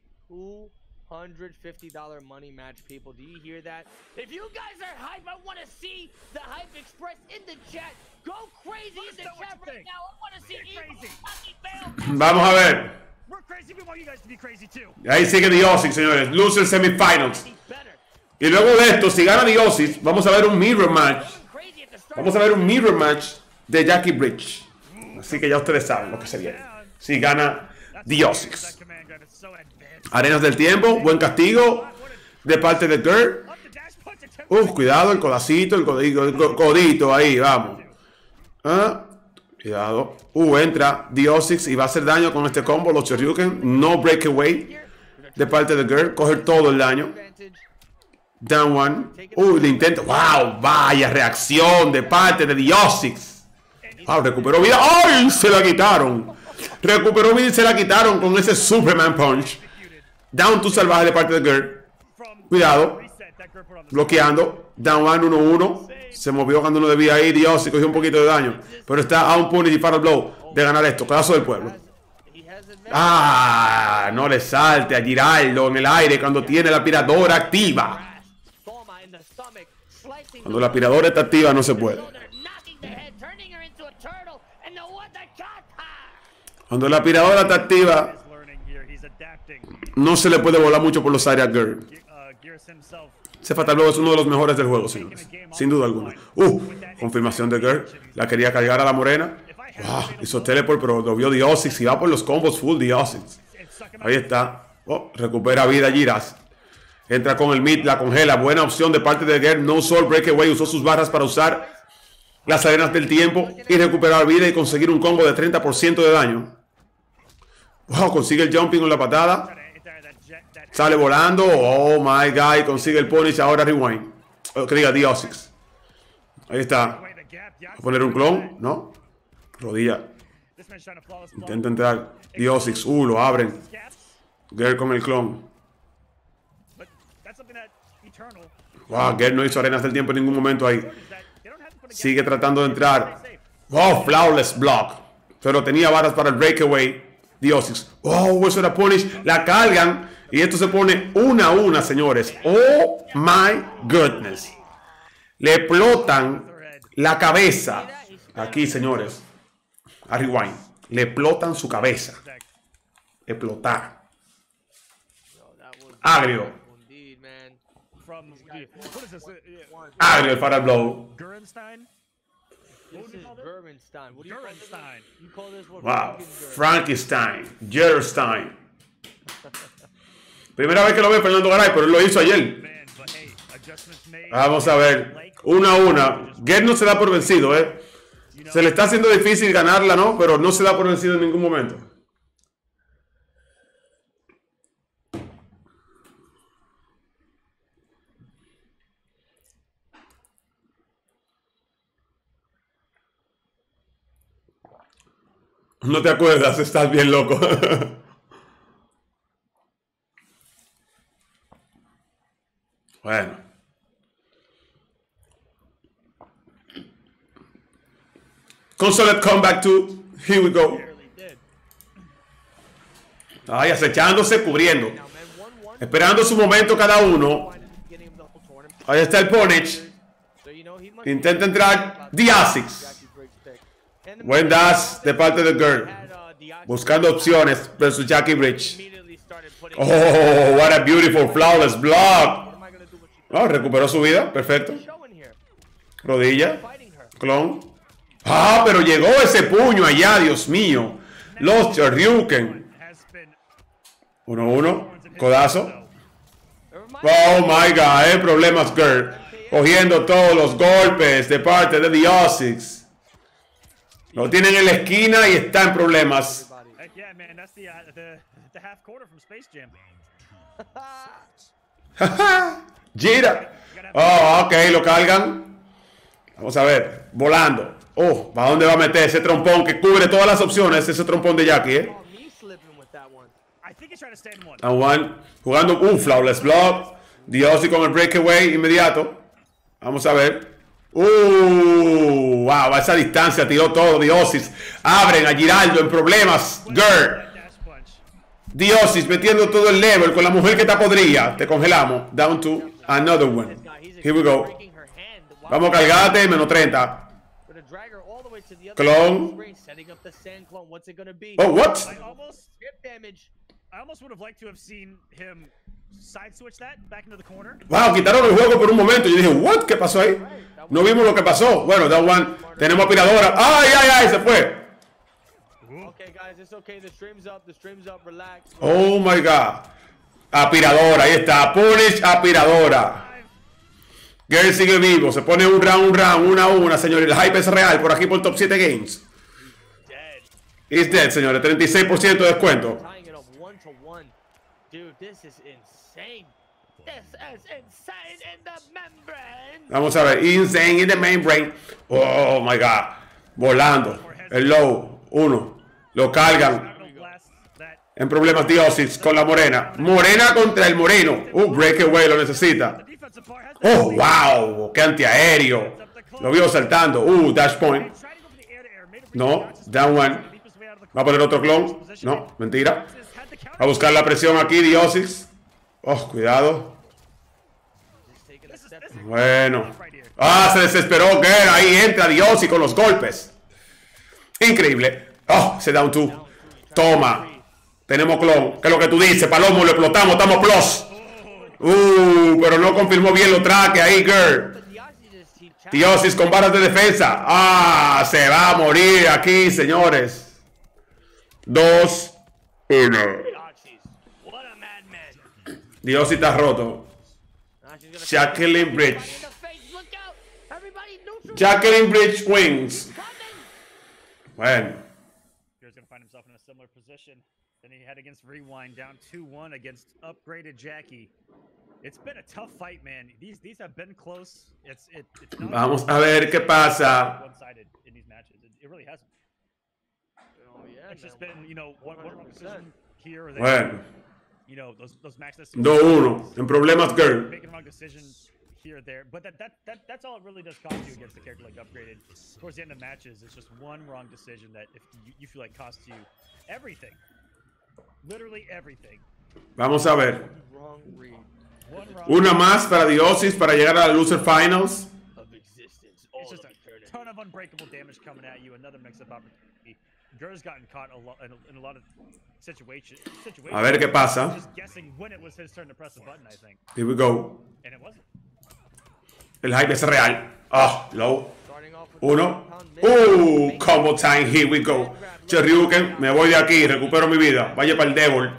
$250 money match, people. Do you hear that? If you guys are hype, I want to see the hype expressed in the chat. Go crazy in the chat right now. I want to see crazy. Vamos a ver. We're crazy. We want you guys to be crazy too. Ahí sigue Diosix, señores. Loser semifinals. Y luego de esto, si gana Diosix, vamos a ver un mirror match. Vamos a ver un mirror match de Jackie Bridge. Así que ya ustedes saben lo que se viene. Si gana Diosix. Arenas del tiempo, buen castigo de parte de Girl. Cuidado, el codacito, el codito ahí, vamos. Cuidado. Entra Diosix y va a hacer daño con este combo. Los Shoryuken. No breakaway de parte de Girl. Coger todo el daño. Down one. Le intenta. ¡Wow! Vaya reacción de parte de Diosix. ¡Wow! Recuperó vida. ¡Ay! Se la quitaron. Recuperó vida y se la quitaron con ese Superman Punch. Down to salvaje de parte de Girl. Cuidado. Bloqueando. Down one, 1-1. Se movió cuando no debía ir. Diosix cogió un poquito de daño. Pero está a un punish y Fatal Blow de ganar esto. Pedazo del pueblo. No le salte a Giraldo en el aire cuando tiene la aspiradora activa. Cuando la aspiradora está activa no se puede. Cuando la aspiradora está activa no se le puede volar mucho por los aires a Girl. Ese Fatal Blow es uno de los mejores del juego, señores. Sin duda alguna. Confirmación de Girl. La quería cargar a la morena. Hizo teleport, pero lo vio Diosix y va por los combos full Diosix. Ahí está. Recupera vida Giras. Entra con el mid, la congela. Buena opción de parte de Girl. No Soul Breakaway. Usó sus barras para usar las arenas del tiempo y recuperar vida y conseguir un combo de 30% de daño. Consigue el jumping con la patada. Sale volando. Oh my God. Consigue el punish. Ahora rewind. Que diga Diosix. Ahí está. ¿Va a poner un clon? No. Rodilla. Intenta entrar. Diosix. Lo abren. Girl con el clon. Girl no hizo arenas del tiempo en ningún momento ahí. Sigue tratando de entrar. Flawless block. Pero tenía varas para el breakaway. Diosix. Eso era punish. La cargan. Y esto se pone 1-1, señores. Oh my goodness. Le explotan la cabeza. Aquí, señores. A rewind. Le explotan su cabeza. Explotar. Agrio. Agrio el Fatal Blow. This is Gerbenstein. What do you call this? Gerbenstein. You call this one? Wow. Frankenstein. Frankenstein. Jerstein. Primera vez que lo ve Fernando Garay, pero él lo hizo ayer. Man, but hey, adjustments made. Vamos a ver. 1-1. Gert no se da por vencido, Se le está haciendo difícil ganarla, ¿no? Pero no se da por vencido en ningún momento. No te acuerdas, estás bien loco. Bueno. Consulate comeback to. Here we go. Ay, acechándose, cubriendo. Esperando su momento cada uno. Ahí está el Punish. Intenta entrar Diasix. Buen dash de parte de Gert. Buscando opciones versus Jackie Bridge. Oh, what a beautiful, flawless block. Oh, recuperó su vida. Perfecto. Rodilla. Clon. Ah, pero llegó ese puño allá, Dios mío. Los Shoryuken. 1-1. Codazo. Oh my God. Problemas Gert. Cogiendo todos los golpes de parte de Diasix. Lo tienen en la esquina y está en problemas. Heck yeah, man, that's the half quarter from Space Jam. Gira. Oh, ok, lo cargan. Vamos a ver. Volando. Oh, ¿para dónde va a meter ese trompón que cubre todas las opciones? Ese trompón de Jackie, I think he's trying to stay in one. And one. Jugando un flawless block. Diosy con el breakaway inmediato. Vamos a ver. Wow, a esa distancia tiró todo Diosis. Abren a Giraldo en problemas. Gert. Diosis metiendo todo el level con la mujer que está podrida. Te congelamos. Down to another one. Here we go. Vamos, cargate, menos 30. Clone. Oh, what? I almost would have liked to have seen him side switch that back into the corner. Wow, quitaron el juego por un momento. Yo dije, what? ¿Qué pasó ahí? No vimos lo que pasó. Bueno, that one. Tenemos aspiradora. ¡Ay, ay, ay! Se fue. Okay, guys, it's okay. The stream's up. The stream's up. Relax. Oh my God. Aspiradora, ahí está. Punish, aspiradora. Gert sigue vivo. Se pone un round, 1-1, señores. El hype es real por aquí por Top 7 Games. He's dead, señores. 36% de descuento. Dude, this is insane. This is insane in the membrane. Vamos a ver. Insane in the membrane. Oh my God. Volando. El low. 1. Lo cargan. En problemas Diosis con la morena. Morena contra el moreno. Breakaway lo necesita. Oh, wow. Qué antiaéreo. Lo vio saltando. Dash point. No. Down one. Va a poner otro clon. No, mentira. Va a buscar la presión aquí, Diosis. Oh, cuidado. Bueno. Ah, se desesperó Gert. Ahí entra Diosis con los golpes. Increíble. Oh, se down two. Toma. Tenemos clon. ¿Qué es lo que tú dices? Palomo, lo explotamos. Estamos plus. Pero no confirmó bien los traques ahí, Gert. Diosis con barras de defensa. Ah, se va a morir aquí, señores. 2-1. Diosis está roto. Jacqueline Bridge. Jacqueline Bridge wins. Bueno. He's going to find himself in a similar position than he had against Rewind, down 2-1 against upgraded Jackie. It's been a tough fight, man. These have been close. It's not Vamos a ver qué pasa. one-sided in these matches. It really hasn't. It's just been, one wrong decision here or there. Bueno. Those max 2-1. En problemas, Gert. making wrong decisions here or there, but that's all it really does cost you against a character like Upgraded. Towards the end of matches, it's just one wrong decision that if you feel like costs you everything, literally everything. Vamos a ver. Wrong read. Una más para Diosis para llegar a la Loser Finals. It's just a ton of unbreakable damage coming at you. Another mix-up opportunity. Gert's gotten caught in a lot of situations. A ver qué pasa. Just guessing when it was his turn to press a button, I think. Here we go. And it wasn't. El hype es real. Low. 1. Combo time, here we go. Shoryuken, me voy de aquí, recupero mi vida. Vaya para el Devil.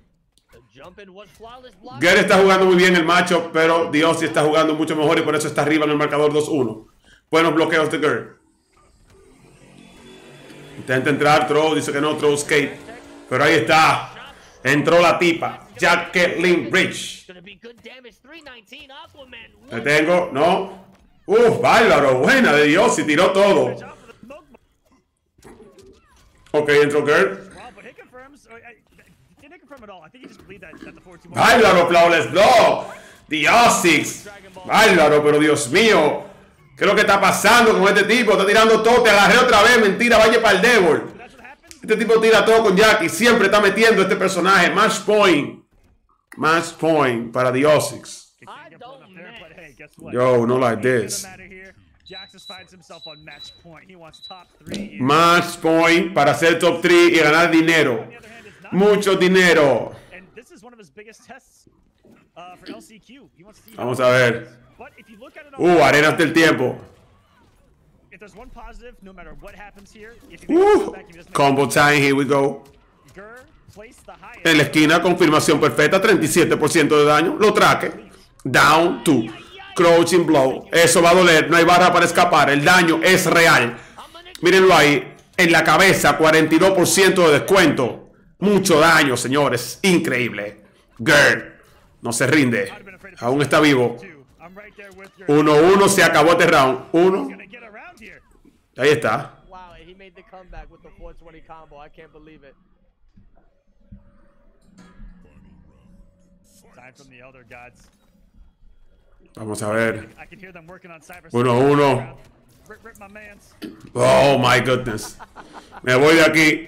Gert está jugando muy bien el macho, pero Diossi está jugando mucho mejor y por eso está arriba en el marcador 2-1. Buenos bloqueos de Gert. Intenta entrar, Throw, dice que no, Throw escape. Pero ahí está. Entró la tipa. Jacqueline Bridge. Te tengo, no. Bárbaro, buena de Dios, y tiró todo. Ok, entró Gert. Bárbaro, Flawless Blow. Diosix. Bárbaro, pero Dios mío. ¿Qué es lo que está pasando con este tipo? Está tirando todo, te agarré otra vez, mentira, vaya para el Devil. Este tipo tira todo con Jackie, siempre está metiendo este personaje. Match point. Match point para Diosix. Yo, no like this. Match point para hacer top 3 y ganar dinero. Mucho dinero. Vamos a ver. Arenas del tiempo. Combo time, here we go. En la esquina, confirmación perfecta, 37% de daño. Lo traque. Down 2. Crouching blow. Eso va a doler, no hay barra para escapar. El daño es real. Mírenlo ahí. En la cabeza, 42% de descuento. Mucho daño, señores. Increíble. Gert no se rinde. Aún está vivo. 1-1, se acabó este round. 1. Ahí está. Vamos a ver. 1-1. Oh my goodness. Me voy de aquí.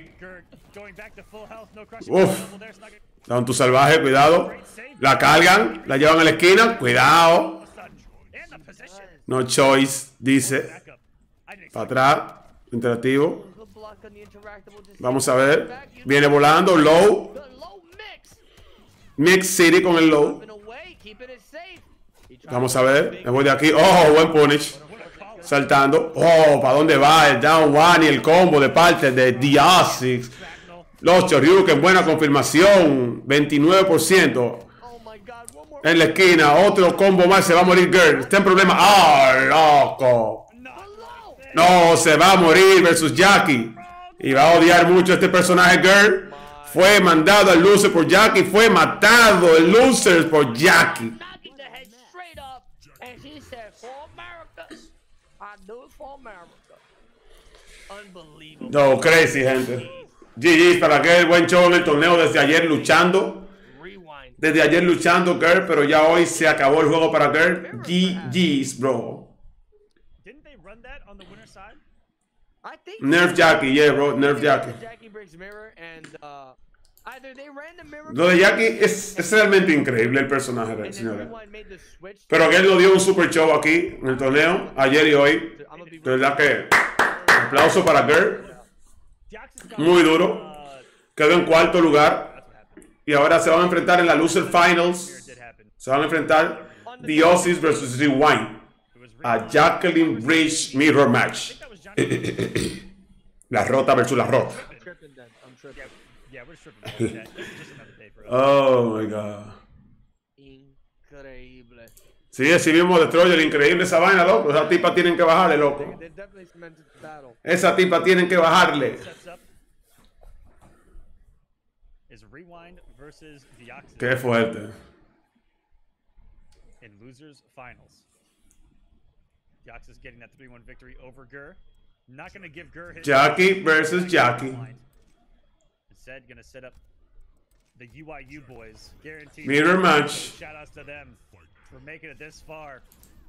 Down tu salvaje, cuidado. La cargan, la llevan a la esquina. Cuidado. No choice, dice. Para atrás. Interactivo. Vamos a ver. Viene volando. Low. Mix City con el low. Vamos a ver. Me voy de aquí. Oh, buen punish. Saltando. Oh, ¿para dónde va? El down one y el combo de parte de Diosix. Los Shoryuken, buena confirmación. 29%. En la esquina. Otro combo más. Se va a morir Gert. Está en problema. ¡Ah, loco! No, se va a morir versus Jackie. Y va a odiar mucho este personaje Gert. Fue mandado al loser por Jackie. Fue matado el loser por Jackie. No, crazy, gente. GG's para Gert. Buen show en el torneo desde ayer luchando. Desde ayer luchando Gert, pero ya hoy se acabó el juego para Gert. GG's, bro. Nerf Jackie, yeah, bro. Nerf Jackie. Lo de Jackie es realmente increíble el personaje, señores. Pero Gert lo dio un super show aquí en el torneo, ayer y hoy. De verdad que aplauso para Gert. Muy duro. Quedó en cuarto lugar. Y ahora se van a enfrentar en la Loser Finals. Se van a enfrentar Diossis versus Rewind. A Jacqueline Bridge Mirror Match. La rota versus la rota. Oh my god. Increíble. Sí, así mismo Destroyer, increíble esa vaina, loco. Esa tipa tienen que bajarle, loco. Esa tipa tienen que bajarle. Qué fuerte. In losers finals. Deoxys getting that 3-1 victory over Gert. Not going to give Gert his Jackie versus Jackie. Instead, going to set up the UIU boys. Guaranteed. Mirror match. Shout outs to them for making it this far.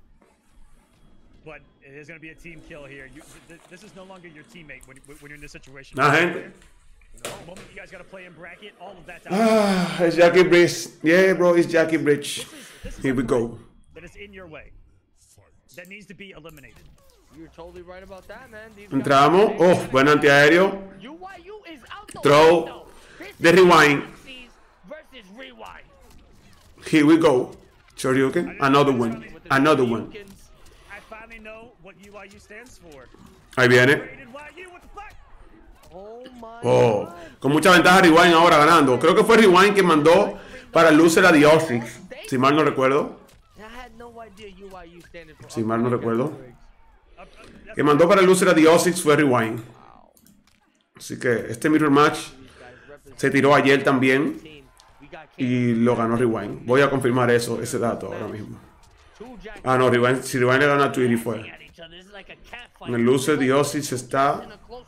But it is going to be a team kill here. This is no longer your teammate when you're in this situation. Nah, gente. The moment you guys got to play in bracket, all of that's Ah, it's Jackie Bridge. Yeah, bro, it's Jackie Bridge. Here we go. That is in your way. That needs to be eliminated. You're totally right about that, man. Entramos. Oh, buen antiaéreo. Throw. The rewind. Here we go. Shoryuken. Another one. Another one. I finally know what UIU stands for. Ahí viene. Rated YU, what the fuck? Oh my Oh, God. con mucha ventaja Rewind ahora ganando. Creo que fue Rewind que mandó para el loser a The Osix, si mal no recuerdo. I had no idea UIU standing for Si mal no recuerdo. That's Que mandó para el loser a The Osix fue Rewind. Así que este mirror match se tiró ayer también y lo ganó Rewind. Voy a confirmar ese dato ahora mismo. Ah, no, Rewind, si Rewind le gana a Tweety fue. En el loser The Osix está...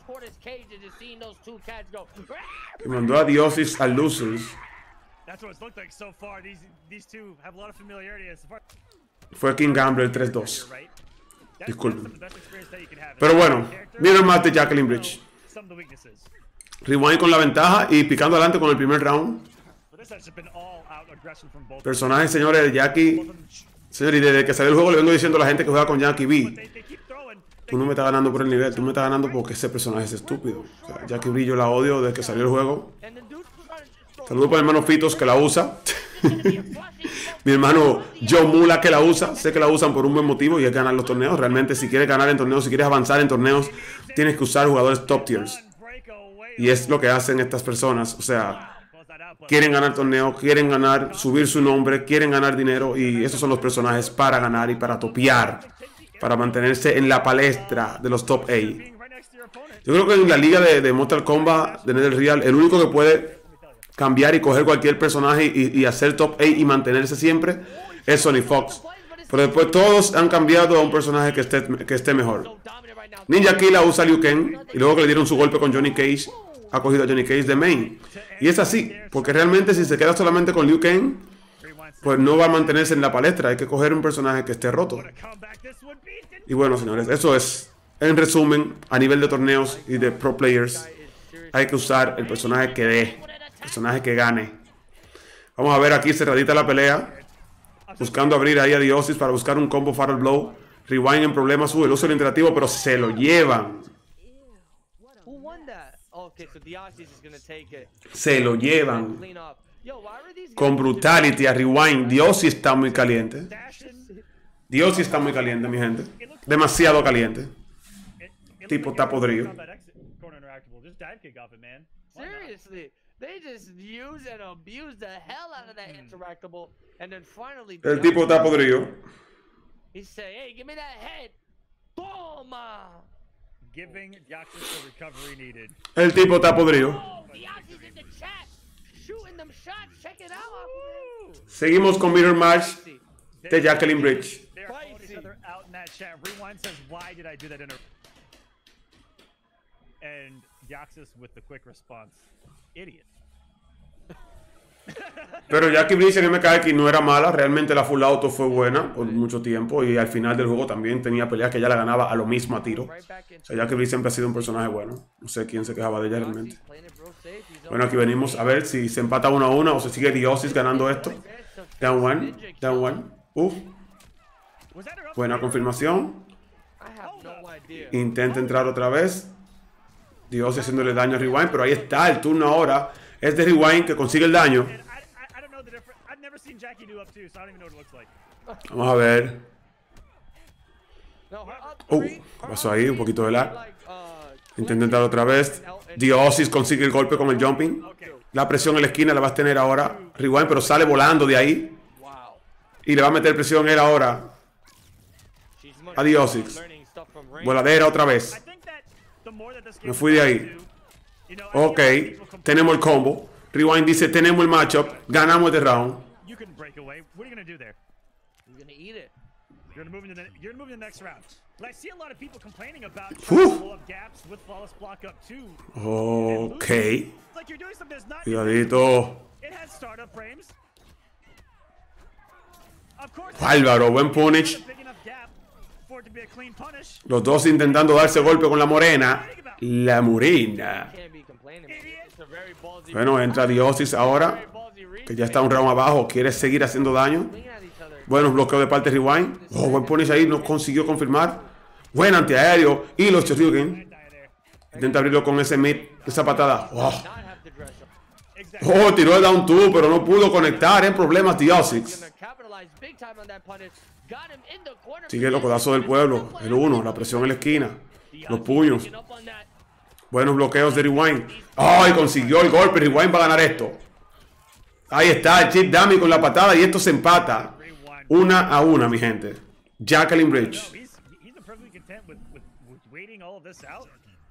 Que mandó a The Osix al losers. what it's looked like so far. These two have a lot of familiarity as far Fue King Gambler 3-2. right? Disculpen. That's the best experience that you can have. Pero bueno, mirror match de Jacqueline Bridge. Some of the weaknesses. Rewind con la ventaja y picando adelante con el primer round. But this has just been all out aggression from both. Personajes, señores, de Jackie. Señores, y desde que salió el juego le vengo diciendo a la gente que juega con Jackie B. They keep throwing. Tú no me estás ganando por el nivel, tú me estás ganando porque ese personaje es estúpido. O sea, Jackie B yo la odio desde que salió el juego. Saludos para mi hermano Fitos que la usa. Mi hermano John Mula que la usa. Sé que la usan por un buen motivo y es ganar los torneos. Realmente si quieres ganar en torneos, si quieres avanzar en torneos, tienes que usar jugadores top tiers. Y es lo que hacen estas personas. O sea, quieren ganar torneos, quieren ganar, subir su nombre, quieren ganar dinero. Y esos son los personajes para ganar y para topear. Para mantenerse en la palestra de los top 8. Yo creo que en la liga de Mortal Kombat de NetherRealm, el único que puede cambiar y coger cualquier personaje y hacer top 8 y mantenerse siempre es Sony Fox. Pero después todos han cambiado a un personaje que esté mejor. Ninja Killa usa a Liu Kang y luego que le dieron su golpe con Johnny Cage, ha cogido a Johnny Cage de main. Y es así, porque realmente si se queda solamente con Liu Kang, pues no va a mantenerse en la palestra. Hay que coger un personaje que esté roto. Y bueno, señores, eso es, en resumen, a nivel de torneos y de pro players, hay que usar el personaje que dé, el personaje que gane. Vamos a ver aquí cerradita la pelea, buscando abrir ahí a The Osix para buscar un combo Fatal Blow. Rewind en problemas, el uso del interactivo, pero se lo llevan. Se lo llevan. Con brutality a Rewind. The Osix está muy caliente. The Osix está muy caliente, mi gente. Demasiado caliente. Tipo está podrido. Seriously, they just use and abuse the hell out of that interactable, and then finally El tipo está podrido. he say, "Hey, give me that head." Toma. Giving Jackson the recovery needed. El tipo está podrido. Oh, the Aussies in the chat, shooting them shots. Check it out. Seguimos con mirror match de Jacqueline Bridge. They're calling each other out in that chat. Rewind says, "Why did I do that?" And Jaxus with the quick response, "Idiot." Pero Jackie Bridge en MKX no era mala. Realmente la full auto fue buena por mucho tiempo. Y al final del juego también tenía peleas que ella la ganaba a lo mismo a tiro. O sea, Jackie Bridge siempre ha sido un personaje bueno. No sé quién se quejaba de ella realmente. Bueno, aquí venimos a ver si se empata 1-1 o se sigue The Osix ganando esto. Down one. Down one. Buena confirmación. Intenta entrar otra vez. The Osix haciéndole daño a Rewind. Pero ahí está. El turno ahora es de Rewind que consigue el daño. Vamos a ver. ¿Qué pasó ahí? Un poquito de lag. Intenta entrar otra vez. The Osix consigue el golpe con el jumping. La presión en la esquina la va a tener ahora Rewind, pero sale volando de ahí. Y le va a meter presión él ahora a The Osix. Voladera otra vez. Me fui de ahí. Ok, tenemos el combo. Rewind dice, tenemos el matchup. Ganamos este round. Ok. Cuidadito. Álvaro, buen punish. Los dos intentando darse golpe con la morena. La morena. Bueno, entra The Osix ahora, que ya está un round abajo. Quiere seguir haciendo daño. Buenos bloqueos de parte de Rewind. Buen punish ahí, no consiguió confirmar. Buen antiaéreo. Y los Shoryuken. Intenta abrirlo con ese mid, esa patada. Tiró el down 2, pero no pudo conectar. En problemas The Osix. got him in the corner. Sigue los codazos del pueblo. El 1, la presión en la esquina. Los puños. Buenos bloqueos de Rewind. ¡Ay! Consiguió el golpe. Rewind va a ganar esto. Ahí está el chip dummy con la patada y esto se empata. 1-1, mi gente. Jacqueline Bridge. No, he's perfectly content with waiting all of this out.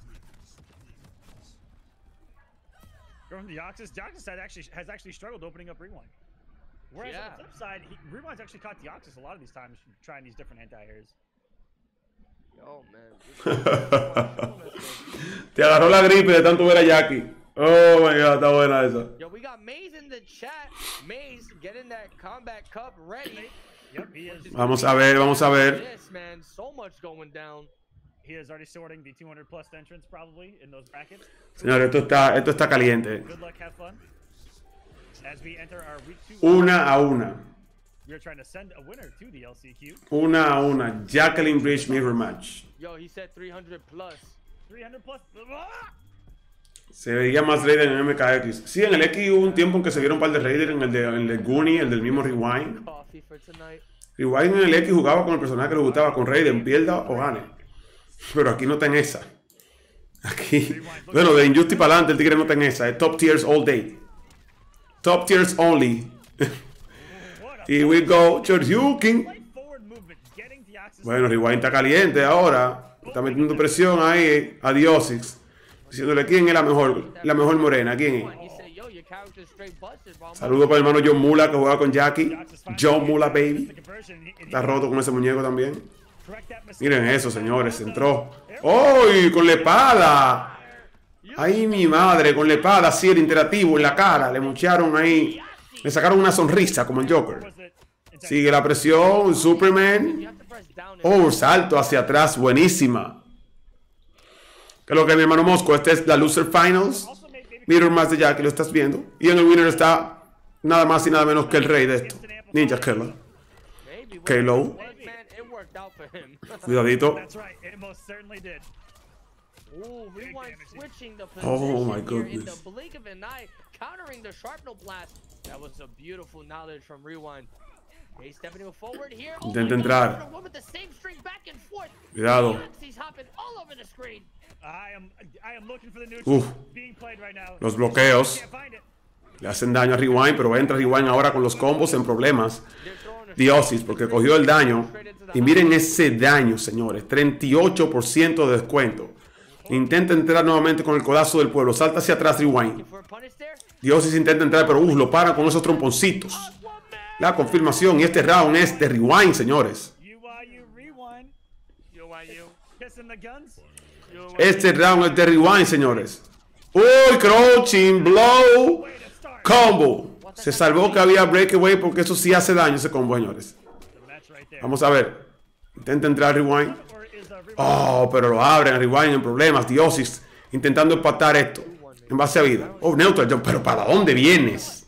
From the Deoxys has actually struggled opening up Rewind. Whereas on the flip side, Rewind's actually caught Deoxys a lot of these times trying these different anti-airs. Oh, man. Te agarró la gripe de tanto ver a Jackie. Oh my god, está buena esa. Yo, we got Maze in the chat. Maze getting that Combat Cup ready. Yep, he is. Vamos a ver, vamos a ver. Yes, man. So much going down. He is already sorting the 200 plus entrants probably in those brackets. Señores, esto está caliente. Good luck, have fun. As we enter our week 2. 1-1. We are trying to send a winner to the LCQ. 1-1. Jacqueline Bridge mirror match. Yo, he said 300 plus. 300 plus. Se veía más Raider en MKX. Sí, en el X hubo un tiempo en que se vieron un par de Raiders, en el de Goonie, el del mismo Rewind. Coffee for tonight. Rewind en el X jugaba con el personaje que le gustaba, con Raiden, pierda o gane. Pero aquí no está en esa. Aquí, bueno, de Injustice para adelante el tigre no está en esa. Es top tiers all day. Top tiers only. Here we go, Choryuken. Bueno, Rewind está caliente ahora. Está metiendo presión ahí a Deoxys. Diciéndole quién es la mejor morena, quién es. Saludos para el hermano John Mula que juega con Jackie. John Mula, baby. Está roto con ese muñeco también. Miren eso, señores, entró. ¡Uy! Con la espada. ¡Ay, mi madre! Con la espada, así el interactivo en la cara. Le mucharon ahí. Le sacaron una sonrisa como el Joker. Sigue la presión. Superman. Oh, salto hacia atrás. Buenísima. ¿Qué es lo que mi hermano Mosco? Esta es la Loser Finals. Mirror más de Jackie, lo estás viendo. Y en el winner está nada más y nada menos que el rey de esto. Ninja Killer. K-Lo. Cuidadito. Oh my goodness. Intenta entrar. Cuidado. Uf. Los bloqueos. Le hacen daño a Rewind, pero entra Rewind ahora con los combos en problemas. Deoxys, porque cogió el daño. Y miren ese daño, señores. 38% de descuento. Intenta entrar nuevamente con el codazo del pueblo. Salta hacia atrás Rewind. Deoxys intenta entrar, pero lo paran con esos tromponcitos. La confirmación. Y este round es de Rewind, señores. Este round es de Rewind, señores. Uy, crouching, blow, combo. Se salvó que había breakaway porque eso sí hace daño ese combo, señores. Vamos a ver. Intenta entrar Rewind. Oh, pero lo abren a Rewind en problemas. Deoxys intentando empatar esto en base a vida. Oh, neutral jump. Pero ¿para dónde vienes?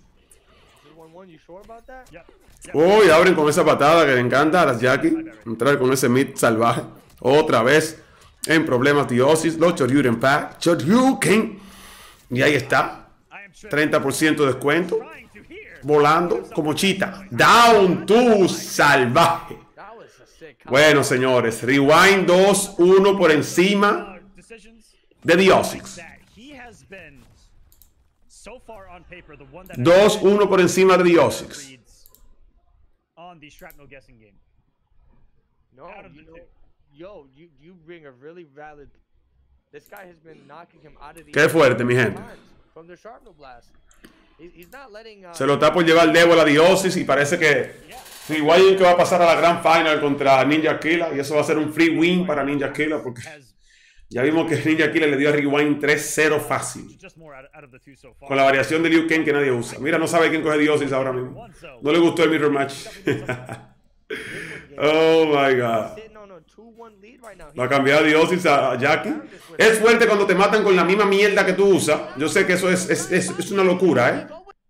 Uy, abren con esa patada que le encanta a las Jackie. Entrar con ese mid salvaje. Otra vez en problemas Deoxys. Los Choryuken Pack. Choryuken. Y ahí está. 30% de descuento. Volando como chita. Down to salvaje. Bueno, señores. Rewind 2-1 por encima de Deoxys. 2-1 por encima de Deoxys. Qué fuerte, mi gente. Se lo está por llevar el Devil a Deoxys y parece que Rewind que va a pasar a la Grand Final contra Ninja Killer y eso va a ser un free win para Ninja Killer porque ya vimos que Ninja Killer le dio a Rewind 3-0 fácil. Con la variación de Liu Kang que nadie usa. Mira, no sabe quién coge Deoxys ahora mismo. No le gustó el mirror match. Oh my God. Va a cambiar Deoxys a Jackie. Es fuerte cuando te matan con la misma mierda que tú usas. Yo sé que eso es una locura, ¿eh?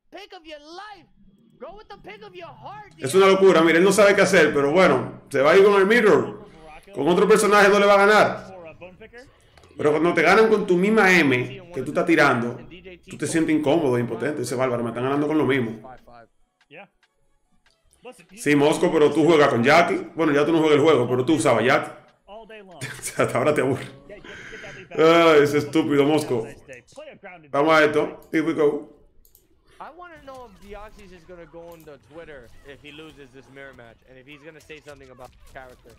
Es una locura. Mira, él no sabe qué hacer, pero bueno, se va a ir con el mirror. Con otro personaje no le va a ganar. Pero cuando te ganan con tu misma M que tú estás tirando, tú te sientes incómodo, impotente. Dice, bárbaro, me están ganando con lo mismo. Listen, you- Sí, Mosco, pero tú juegas con Jackie. Bueno, ya tú no juegas el juego, pero tú usabas Jackie. all day long. O sea, hasta ahora te aburre. Get that lead back. Ah, ese estúpido Mosco. Nice day. Play a grounded Vamos a esto. Here we go. I want to know if Deoxys is gonna go on the Twitter if he loses this mirror match, and if he's gonna say something about character.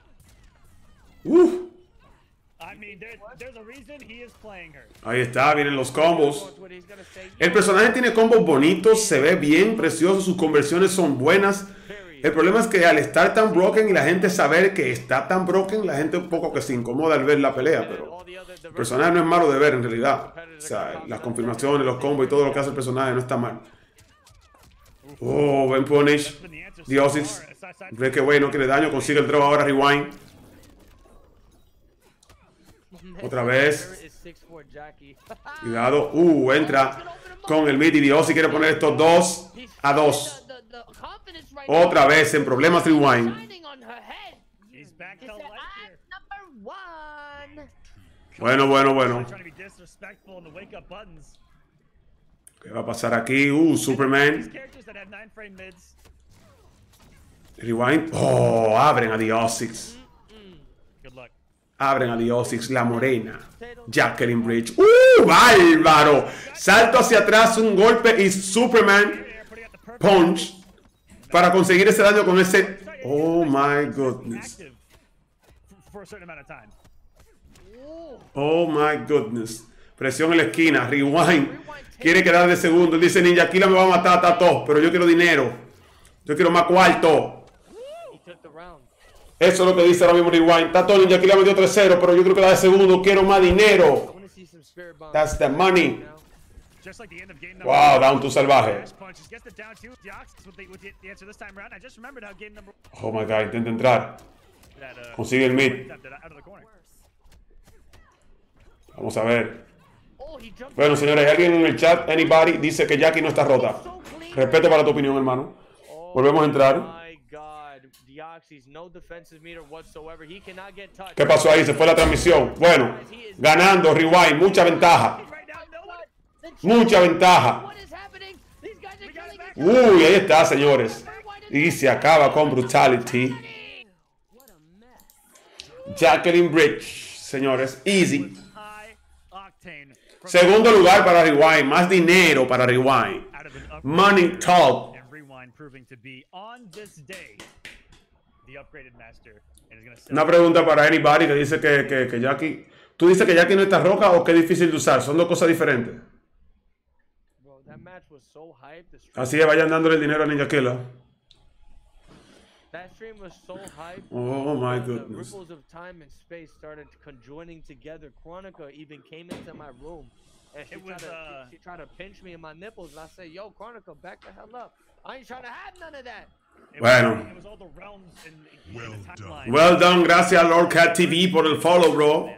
I mean, there's a reason he is playing her. Ahí está, vienen los combos. On Twitter, he's gonna say, El personaje tiene combos bonitos, se ve bien, precioso, sus conversiones son buenas. El problema es que al estar tan broken y la gente saber que está tan broken, la gente un poco que se incomoda al ver la pelea, pero el personaje no es malo de ver en realidad. O sea, las confirmaciones, los combos y todo lo que hace el personaje no está mal. Oh, Ben Punish. Diosis. Ve que güey, no quiere daño, consigue el draw ahora, rewind. Otra vez. is 6'4" Jackie. Cuidado. Entra con el mid y Diosis quiere poner estos 2 a 2. The confidence right Otra vez en problemas rewind. shining on her head. He's back He to said, life I'm here. number one. Bueno. Trying to be disrespectful in the wake up buttons. ¿Qué va a pasar aquí? These Superman. characters that have 9-frame mids. Rewind. Abren a Diosis. Good luck. Abren a Diosis, la morena. Jacqueline Bridge. ¡Bárbaro! Salto hacia atrás, un golpe y Superman There, putting out the perfect punch para conseguir ese daño con ese. Oh my goodness. active for a certain amount of time. Oh my goodness. Presión en la esquina. Rewind. Quiere quedar de segundo. Él dice: Ninja Killa me va a matar, Tato. Pero yo quiero dinero. Yo quiero más cuarto. He took the round. Eso es lo que dice ahora mismo Rewind. Tato, Ninja Killa me dio 3-0, pero yo creo que da de segundo. Quiero más dinero. I want to see some spirit bombs. That's the money. Now. Just like the end of game number Wow, down to salvaje. Dash punches gets the down two. Deoxys with the answer this time around. I just remembered how game number Oh my god, intenta entrar. that Consigue el mid. attempted out of the corner. Vamos a ver. Oh, he jumped. Bueno, señores, hay alguien en el chat, anybody, dice que Jackie no está rota. Respeto para tu opinión, hermano. Volvemos a entrar. My God, Deoxys, no defensive meter whatsoever. He cannot get touched. ¿Qué pasó ahí? Se fue la transmisión. Bueno, ganando, Rewind, mucha ventaja. Right now, no one. Mucha ventaja. What is happening? These guys are killing each other. Uy, ahí está, señores. Y se acaba con Brutality. Jacqueline Bridge, señores, easy. High octane. From Segundo lugar para Rewind, más dinero para Rewind. out of an upgrade Money talk. and Rewind proving to be on this day the upgraded master and is going to Una pregunta para anybody que dice que Jackie. ¿Tú dices que Jackie no está roja o que es difícil de usar? Son dos cosas diferentes. Bro, that match was so hyped. The stream, Así es, vayan dándole el dinero a Ninja Killa. that stream was so hyped. Oh my The goodness. ripples of time and space started conjoining together. Chronica even came into my room. And she, It was, she tried to pinch me in my nipples. And I said, yo, Chronica, back the hell up. I ain't trying to have none of that. Bueno. It was all the realms in the timeline. Well done, gracias a Lord Cat TV por el follow, bro.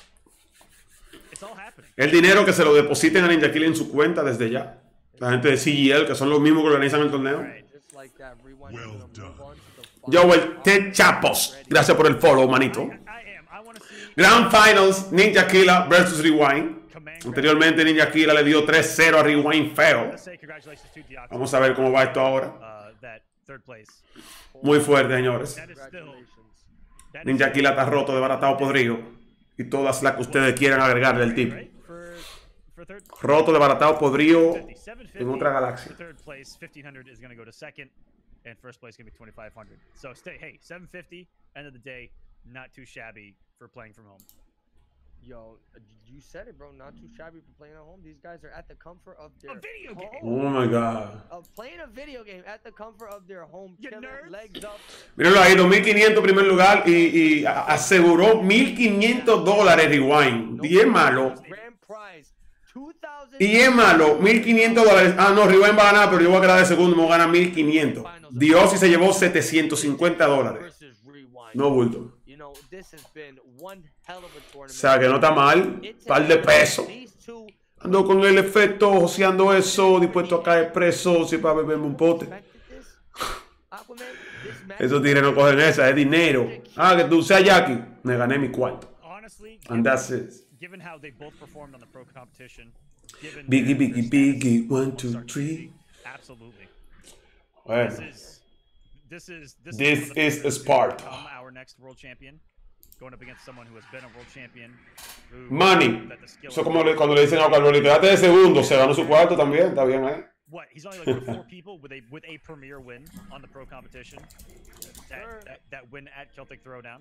It's all happening. El dinero que se lo depositen a Ninja Killa en su cuenta desde ya. La gente de CGL, que son los mismos que organizan el torneo. Just like that, Rewind is gonna move on to the Joel T. Chapos, gracias por el follow, manito. I want to see Grand Finals, Ninja Killa versus Rewind. Command. Anteriormente Ninja Killa le dio 3-0 a Rewind feo. Let's say congratulations to Deoxys. Vamos a ver cómo va esto ahora. That third place. Muy fuerte, señores. That is still. Congratulations. That is Ninja Killa está roto, desbaratado, podrido. Y todas las que ustedes quieran agregarle del tipo. right for third. Roto, desbaratado, podrido 750 en otra galaxia. For third place, 1500 is going to go to second, and first place going to be 2500. So stay. Hey, 750. End of the day, not too shabby for playing from home. Yo, you said it, bro. Not too shabby for playing at home. These guys are at the comfort of their A video game. Oh my god. Of playing a video game at the comfort of their home, You chilling, nerds. legs up. Mírenlo ahí, 2.500 primer lugar y aseguró $1.500 Rewind. Y es malo. Grand prize, 2,000. Y es malo, $1.500. Ah, no, Rewind va a ganar, pero yo voy a quedar de segundo, me voy a ganar $1.500. Diosi se llevó $750. versus Rewind. No bulto. You know, this has been one hell of a O tournament. sea, que no está mal. It's Par de pesos. These two Ando con el efecto, joseando eso, dispuesto a caer preso, si para beberme un pote. expected this. Aquaman, this match Esos tigres no cogen esa, es dinero. Ah, que tú seas Jackie. Me gané mi cuarto. Honestly, And that's it. given how they both performed on the pro competition, given Biggie, their biggie, stats, biggie, 1, almost 2, 3. absolutely. Bueno, This is This is Sparta. Our next world champion, going up against someone who has been a world champion. Money. Eso como cuando le dicen a Carbolito, date de segundo, se ganó su cuarto también, está bien ahí. What? He's only like 4 people with a premier win on the pro competition. That win at Celtic Throwdown.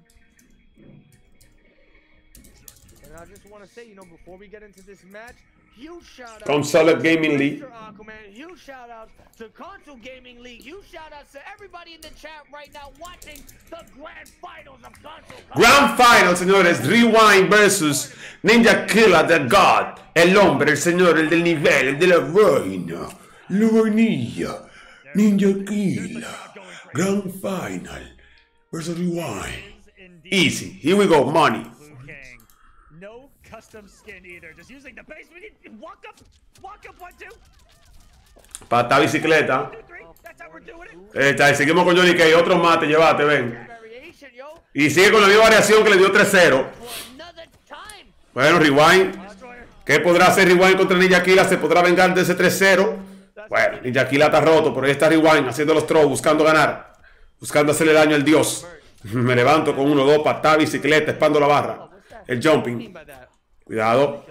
And I just want to say, you know, before we get into this match, huge shout out Console Gaming League. Mr. Aquaman, huge shout out to Console Gaming League, huge shout out to everybody in the chat right now watching the grand finals of Console. Grand Final, señores. Rewind versus Ninja Killa, the God. El hombre, el señor, el del nivel, el de la reina. La vainilla. Ninja Killa. Grand Final versus Rewind. Easy. Here we go. Money. No custom skin either. Just using the base. We need walk up 1, 2. Pata bicicleta. 2, 3. That's how we're doing it. Está, y seguimos con Johnny Cage. Otro mate, llevate, ven. Variation, yo. Y sigue con la misma variación que le dio 3-0. For another time. Bueno, Rewind. Destroyer. ¿Qué podrá hacer Rewind contra Ninja Killa? ¿Se podrá vengar de ese 3-0? Bueno, Ninja Killa está roto, pero ahí está Rewind haciendo los throws, buscando ganar. Buscando hacerle daño al dios. Me levanto con 1, 2, patada, bicicleta, expando la barra. El jumping. Cuidado.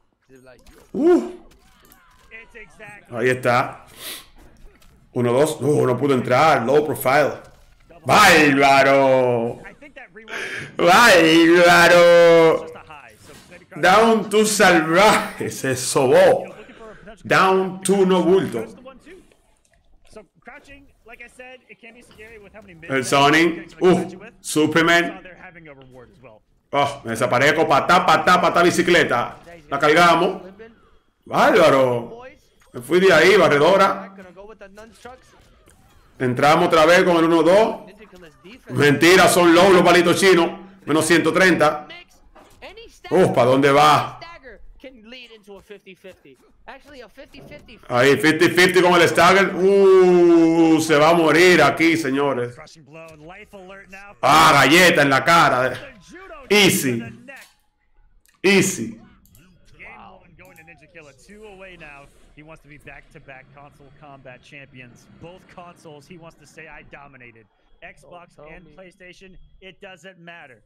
It's exactly. Ahí está. 1, 2. No pudo entrar. Low profile. ¡Bárbaro! I think that rewind ¡Bárbaro! just a high. So maybe Down to salvaje. Se sobó. looking for a potential Down to no bulto. That's the 1-2. So crouching, like I said, it can be scary with how many El Sonic. Superman. They're having a reward as well. Oh, me desaparezco. Patá, bicicleta. La cargamos. ¡Bárbaro! Boys, Me fui de ahí, barredora. gonna go with the nunchucks. Entramos otra vez con el 1-2. Ninja Killa's defense. Mentira, son low los palitos chinos. Menos 130. Mix. Any stagger ¿para dónde va? stagger can lead into a 50-50. Actually, a 50-50. Ahí, 50-50 con el stagger. Se va a morir aquí, señores. Crushing blow, life alert now. Ah, galleta en la cara. The judo Easy. to the neck. Easy. Game 1 going to Ninja Killa, 2 away now. He wants to be back-to-back console combat champions. Both consoles, he wants to say, I dominated. Xbox tell and me. PlayStation, it doesn't matter.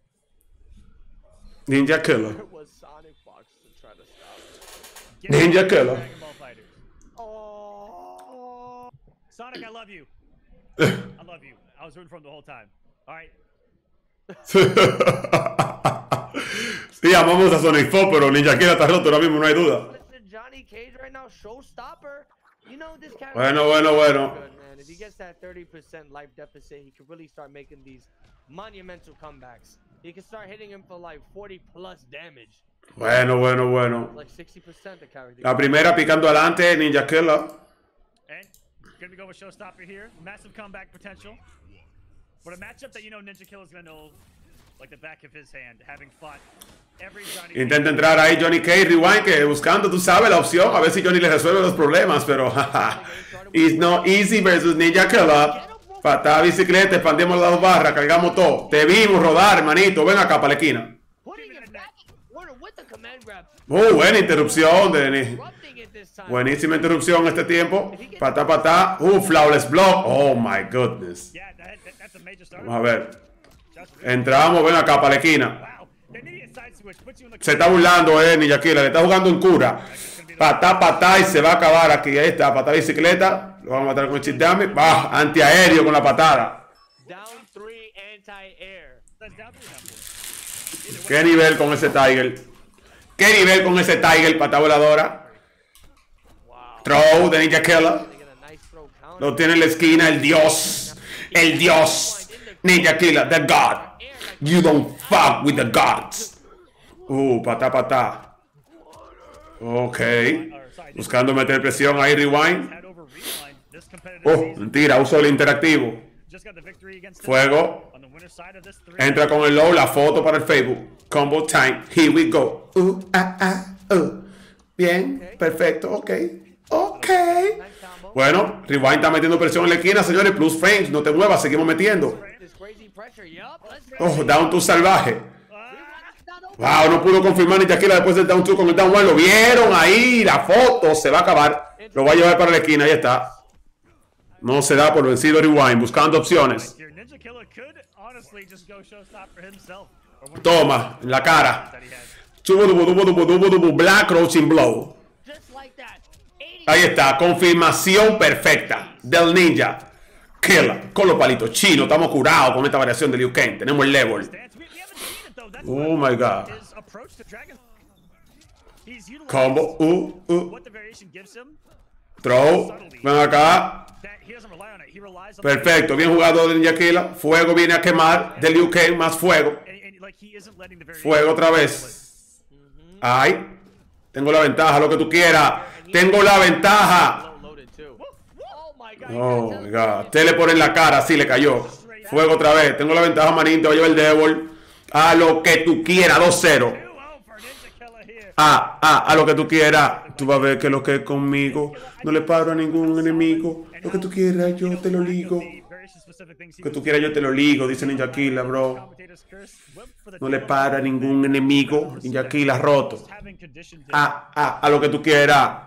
Ninja Killa. It was Sonic Fox to try to stop it. Get Ninja back to Killa. Dragon Ball Fighters. Oh. Sonic, I love you. I love you. I was rooting for him the whole time. All right. Sí, amamos a Sonic Fox, pero Ninja Killa está roto ahora mismo, no hay duda. Listen, Johnny Cage right now, showstopper. You know this character. Bueno. Good, man. If he gets that 30% life deficit, he can really start making these monumental comebacks. He can start hitting him for like 40 plus damage. Bueno. Like 60% the character. La primera picando adelante, Ninja Killa. And gonna go with Showstopper here. Massive comeback potential. But a matchup that you know Ninja Killa's gonna know like the back of his hand, having fought every Johnny Intenta entrar ahí Johnny Cage, Rewind, que buscando, tú sabes, la opción. A ver si Johnny le resuelve los problemas, pero jaja. It's not easy versus Ninja Killa. Patada bicicleta, expandimos las 2 barras, cargamos todo. Te vimos rodar, hermanito. Ven acá para la esquina. Putting it back in order with the command grab. Buena interrupción de Disrupting it this time. Buenísima interrupción este tiempo. Patá. Flawless block. Oh my goodness. Yeah, that's a major start. Vamos a ver. Entramos, ven acá para la esquina. Wow. The immediate side switch puts you in the Se está burlando, Ninja Killa. Le está jugando en cura. Patá y se va a acabar aquí. Ahí está, patada bicicleta. Lo vamos a matar con el chip damage. Antiaéreo con la patada. Down 3 anti-air. That's down 3 numbers. ¿Qué nivel con ese Tiger? ¿Qué nivel con ese Tiger? Patada voladora. Wow. Throw de Ninja Killa. They get a nice throw counter. Lo tiene en la esquina el dios. El dios. Ninja Killa, the god. You don't fuck with the gods. Patá. Ok. Buscando meter presión ahí, Rewind. Head over Rewind. This competitive Oh, season mentira, uso el interactivo. just got the victory against Fuego. on the winner side of this 3. Entra con el low, la foto para el Facebook. Combo time. Here we go. Bien, perfecto, ok. Bueno, Rewind está metiendo presión en la esquina, señores. Plus frames, no te muevas, seguimos metiendo. This crazy pressure. Yup. Let's go. Oh, down 2 salvaje. Wow, no pudo confirmar ni Tequila después del down 2 con el down 1. Lo vieron ahí, la foto se va a acabar. Lo va a llevar para la esquina, ahí está. No se da por vencido Rewind, buscando opciones. Here, Ninja Killer could honestly just go showstopper himself. Or one of Toma, en la cara. that he has. Chubu, Black Crouching Blow. Just like that. 80 Ahí está, confirmación perfecta del Ninja Killer. Con los palitos chinos, estamos curados con esta variación de Liu Kang. Tenemos el level. Dance. We haven't seen it though. That's Oh my god. his approach to Dragon. He's utilizing Combo, what the variation gives him. throw. Ven acá. That he doesn't rely on it. He relies on Perfecto, bien jugado de Ninja Killer. Fuego viene a quemar de Liu Kang, más fuego. and like he isn't letting the variation. Fuego otra vez. Ay, tengo la ventaja, lo que tú quieras. Tengo la ventaja. Low loaded too. Oh my god. Oh my god. Tele por en la cara, así le cayó. Fuego otra vez. Tengo la ventaja, manín. Te voy a llevar el Devil. A lo que tú quieras, 2-0. 2-0 for Ninja Killer here. A lo que tú quieras. Tú vas a ver que lo que es conmigo. No le paro a ningún enemigo. Lo que tú quieras, yo te lo ligo. The variation specific things he Lo que tú quieras, yo te lo ligo. Dice Ninja Killer, bro. commentators curse. Whip for the No le para a ningún enemigo. Ninja Killer roto. having conditioned him. A lo que tú quieras.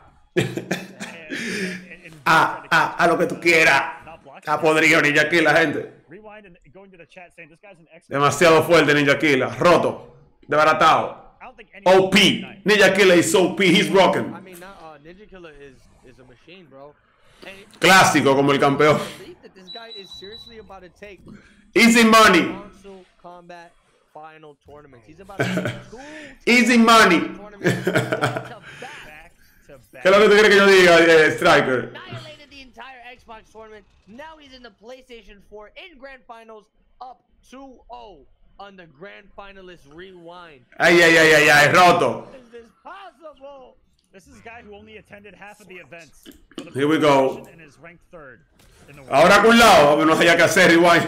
and A lo que tú quieras. not blocking. Está podrido Ninja Killer, gente. Rewind and going to the chat saying this guy's an excellent. Demasiado fuerte Ninja Killer. Roto. Desbaratado. I don't think anyone OP. Ninja Killer is OP. He's broken. I mean, Ninja Killer is a machine, bro. And Clásico como el campeón. believe that this guy is seriously about to take Easy money. console combat final tournaments. He's about to take 2 Easy money. tournaments to back. back to back. ¿Qué es lo que tú quieres que yo diga, Striker? Annihilated the entire Xbox tournament. Now he's in the PlayStation 4 in Grand Finals, up 2-0 on the Grand Finalist Rewind. Ay, roto. Is this possible? This is a guy who only attended half of the events. for the Here we go. and is ranked third in the world. Ahora con un lado, no sabía qué hacer, Rewind.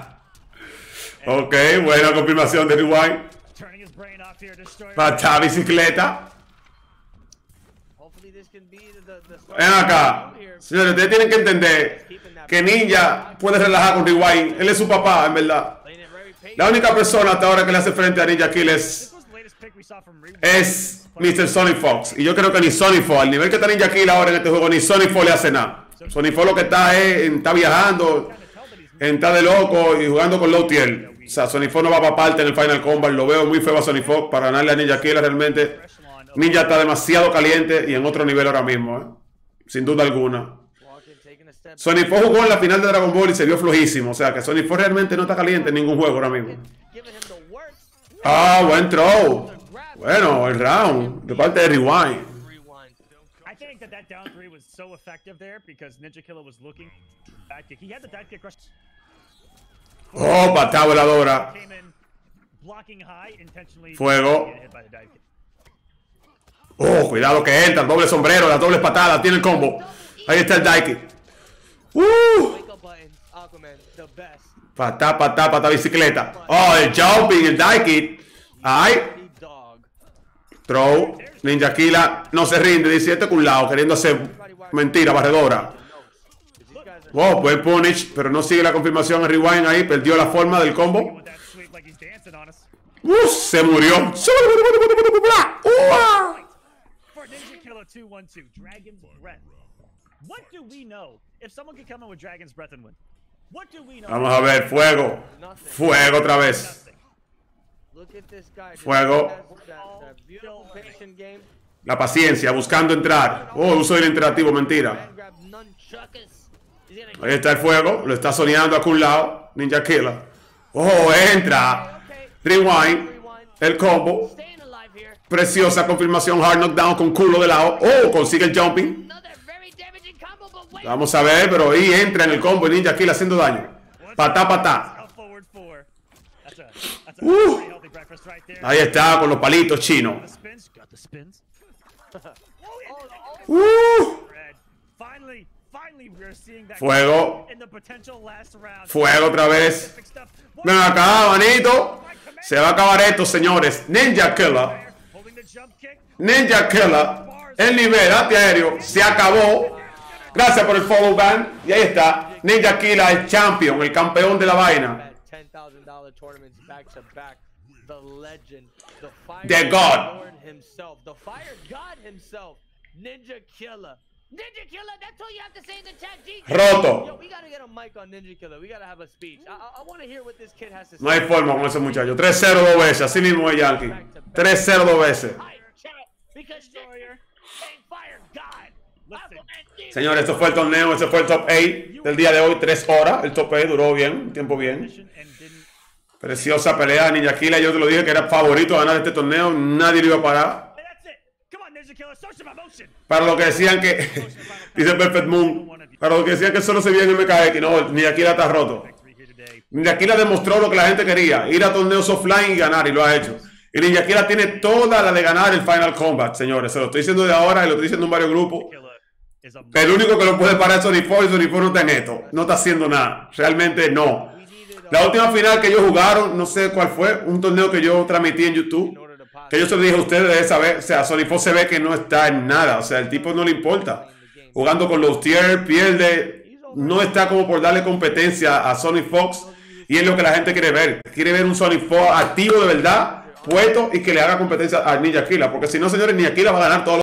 Ok, buena confirmación de Rewind. Turning his brain off here, destroyer. Pata bicicleta. Hopefully this can be the start Ven acá. here. Señores, ustedes tienen que entender que Ninja puede relajar con Rewind. Él es su papá, en verdad. Playing it very patient. La única persona hasta ahora que le hace frente a Ninja Killer This was the latest pick we saw from Rewind. es Mr. Sonic Fox. Y yo creo que ni Sonic Fox, al nivel que está Ninja Kill ahora en este juego, ni Sonic Fox le hace nada. Sonic Fox lo que está es, está viajando, está de loco y jugando con low tier. O sea, Sonic Fox no va para parte en el Final Combat. Lo veo muy feo a Sonic Fox para ganarle a Ninja Kill realmente. Ninja está demasiado caliente y en otro nivel ahora mismo, sin duda alguna. Walking, taking a step Sonic Fox jugó en la final de Dragon Ball y se vio flojísimo. O sea, que Sonic Fox realmente no está caliente en ningún juego ahora mismo. giving him the works. Ah, buen throw. Bueno, el round de parte de Rewind. Rewind. I think that down three was so effective there because Ninja Killer was looking back kick. He had the dive kick rush. Oh, patada voladora. Came in blocking high intentionally. Fuego. Get hit by the dive kick. Oh, cuidado que entra, el doble sombrero, las dobles patadas, tiene el combo. Ahí está el Daiki. Wake up button. Aquaman, the best. Patá, bicicleta. Oh, el jumping, el Daiki. Ay, Big dog. throw. Ninja Killa no se rinde, dice este culado, queriendo hacer mentira, barredora. These guys are Oh, buen punish, pero no sigue la confirmación en Rewind ahí, perdió la forma del combo. With that sweep like he's dancing on us. Se murió. For Ninja Killer 2-1-2, Dragon's Breath. What do we know? If someone could come in with Dragon's Breath and win, what do we know? Vamos a ver, fuego. Fuego otra vez. Nothing. look at this guy. This Fuego. guy has that beautiful patient game. La paciencia, buscando entrar. Oh, uso del interactivo, mentira. Man grab nunchuckers. He's gonna Ahí está el fuego, lo está soñando a un lado. Ninja Killer. Oh, entra. Rewind. El combo. Staying alive here. Preciosa confirmación. Hard knockdown con culo de lado. Oh, consigue el jumping. Another very damaging combo, but wait. Vamos a ver, pero ahí entra en el combo y Ninja Killer haciendo daño. Patá. Up forward four. That's a Uh. pretty healthy breakfast right there. Ahí está con los palitos chinos. The spins, got the spins. Red. Finally, we're seeing that Fuego. in the potential last round. Fuego otra vez. Epic stuff. Ven acá, manito. Se va a acabar esto, señores. Ninja Killer. Holding the jump kick. Ninja Killer. El nivel antiaéreo se acabó. Gracias por el follow ban. Y ahí está. Ninja Killer, el champion, el campeón de la vaina. at $10,000 tournaments back to back. The legend, the fire The God. Lord himself, the fire God himself, Ninja Killer Ninja Killer, that's all you have to say in the chat, G. Roto. Yo, we gotta get a mic on Ninja Killer. We gotta have a speech. I want to hear what this kid has to say. No hay forma con ese muchacho. 3-0 2 veces. Así mismo es Yankee. 3-0 2 veces. Fire chat, because Destroyer ain't fire God. Listen. Señores, esto fue el torneo. Ese fue el top 8 del día de hoy. 3 horas. El top 8 duró bien. Un tiempo bien. And didn't Preciosa pelea. Ninja Killer, yo te lo dije que era favorito a ganar este torneo. Nadie lo iba a parar. Hey, that's it. Come on, Ninja Killer, show some emotion. Para lo que decían que. Dice Perfect Moon. Para lo que decían que solo se veía en MKX. No, Ninja Killer está roto. Victory here today. Ninja Killer demostró lo que la gente quería. Ir a torneos offline y ganar. Y lo ha hecho. Y Ninja Killer tiene toda la de ganar el Final Combat, señores. Se lo estoy diciendo de ahora y lo estoy diciendo en varios grupos. Killer is a El único que lo puede parar es Sony Fox y Sony Fox no está en esto. No está haciendo nada. Realmente no. La última final que ellos jugaron, no sé cuál fue, un torneo que yo transmití en YouTube, que yo se lo dije a ustedes de esa vez. O sea, Sony Fox se ve que no está en nada. O sea, el tipo no le importa. Jugando con los tier, pierde. No está como por darle competencia a Sony Fox. Y es lo que la gente quiere ver. Quiere ver un Sony Fox activo de verdad, puesto y que le haga competencia a Ninja Killer. Porque si no, señores, Ninja Killer va a ganar todos los